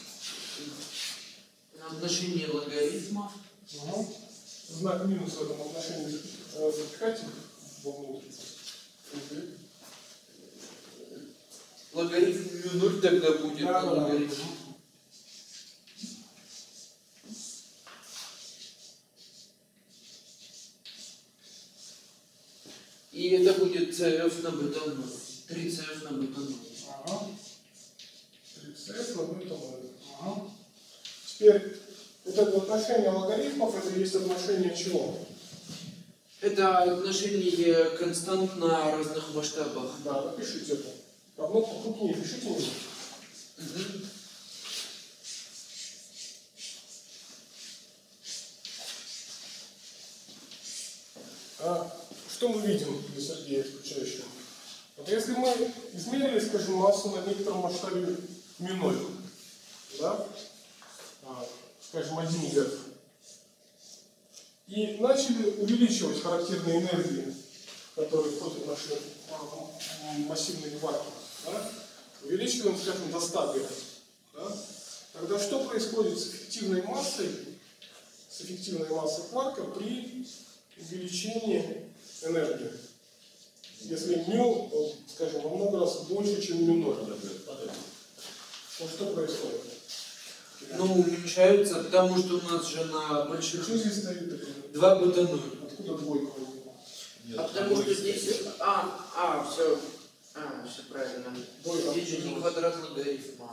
отношение логарифма. Угу. Знак минус в этом отношении запихайте вовнутрь. Логарифм μ0 тогда будет. Да, да, логарифм. И это будет CF на бета 0. 3CF на бета 0. Ага. 3CF на бета 0. Ага. Теперь вот это отношение логарифмов, это есть отношение чего? Это отношение констант на разных масштабах. Да, напишите это. Одно покрупнее пишите немного. Что мы видим для Сергея включающего? Вот если мы измерили, скажем, массу на некотором масштабе μ0, да? Скажем, 1 Z, и начали увеличивать характерные энергии, которые входят в наши массивные кварки, да? Увеличиваем, скажем, до 100 Г, да? Тогда что происходит с эффективной массой кварка при увеличении энергии? Если μ, скажем, во много раз больше, чем μ0, то что происходит? Ну, уменьшаются, потому что у нас же на больших... Что здесь стоит такое? 2 бета 0. Откуда двойка возникла? А потому что здесь... все правильно. Здесь же не квадрат логарифма,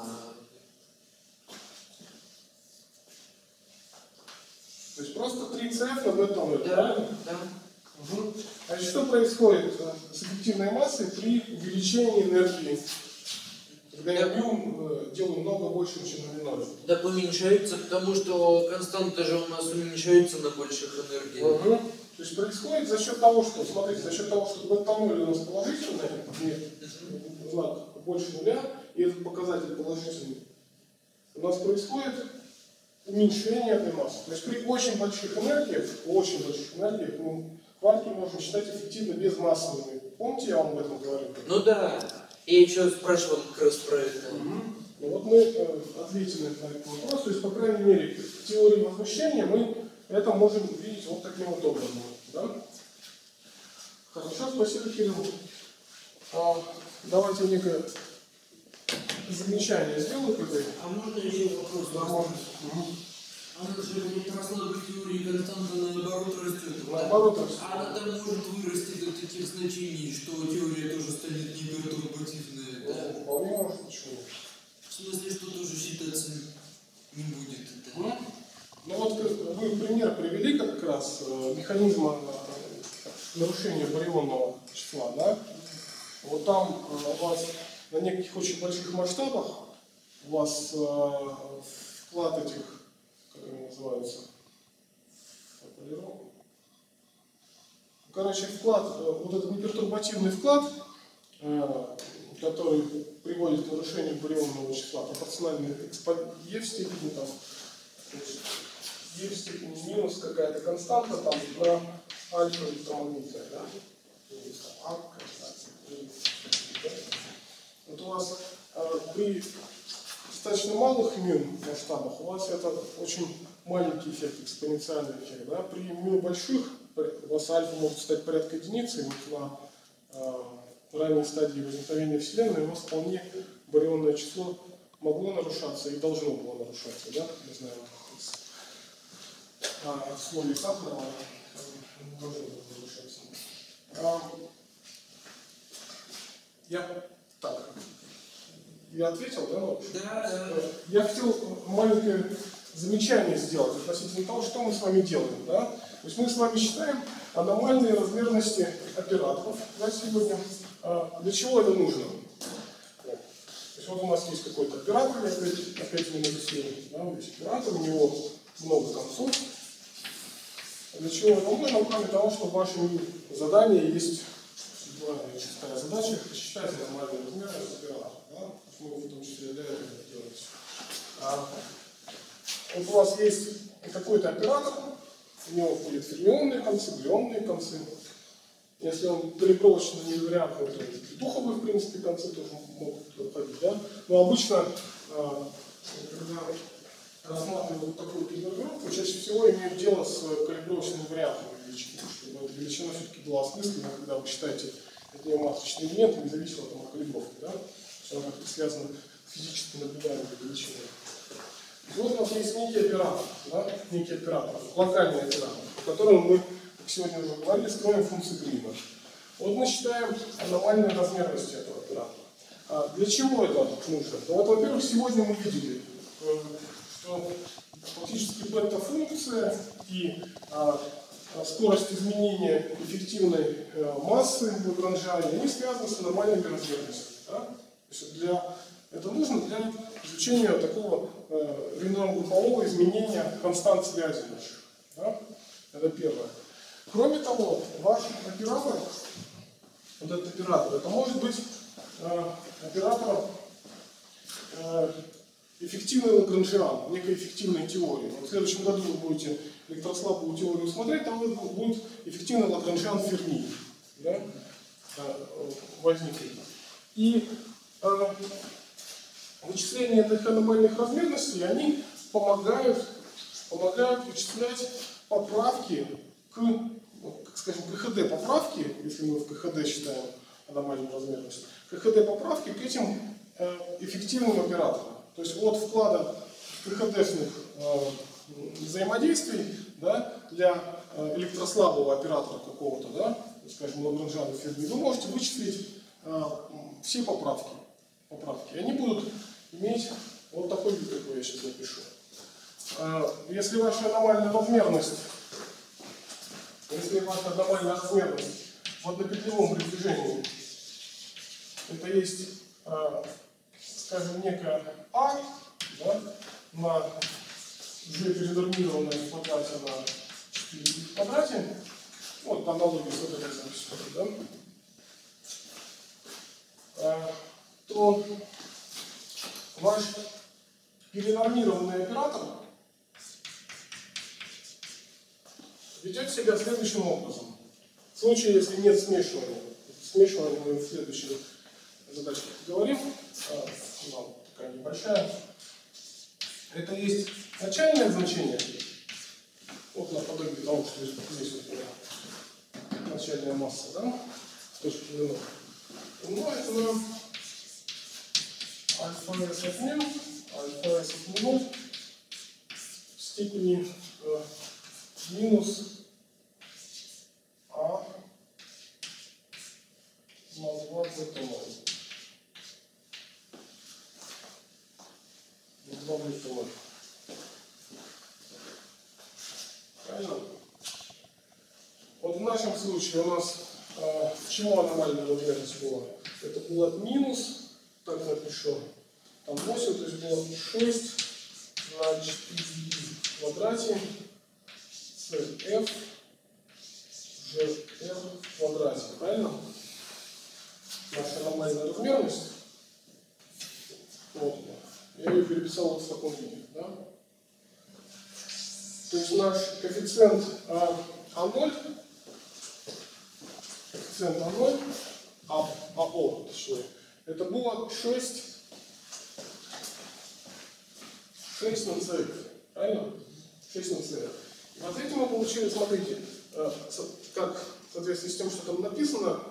То есть просто 3CF на бета 0, Да, правильно? да. Угу. А что происходит с эффективной массой при увеличении энергии? Когда я μ делаю много больше, чем на μ0. Да, уменьшаются, потому что константа же у нас уменьшается на больших энергиях. Угу. То есть происходит за счет того, что, смотрите, за счет того, что бета 0 у нас положительный, знак больше нуля, и этот показатель положительный, у нас происходит уменьшение этой массы. То есть при очень больших энергиях, мы кварки можем считать эффективно безмассовыми. Помните, я вам об этом говорил? Ну да. Я еще спрашивал как раз про это. Ну вот мы ответили на этот вопрос. То есть, по крайней мере, в теории возмущения мы это можем видеть вот таким вот образом. Да? Хорошо, спасибо, Кирилл. Давайте некое замечание сделаю к этой. А можно еще вопрос? Да, можно. А у нас же будет расклад теории константа наоборот растет. Наоборот растет. А она там может вырасти до таких значений, что теория тоже станет непертурбативной. Да? Вполне может, почему. В смысле, что тоже считаться не будет. Да? Ну вот вы пример привели как раз механизма нарушения барионного числа, да? Вот там у вас на неких очень больших масштабах у вас вклад этих, как они называются, короче, вклад, вот этот непертурбативный вклад, который приводит к нарушению барионного числа, пропорциональный e в степени там, e в степени минус какая-то константа там на альфа электромагнитная, да? Вот у вас при достаточно малых μ масштабах у вас это очень маленький эффект, экспоненциальный эффект. Да? При μ больших у вас альфа может стать порядка единицы, и вот на ранней стадии возникновения Вселенной у вас вполне барионное число могло нарушаться и должно было нарушаться. Да? Не знаю, условий Сахарова должно было нарушаться. Я ответил, да? Да. Я хотел маленькое замечание сделать относительно того, что мы с вами делаем. Да? То есть мы с вами считаем аномальные размерности операторов, да, сегодня. Для чего это нужно? То есть вот у нас есть какой-то оператор, я опять не нарисую, да, вот есть оператор, у него много концов. Для чего это нужно? Кроме того, что в вашем задании есть шестая задача — посчитать нормальные размеры оператора. Да? Мы в том числе для этого делаем. Вот у вас есть какой-то оператор, у него входят фермионные концы, глюонные концы. Если он калибровочно невероятный, то петуховые, в принципе, концы тоже могут туда входить. Да? Но обычно, когда рассматриваем вот такую калибровку, чаще всего имеют дело с калибровочным вариантом величины, чтобы эта величина все-таки была осмыслена, когда вы считаете это матричный элемент, независимо от калибровки. Да? Она как-то связана с физически наблюдаемой величиной. Вот у нас есть некий оператор, локальный оператор, в котором мы, как сегодня уже говорили, строим функции Грина. Вот мы считаем аномальную размерность этого оператора. Для чего это нужно? Ну, вот, во-первых, сегодня мы видели, что фактически бета-функция и скорость изменения эффективной массы Лагранжа, они связаны с аномальными размерностями. Да? То есть это нужно для изучения такого рентгеноглухового изменения констант связи наших. Да? Это первое. Кроме того, ваш оператор, вот этот оператор, это может быть оператор эффективный лагранжиан, некой эффективной теории. Вот в следующем году вы будете электрослабую теорию смотреть, там будет эффективный лагранжиан Ферми. Да? Возникнет. И вычисления этих аномальных размерностей, они помогают вычислять поправки скажем, КХД поправки, если мы в КХД считаем аномальную размерность, КХД поправки к этим эффективным операторам. То есть от вклада КХДшных взаимодействий, да, для электрослабого оператора какого-то, да, скажем, Лагранжана Ферми, вы можете вычислить все поправки. И они будут иметь вот такой вид, какой я сейчас напишу. Если ваша аномальная размерность в однопетлевом приближении, это есть, скажем, некая А, да, на G перенормированная в квадрате на 4 в квадрате, вот по аналогии с этой записью, да, то ваш перенормированный оператор ведет себя следующим образом. В случае, если нет смешивания, смешивание мы в следующей задаче говорим, такая небольшая, это есть начальное значение, вот наподобие того, что здесь вот начальная масса, да, с точки зрения, умножить на альфа s от μ, альфа s от μ в степени минус А на 2 бета 0. 2 бета 0. Правильно? Вот в нашем случае у нас чего аномальная размерность была? Это было минус, так напишу, там 8, то есть было 6 на 4 в квадрате CF GR в квадрате, правильно? Наша аномальная размерность. Вот. Я ее переписал вот в таком виде. Да? То есть наш коэффициент А0, АО, точнее, это было 6 на CF, правильно? 6 на CF. И вот этим мы получили, смотрите, как в соответствии с тем, что там написано,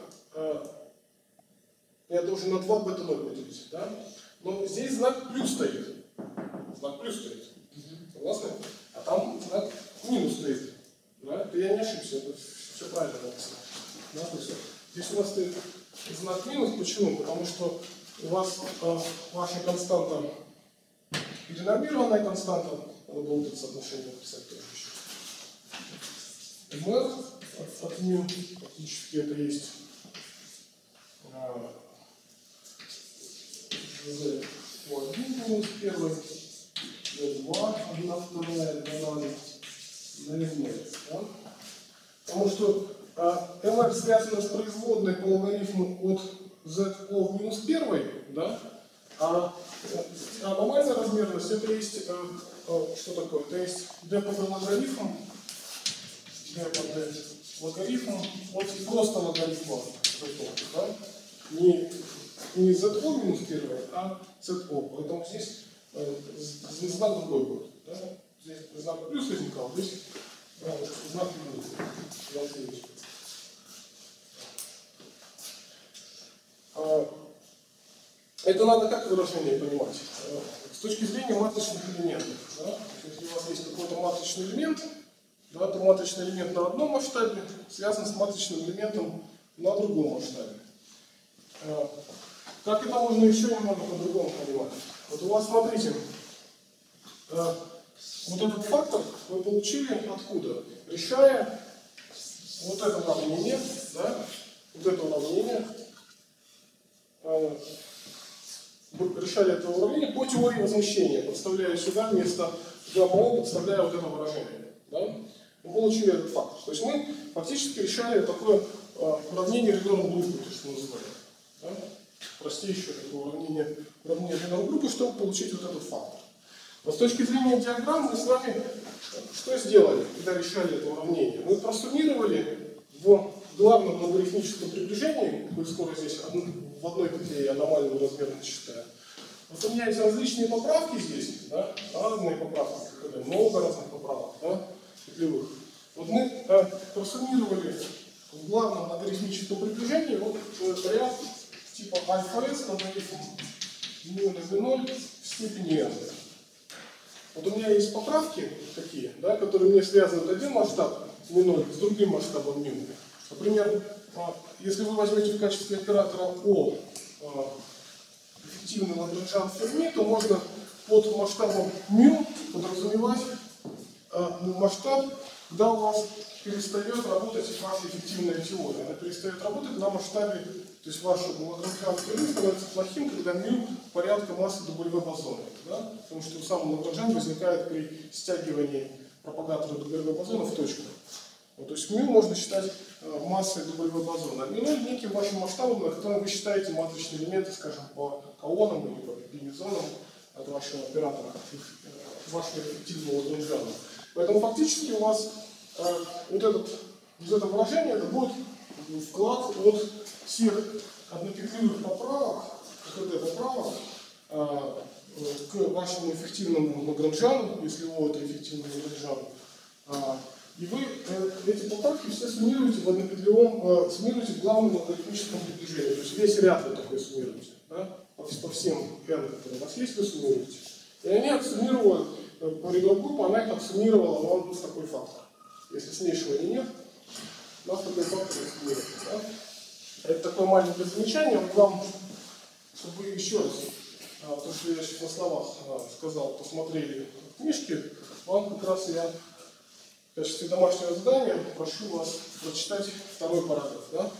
я должен на 2 бета 0 поделить, да? Но здесь знак плюс стоит. Знак плюс стоит. Согласны? А там знак минус стоит. Да? Это я не ошибся, это все правильно написано. Да? То есть, здесь у нас стоит знак минус. Почему? Потому что у вас ваша константа перенормированная константа, надо было это соотношение написать тоже еще. МР от μ, фактически это есть Z1 минус 1, Z2, 1 вторая, бананы на MR. Да? Потому что MR связано с производной по логарифму от ZO в минус 1, да? А аномальная размерность это есть, что такое? Это есть D по D логарифм, D по D логарифм от просто логарифма ZO, да? Не ZO минус 1, а ZO. Поэтому здесь знак другой будет. Да? Здесь знак плюс возникал, здесь знак минус. Это надо как выражение понимать? С точки зрения маточных элементов. Да? Если у вас есть какой-то маточный элемент, да, то маточный элемент на одном масштабе связан с маточным элементом на другом масштабе. Как это можно еще немного по-другому понимать? Вот у вас, смотрите, вот этот фактор вы получили откуда? Решая вот это уравнение, да? Вот это уравнение, решали это уравнение по теории возмещения, подставляя сюда вместо гамма, подставляя вот это выражение. Да? Мы получили этот фактор. То есть мы фактически решали такое уравнение Рейнольд группы, то, что называем. Да? Простейшее такое уравнение Рейнольд группы, чтобы получить вот этот фактор. Но с точки зрения диаграмм мы с вами что сделали, когда решали это уравнение? Мы просуммировали в главном логарифмическом приближении, коль скоро здесь в одной петле аномальную размерность считаю. Вот у меня есть различные поправки здесь, да? Разные поправки, много разных поправок, да? Петлевых. Вот мы просуммировали в главном логарифмическом приближении вот ряд типа альфа-s логарифм μ на b0 в степени n. Вот у меня есть поправки такие, да, которые мне связывают один масштаб μ0 с другим масштабом μ. Например, если вы возьмете в качестве оператора О эффективный лагранжан Ферми, то можно под масштабом μ подразумевать масштаб, когда у вас перестает работать ваша эффективная теория. Она перестает работать на масштабе, то есть ваш лагранжан Ферми становится плохим, когда μ порядка массы W бозона. Да? Потому что сам лагранжан возникает при стягивании пропагатора W бозона в точку. Вот, то есть μ можно считать массой W бозона. А μ0 неким вашим масштабом, на котором вы считаете матричные элементы, скажем, по каонам или по бинезонам от вашего оператора, вашего эффективного лагранжана. Поэтому фактически у вас вот это выражение это будет вклад от всех однопетлевых поправок, поправок к вашему эффективному лагранжану, если у это эффективный лагранжан. И вы эти поправки все суммируете в однопетлевом, суммируете в главном логарифмическом приближении. То есть весь ряд вы такой суммируете. Да? По всем n, которые у вас есть, вы суммируете. И они отсуммировали, по Рейнольд группа, она их отсуммировала вам в такой фактор. Если смешивания нет, у нас такой фактор отсуммируется. Да? Это такое маленькое замечание, вам, чтобы вы еще раз, то, что я сейчас на словах сказал, посмотрели в книжке, вам как раз я в качестве домашнего задания прошу вас прочитать второй параграф, да?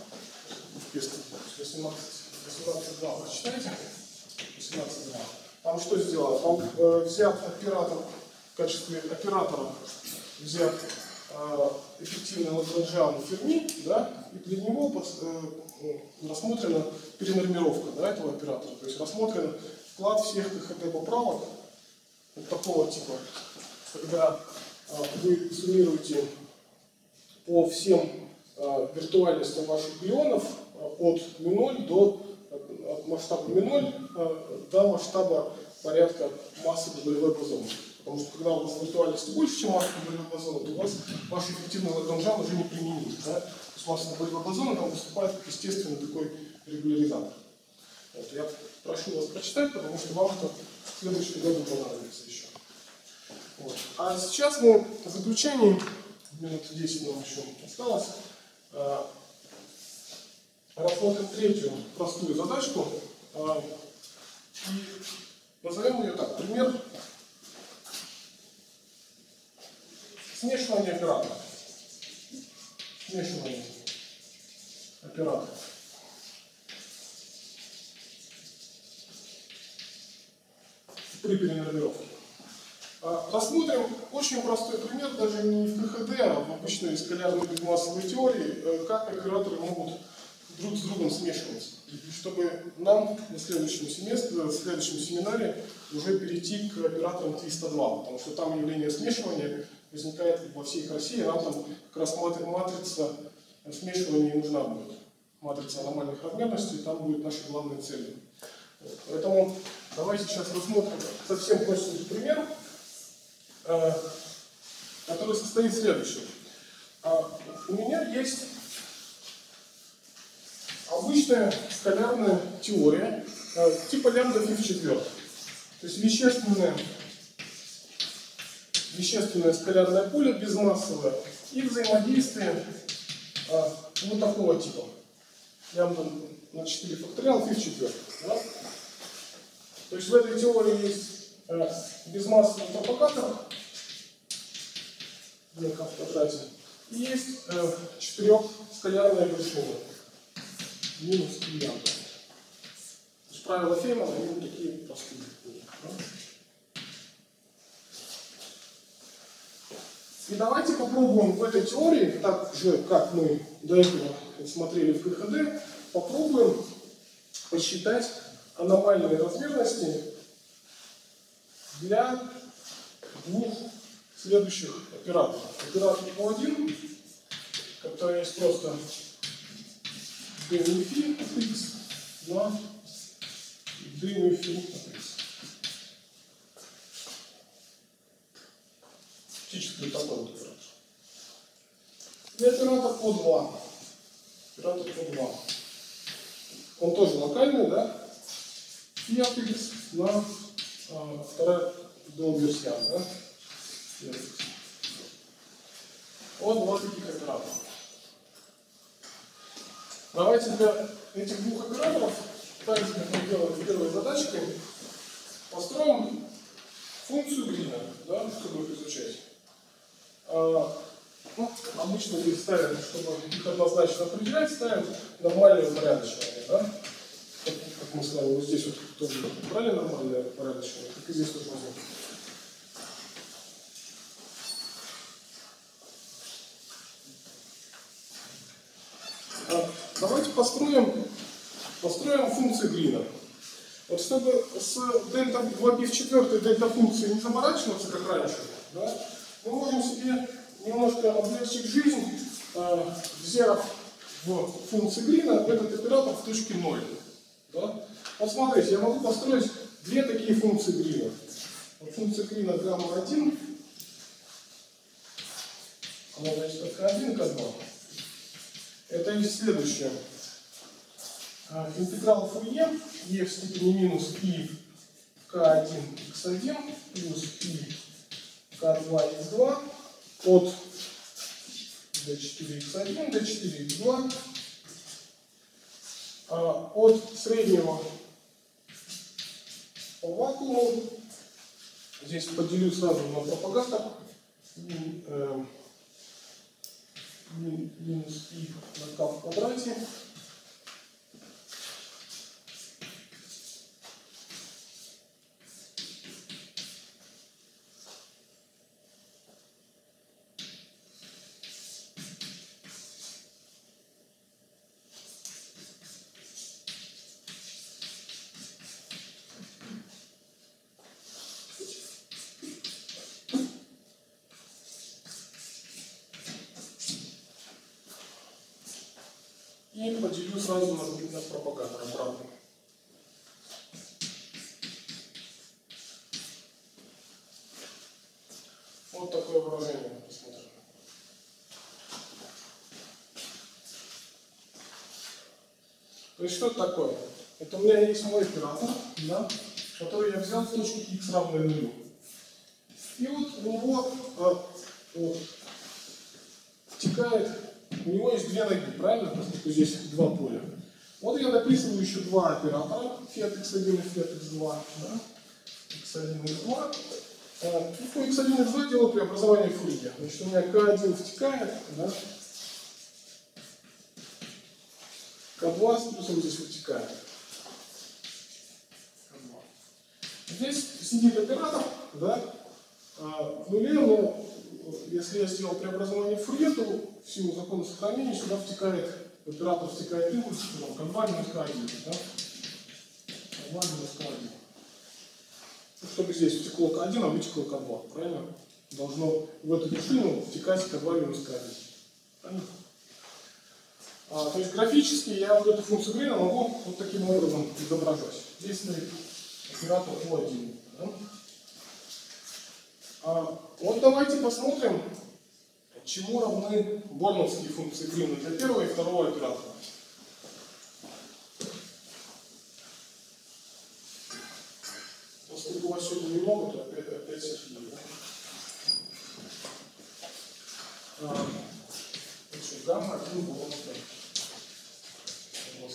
18.2 прочитайте. 18.2. Там что сделано? Там взят оператор, в качестве оператора взят эффективный лагранжан Ферми, да? И для него рассмотрена перенормировка, да, этого оператора. То есть рассмотрен вклад всех КХД поправок вот такого типа, когда вы суммируете по всем виртуальностям ваших глионов от μ0 от масштаба μ0 до масштаба порядка массы W бозона. Потому что когда у вас виртуальности больше, чем масса W бозона, то у вас ваш эффективный лагранжан уже не применим. Да? То есть масса W бозона там выступает как естественный такой регуляризатор. Вот, я прошу вас прочитать, потому что вам это в следующем году понадобится еще. Вот. А сейчас мы в заключении, минут 10 нам еще осталось, рассмотрим третью простую задачку. И назовем ее так. Пример смешивания операторов. Смешивание операторов. При перенормировке. Рассмотрим очень простой пример, даже не в КХД, а в обычной скалярной безмассовой теории, как операторы могут друг с другом смешиваться, чтобы нам на следующем семестре, в следующем семинаре уже перейти к операторам 302, потому что там явление смешивания возникает во всей красе, и нам там как раз матрица смешивания не нужна будет. Матрица аномальных размерностей, там будет нашей главной целью. Вот. Поэтому давайте сейчас рассмотрим совсем простой пример, который состоит в следующем. У меня есть обычная скалярная теория типа лямбда фи в четвертом. То есть вещественное скалярное поле безмассовое и взаимодействие вот такого типа. лямбда на 4 факториал фи в четвертом. Да? То есть в этой теории есть безмассовый пропагатор ДНК в квадрате, и есть четырехскалярная вершина минус и лямбда. То есть правила Феймана, они вот такие простые. Да? И давайте попробуем в этой теории, так же, как мы до этого смотрели в КХД, попробуем посчитать аномальные размерности для двух следующих операторов. Оператор O1, который есть просто d μ φ от x на d μ φ от x. Фактически такой вот оператор. И оператор O2. Оператор O2. Он тоже локальный, да? И от x на вторая долверсиан, да? Вот два таких оператора. Давайте для этих двух операторов, так же, как мы делали в первой задачке, построим функцию Грина, да, чтобы их изучать. Ну, обычно мы ставим, чтобы их однозначно определять, ставим нормальное упорядочивание, да? Как мы с вами вот здесь вот тоже брали нормальное упорядочивание, так и здесь тоже возьмем. Давайте построим функции Грина. Вот чтобы с дельта 2π в четвертой дельта функции не заморачиваться, как раньше, да, мы можем себе немножко облегчить жизнь, взяв в функции Грина этот оператор в точке 0. Да? Вот смотрите, я могу построить две такие функции Грина. Вот функция Грина гамма-1, она значит от К1 к К2. Это есть следующее. Интеграл Фурье e в степени минус и К1 x1 плюс и К2 x2 от d4 x1, d4 x2 от среднего по вакууму. Здесь поделю сразу на пропагатор. Минус и на k в квадрате. И поделю сразу на пропагатор обратно. Вот такое выражение. Посмотрим. То есть что это такое? Это у меня есть мой оператор, да, который я взял с точки x равной нулю. И вот у него вот, втекает. У него есть две ноги, правильно? Поскольку здесь два поля. Вот я дописываю еще два оператора, φ от x1 и φ от x2. Да? x1 и x2. И по x1 и x2 делаю преобразование Фурье. Значит, у меня К1 втекает, да? К2 с плюсом здесь вытекает. Здесь сидит оператор, да? В нуле, но если я сделал преобразование Фурье, то в силу закона сохранения сюда втекает, оператор втекает импульс, К2 минус К1, да? К2 минус К1. Чтобы здесь втекло К1, а вытекло К2, правильно? Должно в эту вершину втекать К2 минус К1. Правильно? То есть графически я вот эту функцию Грина могу вот таким образом изображать. Здесь стоит оператор O1. Да? Вот давайте посмотрим, чему равны борновские функции Грина для первого и второго оператора. Поскольку у вас сегодня немного, то опять сошли. Да? Гамма 1 борновская.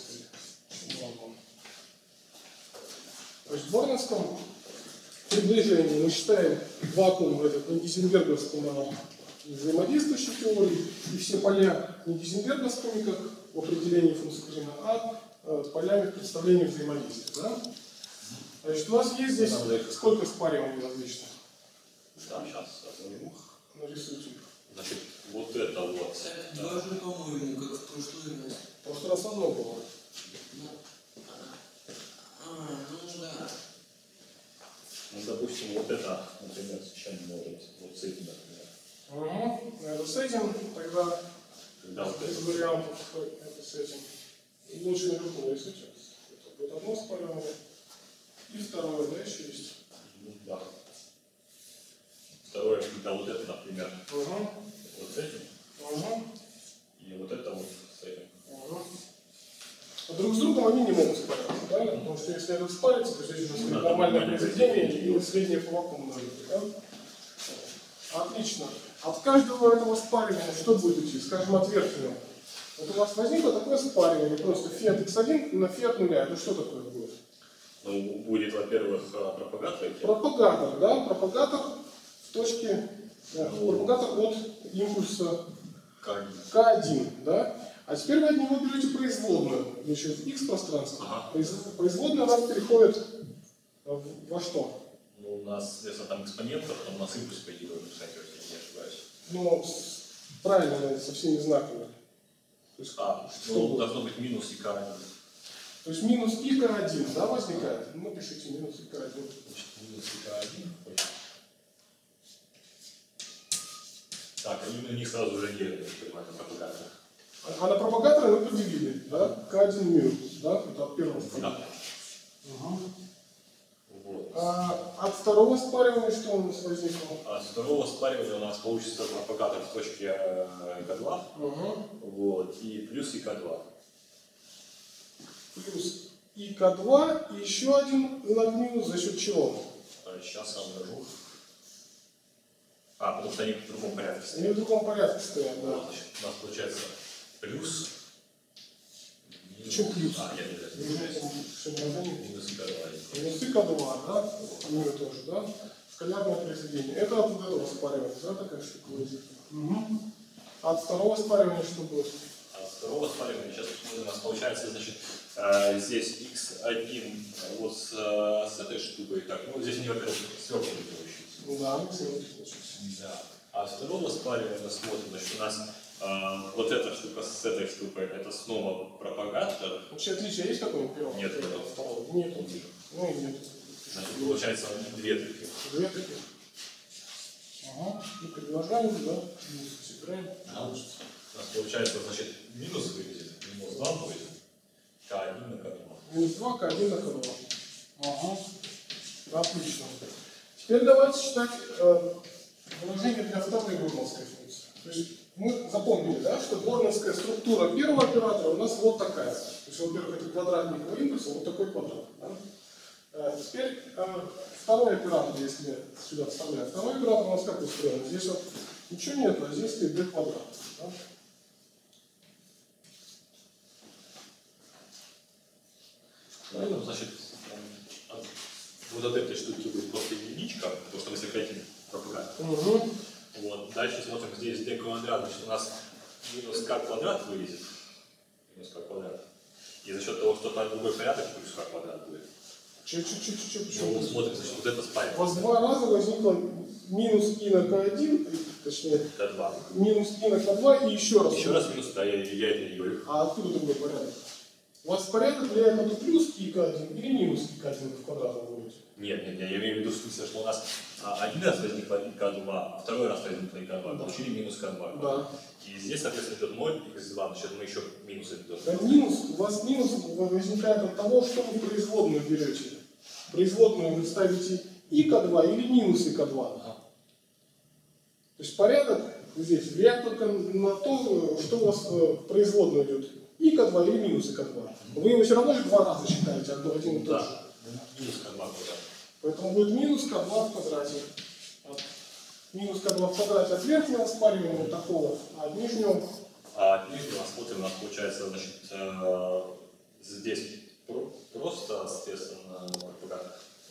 борнском приближении мы считаем вакуум этот не гейзенберговским, а взаимодействующей теории, и все поля не гейзенберговскими, как в определении функции Грина, а полями в представлении взаимодействия. Да? Значит, у нас есть здесь сколько спариваний различных? Да, сейчас. Нарисуйте их. Значит, вот это вот. Так, два же, по-моему, как в прошлый раз. В прошлый раз одно было. Ну, ну да. Ну, допустим, вот это, например, случайно может вот с этим, например. Угу. Это с этим, тогда Когда вот из это. вариантов это с этим. И лучше наверху нарисуйте. Это будет одно спаривание. И второе, да, еще есть. Ну, да. Второе, когда вот это, например, Угу. вот с этим, Угу. и вот это вот с этим. Угу. А друг с другом они не могут спариваться, правильно? Потому что если это спарится, то здесь у нас будет Да, нормальное нормальное произведение и среднее по вакууму надо, да? Отлично. От каждого этого спаривания что будет идти? Скажем, от верхнего. Вот у вас возникло такое спаривание, просто фиат x1 на фиат 0. Это что такое будет? Ну, будет, во-первых, пропагатор. Пропагатор, да? Пропагатор в точке, пропагатор от импульса К1, да? А теперь вы от него берете производную, значит, в x пространстве. Ага. Производная у нас переходит во что? Ну, у нас, если там экспонент, то у нас импульс, по идее, должен писать, если я не ошибаюсь. Ну, правильно, со всеми знаками. То есть, что Ну, будет? должно быть минус и К. То есть минус и К1, да, возникает? Ну, пишите минус и К1. Значит, минус и К1. Так, и на них сразу же не пропагатор. А на пропагаторы мы поделили, да? К1 минус, да? Это от первого спаривания. Да. Угу. Вот. От второго спаривания что у нас возникло? А с второго спаривания у нас получится пропагатор в точке К2. Угу. Вот, и плюс и К2. Плюс и К2, и еще один знак минус за счет чего? Сейчас обнаружу. Потому что они в другом порядке стоят. Они в другом порядке стоят, да. Вот, значит, у нас получается плюс. Почему плюс? Минус и К2. Минус и К2, да? Мира тоже, да? Скалярное произведение. Это от этого спаривания, да, такая штука возникла? Угу. От второго спаривания что будет? От второго спаривания сейчас посмотрим, у нас получается, значит, здесь x1 вот с этой штукой. Так, ну здесь они, во-первых, сверху получится. Да, получится. Да. А от второго спаривания мы смотрим, значит, у нас вот эта штука с этой штукой, это снова пропагатор. Вообще отличия есть какое-нибудь первого? Нет, второго. Нету. Ну и нет. Значит, получается две таких. Две таких. Ага. И предложаем, да? Минус собираем. У нас получается, значит, минус выведет, минус 2 будет, К1 на К2. Минус 2, К1 на К2. Ага. Отлично. Теперь давайте считать выражение для второй борновской функции. То есть мы запомнили, да, что борновская структура первого оператора у нас вот такая. То есть, во-первых, это квадрат некого импульса, вот такой квадрат. Да? Теперь второй оператор, если сюда вставляем, второй оператор у нас как устроен? Здесь вот ничего нет, а здесь стоит d квадрат. Да? Ну, значит, вот от этой штуки будет просто единичка, потому что мы сократим пропагатор. Угу. Вот. Дальше смотрим, здесь d квадрат, значит, у нас минус k квадрат вылезет. Минус k квадрат. И за счет того, что там другой порядок, плюс k квадрат будет. Почему? Ну, смотрим, значит, вот это У спаривание. вас два раза возникло минус и на К1, точнее, Т2. минус и на К2 и еще раз. Еще раз минус, да, я это не говорю. А откуда другой порядок? У вас порядок влияет на то плюс и К1 или минус и К1 в квадратном будет? Нет, я имею в виду в смысле, что у нас один раз возникла К2, а второй раз возникла К2, получили минус К2. Да. И здесь, соответственно, идет 0, и x2, значит, мы еще минус идет. Да, минус, у вас минус возникает от того, что вы производную берете. Производную вы ставите и К2 или минус и К2. Ага. То есть порядок здесь влияет только на то, что у вас в производную идет. И К2 или минус и К2. Вы его все равно же два раза считаете, один и тот же. Да, минус К2 квадрат. Поэтому будет минус К2 в квадрате. Минус К2 в квадрате от верхнего спаривания вот такого, а от нижнего. А от нижнего смотрим, у нас получается, значит, здесь просто, соответственно, пропагатор.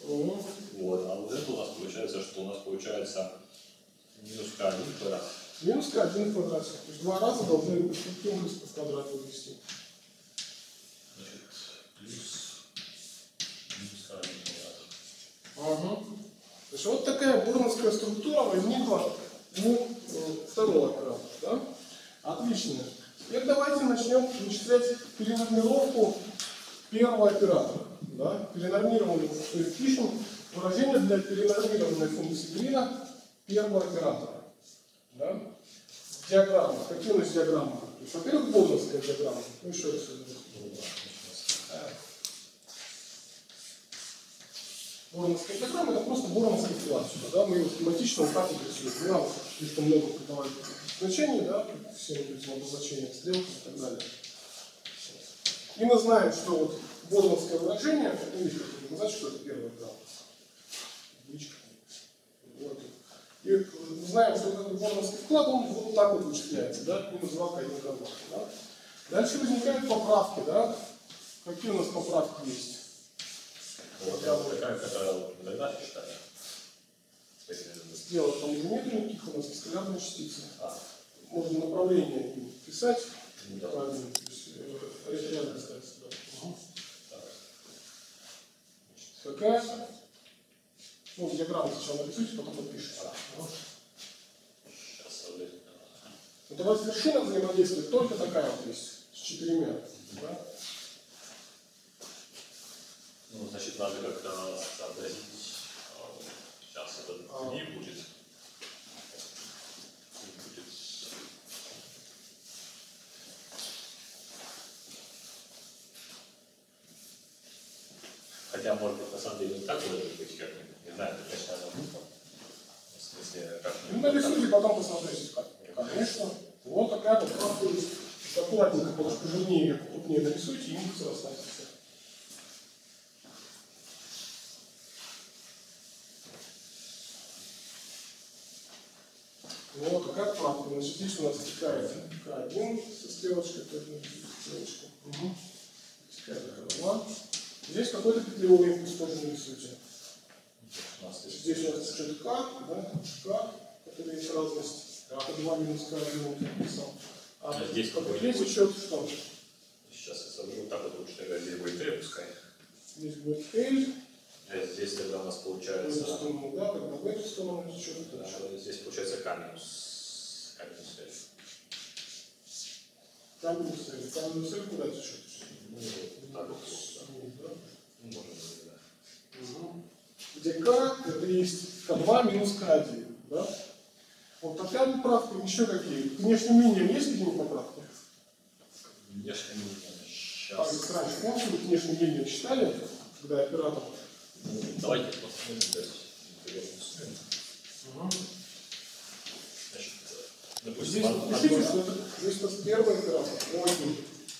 Вот, а вот это у нас получается, что у нас получается минус k1 квадрат. Минус k1 в квадрате. То есть 2 раза должны быть импульс по квадрату ввести. Значит, плюс минус k1 квадрат. Ага. То есть вот такая борновская структура возникла у второго оператора. Да? Отлично. Теперь давайте начнем вычислять перенормировку первого оператора. Да? Перенормированную, то есть пишем выражение для перенормированной функции Грина первого оператора. Да? Диаграмма. Какие у нас диаграммы? То есть, во-первых, борновская диаграмма. Ну, еще раз. Борновская диаграмма — это просто борновская классика. Да? Мы ее схематично вот так вот рисуем. Не надо слишком много придавать значений, да? Всем этим обозначениям, стрелкам и так далее. И мы знаем, что вот борновское выражение, это видите, как значит, что это первый грамм. Вот. И мы знаем, что этот борновский вклад, он вот так вот вычисляется, да? Минус 2 k1 квадрат. Да? Дальше возникают поправки, да? Какие у нас поправки есть? Вот такая, которая мы тогда считали. Сделать там уже нет никаких у нас скалярные частицы. Можно направление им писать. Да. Правильно. То есть рядом ставить сюда. Какая? Ну, диаграмму сначала напишите, потом напишите. Сейчас Вот у вас вершина взаимодействует только такая вот есть, с 4. Да? Ну, значит, надо как-то сообразить. Сейчас это не будет. Хотя, может быть, на самом деле не так может быть, как не знаю, точно она будет. В смысле, как Ну, нарисуйте, потом посмотрите, как. Конечно. Вот такая вот правда есть. Аккуратненько, потому что жирнее, крупнее нарисуйте, и импульсы расставьте. Ну вот, какая правда. Значит, здесь у нас текает К1 со стрелочкой, стрелочкой. Угу. Текает К2. Здесь какой-то петлевой импульс тоже нарисуйте. Здесь у нас что-то К, да? К, который есть разность. К2 минус К1 я написал. А здесь здесь еще что? Сейчас я соберу вот так вот лучше, тогда здесь будет L, пускай. Здесь будет L. А здесь тогда у нас получается... Да, тогда в эту сторону что-то. Да, здесь получается K минус L. К минус L. К минус L куда течет? Ну, вот так вот. Да? Ну, можно сказать, да. Угу. Где К, это есть К2 минус К1. Да? Вот такая поправка, еще какие? Внешним линиям есть какие-нибудь поправки? Внешне нужно А, сейчас... раньше, помните, вы внешним линиям считали, когда оператор? Ну, давайте посмотрим, то есть, интересную сцену. Значит, допустим, Здесь пишите, что это здесь у нас первый оператор. О1.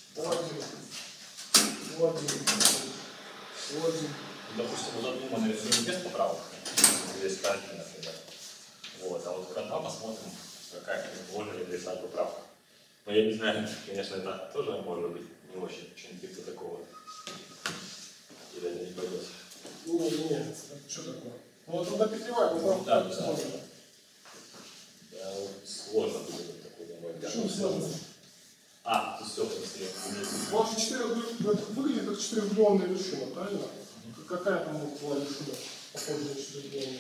допустим, вот одну мы нарисуем без поправок. Здесь К1, например. Вот, а вот К2 посмотрим, какая можно ли нарисовать поправка. Но я не знаю, конечно, это тоже может быть не очень что-нибудь типа такого. Или это не пойдет. Не, что такое? Ну вот тогда петлевая поправка. Да, да. Да, вот сложно будет такой добавить. Почему сложно? А, тут все, в смысле, Ваша выглядит как четырехугольная вершина, правильно? Какая там была вершина, похожая на четырехугольную?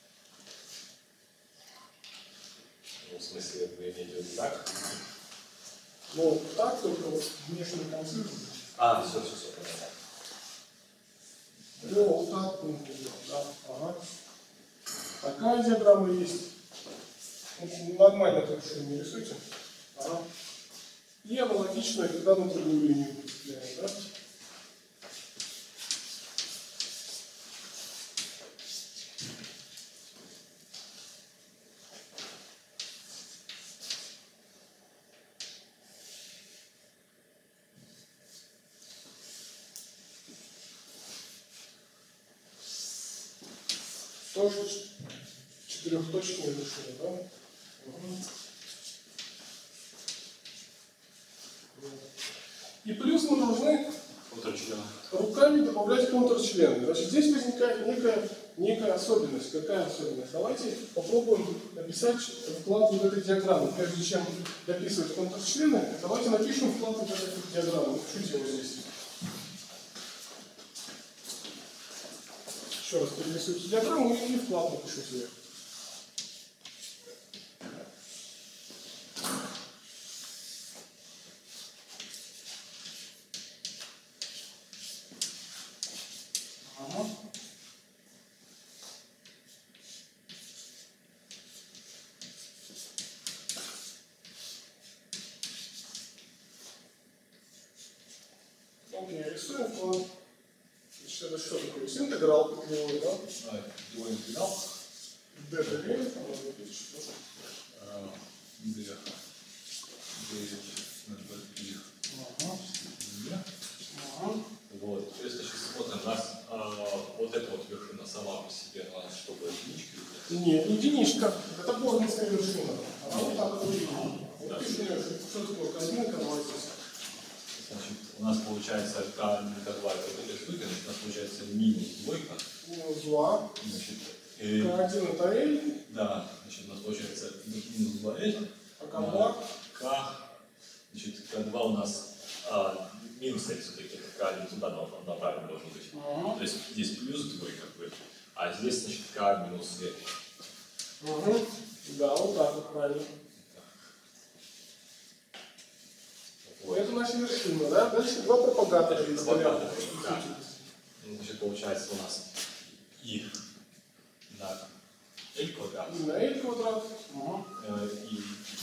ну, в смысле, вы имеете в виду так? Ну, так только вот внешние концы. А, все, понятно. Вот так, да, ага. Такая диаграмма есть. Нормально эту вершину не рисуйте. Ага. И аналогично, когда на другую линию прицепляем, да? Тоже четырехточечная вершина, да? Угу. И плюс мы должны Контрчлена. Руками добавлять контрчлены. Значит, здесь возникает некая особенность. Какая особенность? Давайте попробуем написать вклад вот этой диаграммы. Прежде чем дописывать контрчлены, давайте напишем вклад вот этой диаграммы. Напишите его здесь. Еще раз перерисуйте диаграмму и вклад напишите ее. Окей, рисуем вклад. Значит, это что такое? Интеграл петлевой, да? Его интеграл. ДД, там надо написать, что Вот. То есть, значит, смотрим, у нас вот эта вот вершина сама по себе, у нас чтобы единички. Нет, не единичка, это борнинская вершина. Она вот так вот выглядит. Вот пишем, что такое картинка, давайте. Значит, у нас получается К2, это штука, значит, у нас получается минус двойка. Минус 2. Значит, К1 это L, да, значит, у нас получается минус 2L. а К2. К, значит, К2 у нас минус L все-таки, К1 туда направлен должен быть. То есть здесь плюс двойка будет, а здесь, значит, К минус L. Да, вот так вот правильно. Вот. Это наша вершина, да? Дальше два пропагатора из Да. Значит, получается у нас и на L квадрат, И на L квадрат. и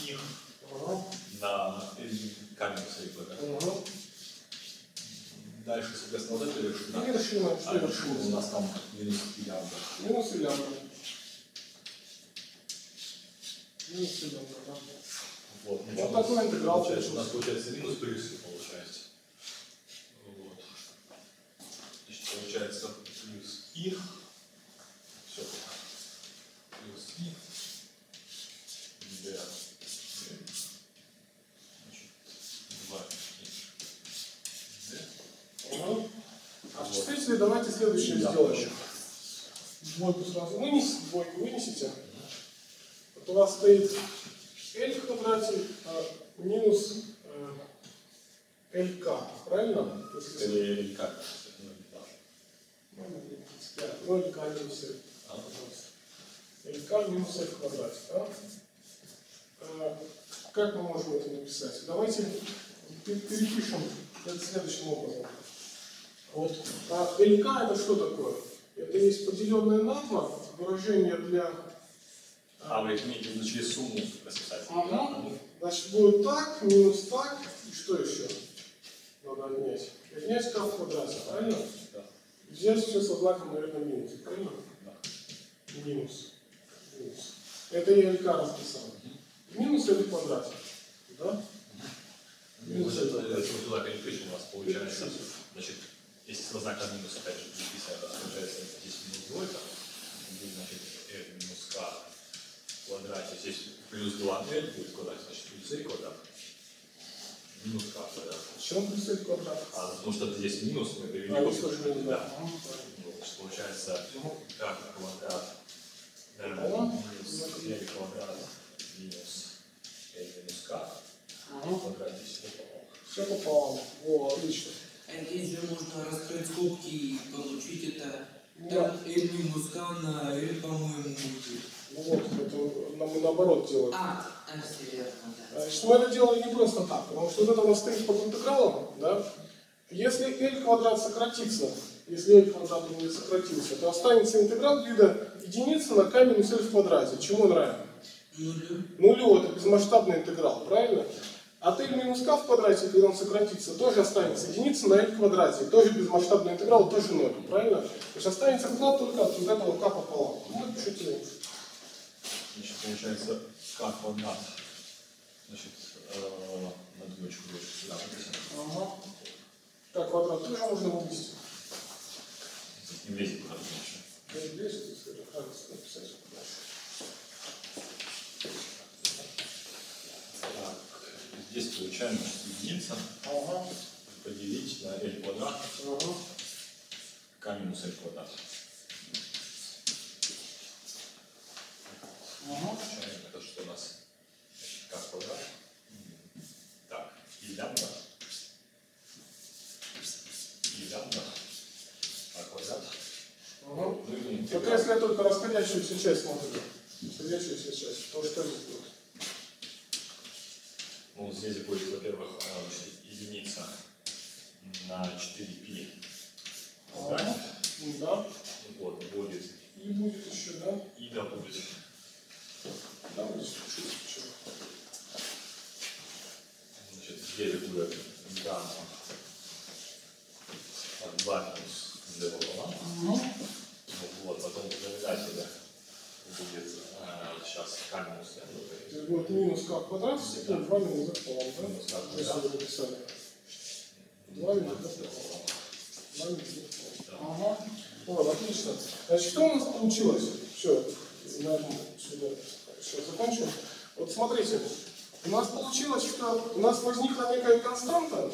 на К минус L квадрат. Дальше, соответственно, вот эта вершина. И вершина, что У вершина? нас там минус лямбда. Минус и лямбда. Минус и лямбда, да. Вот, Вот такой интеграл получается. У нас получается минус плюс и получается. Вот. Значит, получается плюс и. Все. Плюс и. D. Значит, 2 и D. А в числителе давайте следующее сделаем. Двойку сразу вынесите, двойку вынесите. Вот у вас стоит L в квадрате минус LK, правильно? Или как? Ну, LK минус L. LK минус L в квадрате, да? Как мы можем это написать? Давайте перепишем это следующим образом. Вот. LK это что такое? Это есть поделенное на 2 выражение для... Вы имеете в виду через сумму расписать? Значит, будет так, минус так, и что еще? Надо отнять. Отнять k в квадрате, правильно? Да. Взять все со знаком, наверное, минус, правильно? Да. Минус. Минус. Это я LK расписал. Минус L в квадрате. Да? Минус это туда перепишем, у вас получается. Значит, если со знаком минус опять же переписать, получается здесь минус двойка, здесь, значит, L минус K в квадрате, здесь плюс 2L будет в квадрате, значит плюс L квадрат. Минус K в квадрате. Почему плюс L квадрат? Потому что здесь минус, мы перевели. Здесь тоже минус, да. Значит, получается K квадрат минус L квадрат минус L минус K в квадрате все пополам. Все пополам. О, отлично. А если можно раскрыть скобки и получить это, Да. там L минус K на L, по-моему, будет. Ну вот, это мы наоборот делаем. Все верно, да. Значит, мы это делали не просто так, потому что вот это у нас стоит под интегралом, да? Если L квадрат сократится, если L квадрат не сократился, то останется интеграл вида единицы на k минус L в квадрате. Чему он равен? Нулю, это безмасштабный интеграл, правильно? А L минус k в квадрате, когда он сократится, тоже останется единица на L в квадрате. Тоже безмасштабный интеграл, тоже 0, правильно? То есть останется вклад только от вот этого k пополам. Ну, пишите. Значит, получается К квадрат, значит, на двоечку сюда выписано. Ага. К квадрат тоже можно вывести. Тут не влезет куда-то дальше. Не влезет, если это кажется написать. Так, здесь получаем, значит, единица. Ага. поделить на L квадрат К минус L квадрат. Получаем это, что у нас К квадрат. Так, и лямбда. И лямбда. А квадрат. Угу. Ну, и Только если я только расходящуюся часть смотрю. Расходящуюся часть, то что здесь будет? Ну, здесь будет, во-первых, единица на 4π. Да. Да. Вот, будет. И будет еще, да? И да будет. Да, будет чуть-чуть. Значит, здесь будет гамма 2 минус d пополам. Вот, потом в знаменателе будет сейчас К минус d. Здесь будет минус К в квадрате, степень 2 минус d пополам, да? Минус К в Если квадрате. вы написали. 2 минус d пополам. 2 минус d пополам. Ага. Вот, отлично. Значит, что у нас получилось? Все, сюда. Сейчас закончим. Вот смотрите, у нас получилось, что у нас возникла некая константа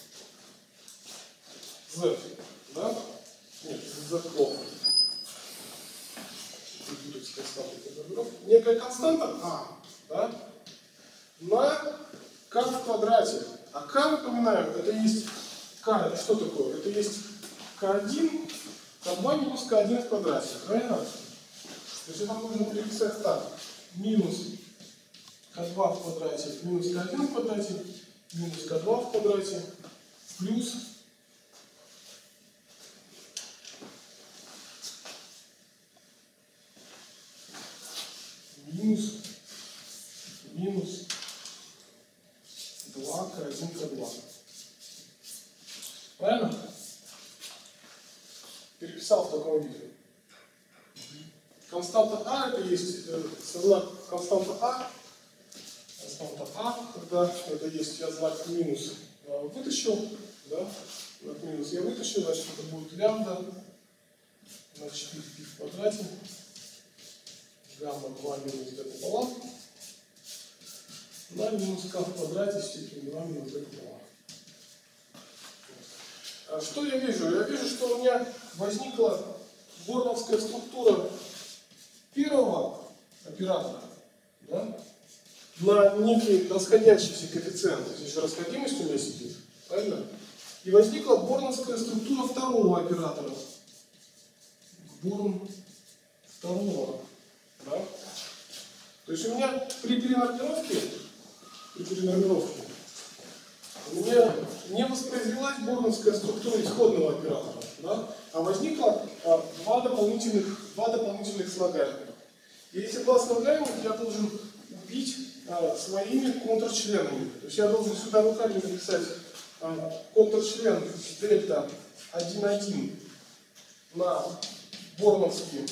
z, да? Нет, z плохо. Некая константа А, да? На k в квадрате. А k, напоминаю, это есть k, это что такое? Это есть k1, k2 минус k1 в квадрате, правильно? То есть это можно переписать так. Минус k2 в квадрате, минус k1 в квадрате, минус k2 в квадрате, плюс минус 2 k1 k2. Правильно? Переписал в таком виде. Константа А это есть знак константа А, когда это есть я знак минус вытащил, да, знак минус я вытащил, значит это будет лямбда на 4π в квадрате, гамма 2 минус d пополам, на минус k в квадрате степень 2 минус d пополам. Что я вижу? Я вижу, что у меня возникла борновская структура первого оператора, да, на некий расходящийся коэффициент. Здесь же расходимость у меня сидит, правильно? И возникла борновская структура второго оператора. Борн второго, да? То есть у меня при перенормировке у меня не воспроизвелась борновская структура исходного оператора, да? А возникло два дополнительных слагаемых. И эти два слагаемых я должен убить своими контрчленами. То есть я должен сюда руками написать контрчлен дельта 1,1 на борновский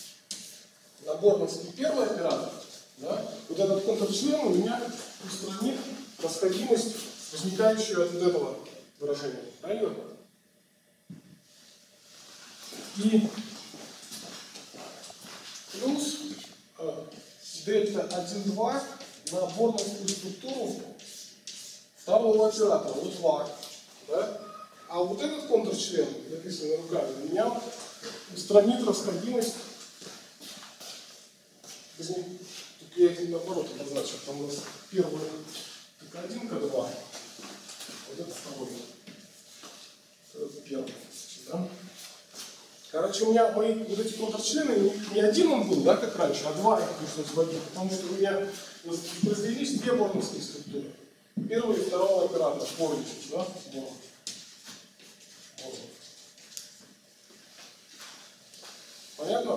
первый оператор. Да? Вот этот контрчлен у меня устранит расходимость, возникающую от этого выражения. Правильно? И плюс дельта 1,2 на борновскую структуру второго оператора, вот var. Да? А вот этот контрчлен, написанный руками, у меня устранит расходимость. Только я это наоборот обозначил. Там у нас первый К1, К2. Вот это второй. Это первый. Да? Короче, у меня мои вот эти контрчлены, не один он был, да, как раньше, а два их нужно сводить. Потому что у меня произвелись две борновские структуры. Первого и второго оператора. Поровну, да? Борн. Понятно?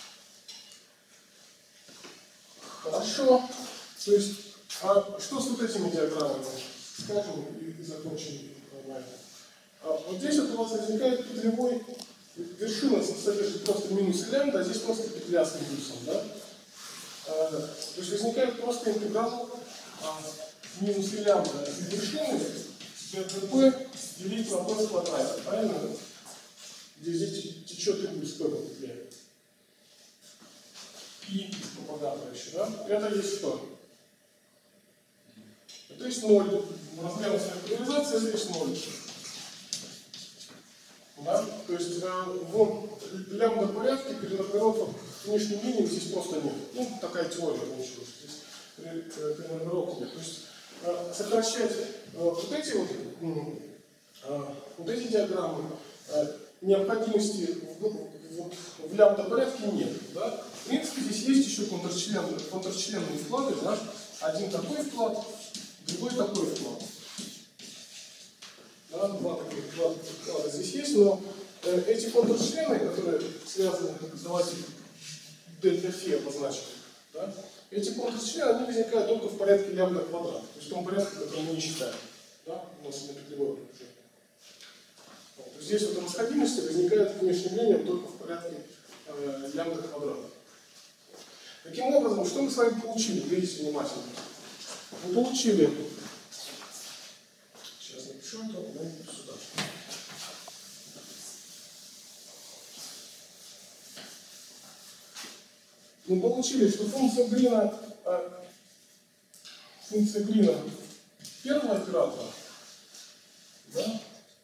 Хорошо. То есть, а что с вот этими диаграммами? Скажем и закончим. Вот здесь вот у вас возникает петлевой, вершина содержит просто минус и лямбда, а здесь просто петля с минусом, да? То есть возникает просто интеграл минус и лямбда вершины ПТП делить на b в квадрате, правильно? Где здесь течет импульс P по петле. И пропаганда еще, да? Это есть что? Это есть 0. Размерность факторизации, это есть 0. Да? То есть в лямбда порядке перенормировок внешним линиям здесь просто нет. Ну, такая теория получилась. Здесь перенормировок нет. То есть сокращать вот эти диаграммы необходимости в лямбда порядке нет. Да? В принципе, здесь есть еще контрчленные вклады. Да? Один такой вклад, другой такой вклад. Да? Два таких вклада здесь есть, но эти контрчлены, которые связаны, давайте дельта фи обозначим, да? Эти контрчлены, они возникают только в порядке лямбда квадрат, то есть в том порядке, который мы не считаем. Да? У нас на петлевое окружение. Здесь вот расходимости возникают внешним линиям только в порядке лямбда квадрата. Таким образом, что мы с вами получили? Глядите внимательно. Мы получили, сейчас напишу это, сюда. Мы получили, что функция Грина первого оператора, да,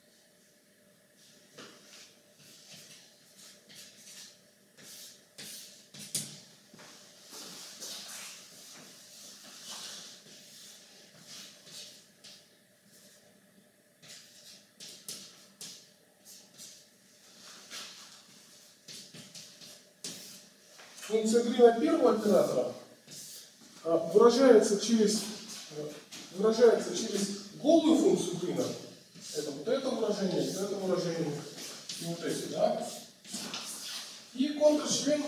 функция Грина первого оператора выражается через голую функцию Грина. Это вот это выражение, и вот эти, да? И контрчлен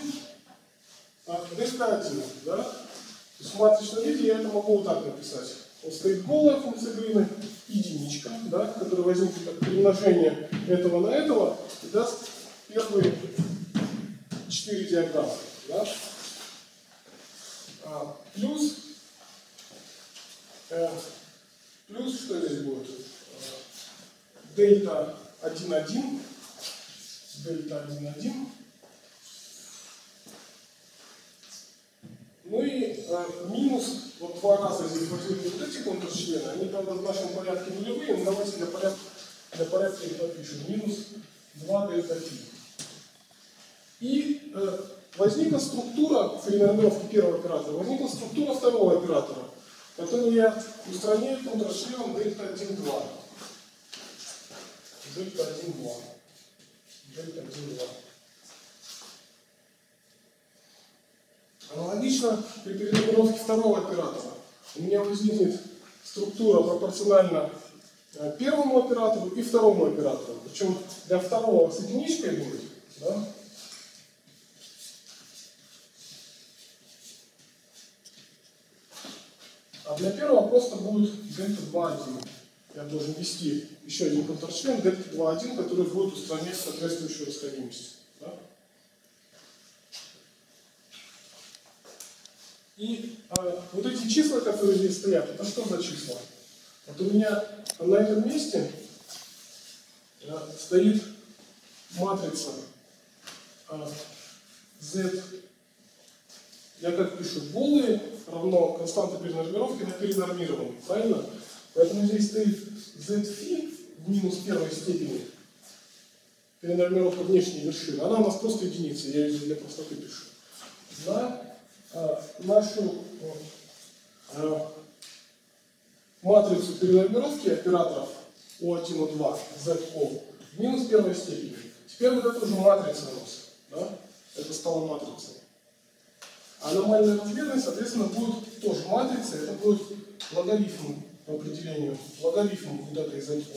δ1, да? То есть в матричном виде я это могу вот так написать. Вот стоит голая функция Грина, единичка, да, которая возникнет как перемножение этого на этого и даст первые 4 диаграммы. Да? Плюс что здесь будет? Дельта 1,1, ну и минус, вот два раза здесь возникли вот эти контрчлены, они, правда, в нашем порядке нулевые, но давайте для порядка их напишем. Минус 2 дельта фи. И возникла структура при нормировке первого оператора, возникла структура второго оператора, которую я устраняю контрчленом дельта 1,2. Дельта 1,2. Аналогично при перенормировке второго оператора у меня возникнет структура пропорциональна первому оператору и второму оператору. Причем для второго с единичкой будет, да? А для первого просто будет дельта 2,1. Я должен ввести еще один контрчлен дельта 2,1, который будет устранять соответствующую расходимость. Да? И вот эти числа, которые здесь стоят, это что за числа? Вот у меня на этом месте стоит матрица Z. Я как пишу? Голые равно константа перенормировки на перенормированную. Правильно? Поэтому здесь стоит zφ в минус первой степени. Перенормировка внешней вершины. Она у нас просто единица. Я ее для простоты пишу. На нашу матрицу перенормировки операторов O1, O2, ZO в минус первой степени. Теперь вот это уже матрица у нас. Да? Это стала матрицей. Аномальная размерность, соответственно, будет тоже матрица. Это будет логарифм по определению. Логарифм куда-то из ZO.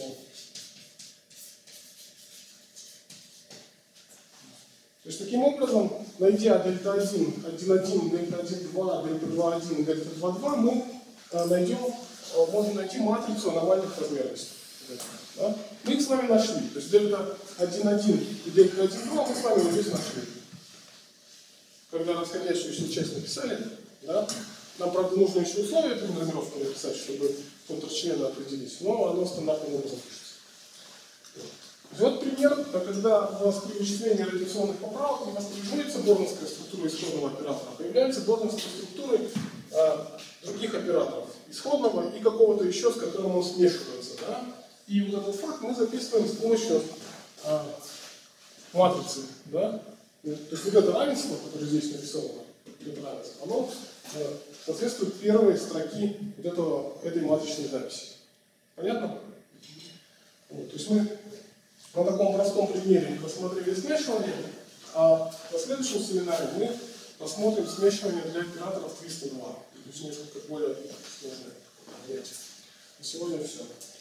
То есть, таким образом, найдя дельта 1, 1,1, дельта 1,2, дельта 2,1, дельта 2,2, мы можем найти матрицу аномальных размерностей. Да? Мы их с вами нашли. То есть, дельта 1,1 и дельта 1,2 мы с вами вот здесь нашли. Когда расходящуюся часть написали, да? Нам, правда, нужно еще условия перенормировки написать, чтобы контрчлены определить, но оно стандартным образом пишется. Вот пример, когда у вас при вычислении радиационных поправок не воспроизводится борнская структура исходного оператора, а появляются борнские структуры других операторов, исходного и какого-то еще, с которым он смешивается. Да? И вот этот факт мы записываем с помощью матрицы, да? То есть вот это равенство, которое здесь нарисовано, это равенство, оно соответствует первой строке вот этой матричной записи. Понятно? Вот, то есть мы на таком простом примере посмотрели смешивание, а в следующем семинаре мы посмотрим смешивание для операторов 302. То есть несколько более сложное занятие. На сегодня все.